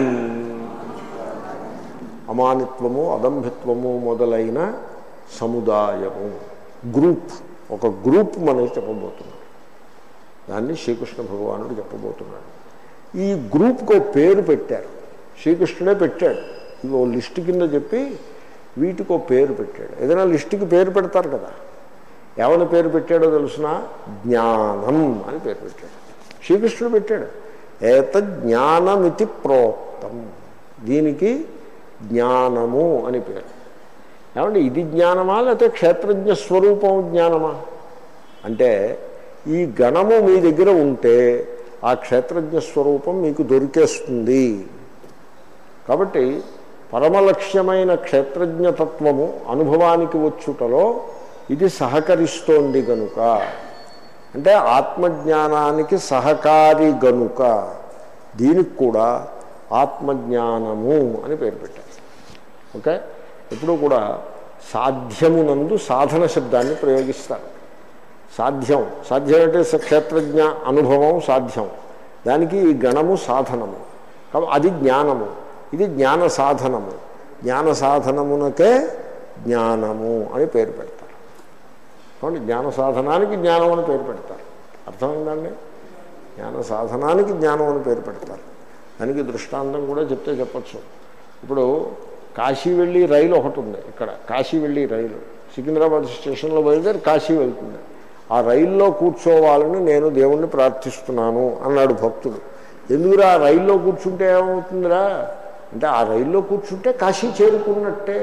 అమానిత్వము, అదంభిత్వము మొదలైన సముదాయము, గ్రూప్, ఒక గ్రూప్ మనకి చెప్పబోతున్నాడు. దాన్ని శ్రీకృష్ణ భగవానుడు చెప్పబోతున్నాడు. ఈ గ్రూప్కు పేరు పెట్టారు, శ్రీకృష్ణుడే పెట్టాడు. ఇవి ఓ లిస్టు కింద చెప్పి వీటికో పేరు పెట్టాడు. ఏదైనా లిస్టుకి పేరు పెడతారు కదా, ఏమని పేరు పెట్టాడో తెలుసిన, జ్ఞానం అని పేరు పెట్టాడు. శ్రీకృష్ణుడు పెట్టాడు. ఏతద్ జ్ఞానమితి ప్రోక్తం, దీనికి జ్ఞానము అని పేరు. ఏమంటే ఇది జ్ఞానమా లేకపోతే క్షేత్రజ్ఞ స్వరూపం జ్ఞానమా అంటే, ఈ గణము మీ దగ్గర ఉంటే ఆ క్షేత్రజ్ఞ స్వరూపం మీకు దొరికేస్తుంది. కాబట్టి పరమలక్ష్యమైన క్షేత్రజ్ఞతత్వము అనుభవానికి వచ్చుటలో ఇది సహకరిస్తోంది గనుక, అంటే ఆత్మజ్ఞానానికి సహకారి గనుక దీనికి కూడా ఆత్మజ్ఞానము అని పేరు పెట్టారు. ఓకే, ఎప్పుడూ కూడా సాధ్యమునందు సాధన శబ్దాన్ని ప్రయోగిస్తారు. సాధ్యం, సాధ్యం అంటే క్షేత్రజ్ఞ అనుభవం సాధ్యం, దానికి ఈ గణము సాధనము, కాబట్టి అది జ్ఞానము, ఇది జ్ఞాన సాధనము. జ్ఞాన సాధనమునకే జ్ఞానము అని పేరు పెడతారు. కాబట్టి జ్ఞాన సాధనానికి జ్ఞానం అని పేరు పెడతారు. అర్థమైందండి? జ్ఞాన సాధనానికి జ్ఞానం అని పేరు పెడతారు. దానికి దృష్టాంతం కూడా చెప్తే చెప్పచ్చు. ఇప్పుడు కాశీ వెళ్ళి రైలు ఒకటి ఉంది ఇక్కడ, కాశీ వెళ్ళి రైలు సికింద్రాబాద్ స్టేషన్లో బయలుదేరి కాశీ వెళ్తుంది. ఆ రైల్లో కూర్చోవాలని నేను దేవుణ్ణి ప్రార్థిస్తున్నాను అన్నాడు భక్తుడు. ఎందుకురా ఆ రైల్లో కూర్చుంటే ఏమవుతుందిరా అంటే, ఆ రైల్లో కూర్చుంటే కాశీ చేరుకున్నట్టే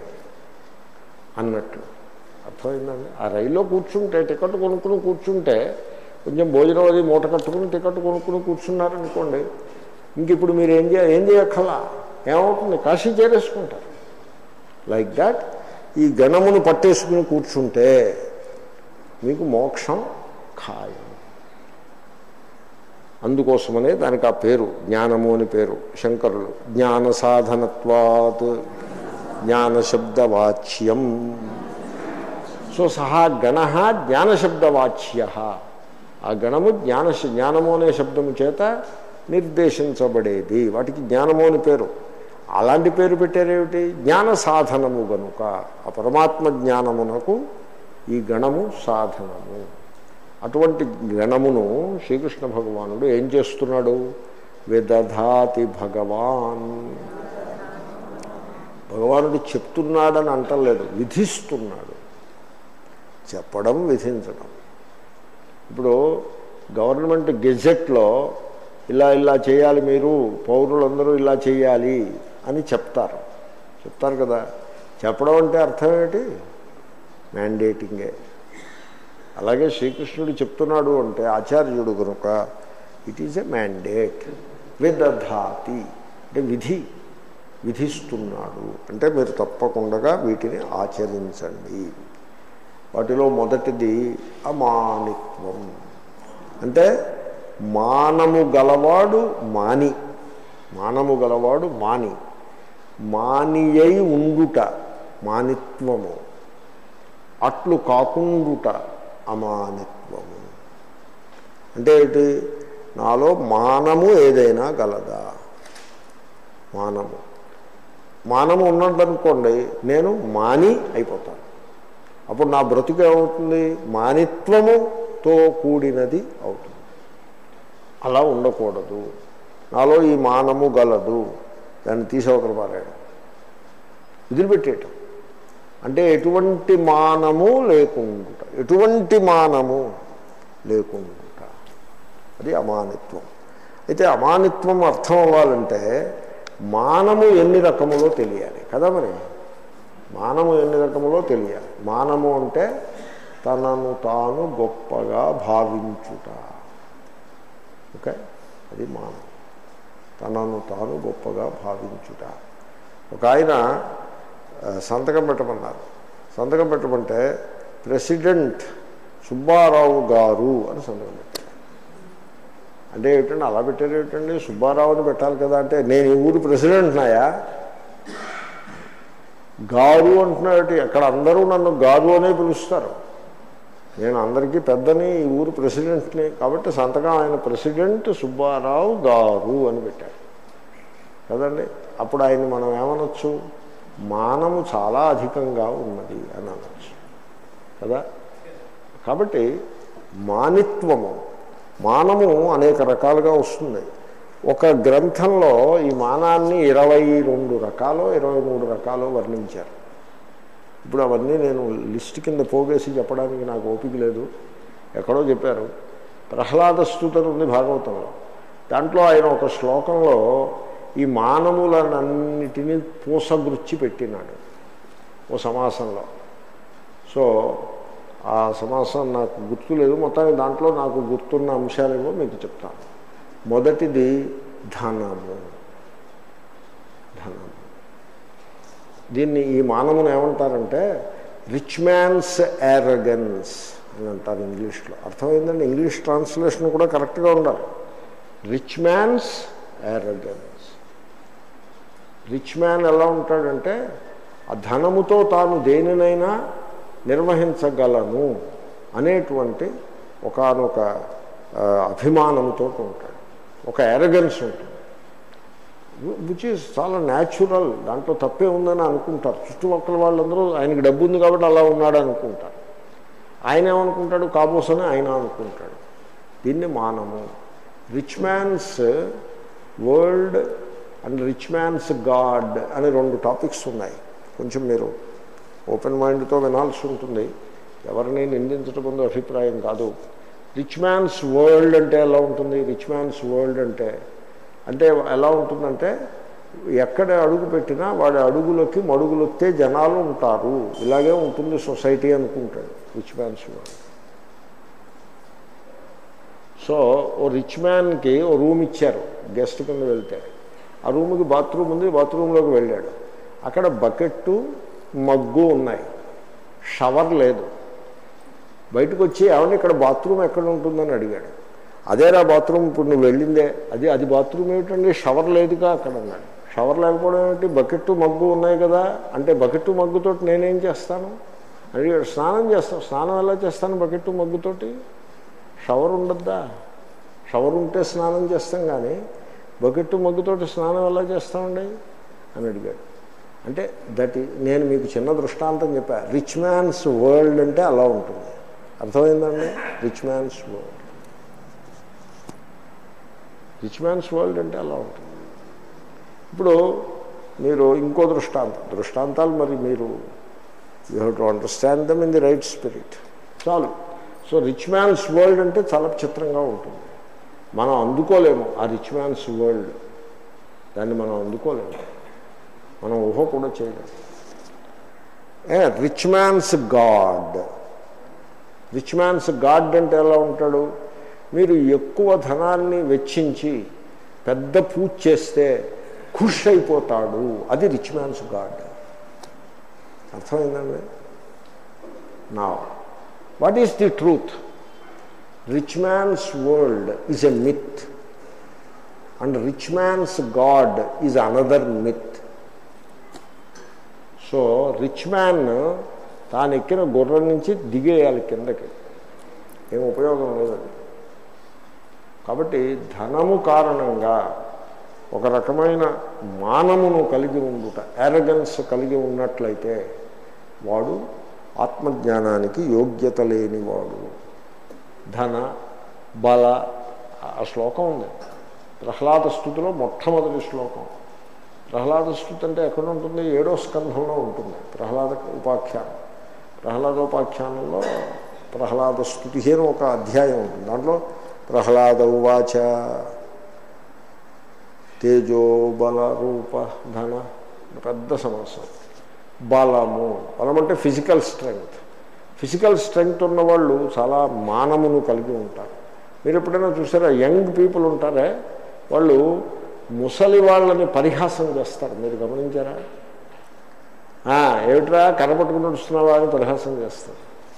అన్నట్టు. అర్థమైందండి? ఆ రైల్లో కూర్చుంటే, టికెట్ కొనుక్కుని కూర్చుంటే, కొంచెం భోజనం అది మూట కట్టుకుని టికెట్ కొనుక్కుని కూర్చున్నారనుకోండి, ఇంక ఇప్పుడు మీరు ఏం చేయ ఏం చేయక్కర్లా, ఏమవుతుంది, కాశీ చేరేసుకుంటారు. లైక్ దాట్ ఈ గణమును పట్టేసుకుని కూర్చుంటే మీకు మోక్షం ఖాయం. అందుకోసమనే దానికి ఆ పేరు జ్ఞానము అని పేరు. శంకరులు జ్ఞాన సాధనత్వాత్ జ్ఞానశబ్దవాచ్యం. సో సహా గణ జ్ఞానశబ్దవాచ్య. ఆ గణము జ్ఞాన జ్ఞానము అనే శబ్దము చేత నిర్దేశించబడేది, వాటికి జ్ఞానము అని పేరు. అలాంటి పేరు పెట్టారేమిటి? జ్ఞాన సాధనము గనుక ఆ పరమాత్మ జ్ఞానమునకు ఈ గణము సాధనము. అటువంటి గణమును శ్రీకృష్ణ భగవానుడు ఏం చేస్తున్నాడు? విదధాతి భగవాన్. భగవానుడు చెప్తున్నాడని అంటలేదు, విధిస్తున్నాడు. చెప్పడం, విధించడం. ఇప్పుడు గవర్నమెంట్ గెజెట్లో ఇలా ఇలా చేయాలి, మీరు పౌరులందరూ ఇలా చేయాలి అని చెప్తారు చెప్తారు కదా. చెప్పడం అంటే అర్థం ఏమిటి? మ్యాండేటింగే. అలాగే శ్రీకృష్ణుడు చెప్తున్నాడు అంటే ఆచార్యుడు కనుక ఇట్ ఈజ్ ఎ మ్యాండేట్. విదధాతి అంటే విధి, విధిస్తున్నాడు అంటే మీరు తప్పకుండా వీటిని ఆచరించండి. వాటిలో మొదటిది అమానిత్వం. అంటే మానము గలవాడు మాని, మానము గలవాడు మాని, మానియై ఉండుట మానిత్వము, అట్లు కాకుండుట అమానిత్వము. అంటే ఏంటి? నాలో మానము ఏదైనా గలదా? మానము మానము ఉన్నదనుకోండి, నేను మాని అయిపోతాను. అప్పుడు నా బ్రతుకు ఏమవుతుంది? మానిత్వముతో కూడినది అవుతుంది. అలా ఉండకూడదు. నాలో ఈ మానము గలదు, దాన్ని తీసవతల పారాయడం, వదిలిపెట్టేయటం. అంటే ఎటువంటి మానము లేకుండుట, ఎటువంటి మానము లేకుండుట, అది అమానిత్వం. అయితే అమానిత్వం అర్థం అవ్వాలంటే మానము ఎన్ని రకములో తెలియాలి కదా. మరి మానము ఎన్ని రకములో తెలియాలి. మానము అంటే తనను తాను గొప్పగా భావించుట. ఓకే, అది మానం. తనను తాను గొప్పగా భావించుట. ఒక ఆయన సంతకం పెట్టమన్నారు. సంతకం పెట్టమంటే ప్రెసిడెంట్ సుబ్బారావు గారు అని సంతకం పెట్టారు. అంటే ఏమిటండి అలా పెట్టారు ఏమిటండి, సుబ్బారావుని పెట్టాలి కదా అంటే, నేను ఈ ఊరు ప్రెసిడెంట్ నాయా, గారు అంటున్నాడు. అక్కడ అందరూ నన్ను గారు అనే పిలుస్తారు, నేను అందరికీ పెద్దని, ఈ ఊరు ప్రెసిడెంట్ని. కాబట్టి సంతకం ఆయన ప్రెసిడెంట్ సుబ్బారావు గారు అని పెట్టారు కదండి. అప్పుడు ఆయన్ని మనం ఏమనొచ్చు, మానము చాలా అధికంగా ఉన్నది అని అనొచ్చు కదా. కాబట్టి మానిత్వము, మానము అనేక రకాలుగా వస్తుంది. ఒక గ్రంథంలో ఈ మానాన్ని ఇరవై రెండు రకాలు ఇరవై మూడు రకాలు వర్ణించారు. ఇప్పుడు అవన్నీ నేను లిస్ట్ కింద పోగేసి చెప్పడానికి నాకు ఓపిక లేదు. ఎక్కడో చెప్పారు. ప్రహ్లాద స్తోత్రం ఉంది భాగవతంలో. దాంట్లో ఆయన ఒక శ్లోకంలో ఈ మానములనన్నిటినీ పూసగుచ్చి పెట్టినాడు ఓ సమాసంలో. సో ఆ సమాసం నాకు గుర్తులేదు. మొత్తానికి దాంట్లో నాకు గుర్తున్న అంశాలేమో మీకు చెప్తాను. మొదటిది ధనము. ధనము దీన్ని ఈ మానవుని ఏమంటారంటే రిచ్ మ్యాన్స్ యారగెన్స్ అని అంటారు ఇంగ్లీష్లో. అర్థమైందండి. ఇంగ్లీష్ ట్రాన్స్లేషన్ కూడా కరెక్ట్గా ఉండాలి. Rich man's arrogance. Rich man ఎలా ఉంటాడంటే ఆ ధనముతో తాను దేనినైనా నిర్వహించగలను అనేటువంటి ఒకానొక అభిమానంతో ఉంటాడు. ఒక యారగెన్స్ ఉంటుంది, విచ్ ఈజ్ చాలా న్యాచురల్. దాంట్లో తప్పే ఉందని అనుకుంటారు చుట్టుపక్కల వాళ్ళందరూ. ఆయనకి డబ్బు ఉంది కాబట్టి అలా ఉన్నాడు అనుకుంటారు. ఆయన ఏమనుకుంటాడు, కాబోసని ఆయన అనుకుంటాడు. దీన్ని మానము. Rich man's world and rich man's god అని రెండు టాపిక్స్ ఉన్నాయి. కొంచెం మీరు ఓపెన్ మైండ్తో వినాల్సి ఉంటుంది. ఎవరిని నిందించడం ముందు అభిప్రాయం కాదు. రిచ్ మ్యాన్స్ వరల్డ్ అంటే ఎలా ఉంటుంది, రిచ్ మ్యాన్స్ వరల్డ్ అంటే అంటే ఎలా ఉంటుందంటే ఎక్కడ అడుగు పెట్టినా వాడి అడుగులకి మడుగులొత్తే జనాలు ఉంటారు, ఇలాగే ఉంటుంది సొసైటీ అనుకుంటాడు రిచ్ మ్యాన్స్ వరల్డ్. సో ఓ రిచ్ మ్యాన్కి ఓ రూమ్ ఇచ్చారు గెస్ట్ కింద వెళ్తే. ఆ రూమ్కి బాత్రూమ్ ఉంది. బాత్రూంలోకి వెళ్ళాడు. అక్కడ బకెట్టు మగ్గు ఉన్నాయి, షవర్ లేదు. బయటకు వచ్చి ఏమన్నా ఇక్కడ బాత్రూమ్ ఎక్కడ ఉంటుందని అడిగాడు. అదేరా బాత్రూమ్ ఇప్పుడు నువ్వు వెళ్ళిందే, అది అది బాత్రూమ్ ఏమిటండి, షవర్ లేదుగా అక్కడ అన్నాడు. షవర్ లేకపోవడం ఏమిటి, బకెట్టు మగ్గు ఉన్నాయి కదా అంటే, బకెట్టు మగ్గుతోటి నేనేం చేస్తాను అడిగాడు. స్నానం చేస్తాను. స్నానం ఎలా చేస్తాను బకెట్టు మగ్గుతోటి, షవర్ ఉండద్దా, షవర్ ఉంటే స్నానం చేస్తాం కానీ బకెట్టు మగ్గుతోటి స్నానం ఎలా చేస్తామండి అని అడిగాడు. అంటే దట్ నేను మీకు చిన్న దృష్టాంతం చెప్పా. రిచ్ మ్యాన్స్ వరల్డ్ అంటే అలా ఉంటుంది. అర్థమైందండి. Rich man's world rich man's world అంటే అలా ఉంటుంది. ఇప్పుడు మీరు ఇంకో దృష్టాంతం, దృష్టాంతాలు మరి మీరు you have to understand them in the right spirit చాలు. సో రిచ్ మ్యాన్స్ వరల్డ్ అంటే చాలా చిత్రంగా ఉంటుంది. మనం అందుకోలేము ఆ రిచ్ మ్యాన్స్ వరల్డ్. దాన్ని మనం అందుకోలేము, మనం ఊహ కూడా చేయలేము. Rich man's god. Rich man's god అంటే ఎలా ఉంటాడు, మీరు ఎక్కువ ధనాన్ని వెచ్చించి పెద్ద పూజ చేస్తే ఖుష్ అయిపోతాడు, అది రిచ్ మ్యాన్స్ గాడ్. అర్థమైందండి. నా what is the truth? Rich man's world is a myth and rich man's god is another myth. So rich man తాను ఎక్కిన గుర్రం నుంచి దిగేయాలి కిందకి, ఏం ఉపయోగం లేదండి. కాబట్టి ధనము కారణంగా ఒక రకమైన మానమును కలిగి ఉండుట, యారగెన్స్ కలిగి ఉన్నట్లయితే వాడు ఆత్మజ్ఞానానికి యోగ్యత లేనివాడు. ధన బల ఆ శ్లోకం ఉంది ప్రహ్లాద స్తుతిలో, మొట్టమొదటి శ్లోకం. ప్రహ్లాద స్తుతి అంటే ఎక్కడ ఉంటుంది, ఏడో స్కంధంలో ఉంటుంది ప్రహ్లాద ఉపాఖ్యానం. ప్రహ్లాదోపాఖ్యానంలో ప్రహ్లాద స్తుతి అని ఒక అధ్యాయం ఉంటుంది. దాంట్లో ప్రహ్లాద ఉవాచ తేజోబల రూప ధన పెద్ద సమస్య. బలము, బలం అంటే ఫిజికల్ స్ట్రెంగ్త్. ఫిజికల్ స్ట్రెంగ్త్ ఉన్నవాళ్ళు చాలా మానమును కలిగి ఉంటారు. మీరు ఎప్పుడైనా చూసారా, యంగ్ పీపుల్ ఉంటారే వాళ్ళు ముసలి వాళ్ళని పరిహాసం చేస్తారు, మీరు గమనించారా? ఏమిట్రా కనపట్టుకుని నడుస్తున్నావా అని పరిహాసం చేస్తారు.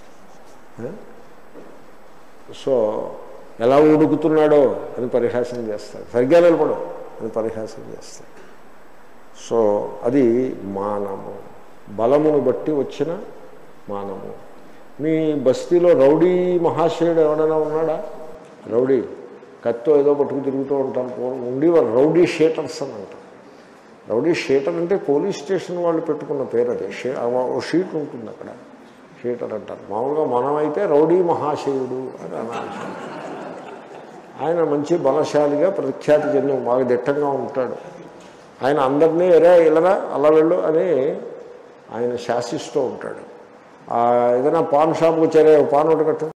సో ఎలా ఉడుకుతున్నాడో అని పరిహాసం చేస్తారు, సరిగ్గా నిలబడో అని పరిహాసం చేస్తారు. సో అది మానము, బలమును బట్టి వచ్చిన మానము. మీ బస్తీలో రౌడీ మహాశయుడు ఎవడైనా ఉన్నాడా? రౌడీ కత్తో ఏదో పట్టుకు తిరుగుతూ ఉంటారు, ఉండేవారు రౌడీ షీటర్స్ అని అంటారు. రౌడీ షీటర్ అంటే పోలీస్ స్టేషన్ వాళ్ళు పెట్టుకున్న పేరు అది. షీ ఓ షీట్ ఉంటుంది అక్కడ, షీటర్ అంటారు. మామూలుగా మనమైతే రౌడీ మహాశయుడు అని అనాలి. ఆయన మంచి బలశాలిగా ప్రఖ్యాతి చెంది బాగా దిట్టంగా ఉంటాడు. ఆయన అందరినీ ఎరా ఇలారా అలా వెళ్ళు అని ఆయన శాసిస్తూ ఉంటాడు. ఏదైనా పాన్ షాప్కి వచ్చారే, పాన్ ఒకటి కట్టు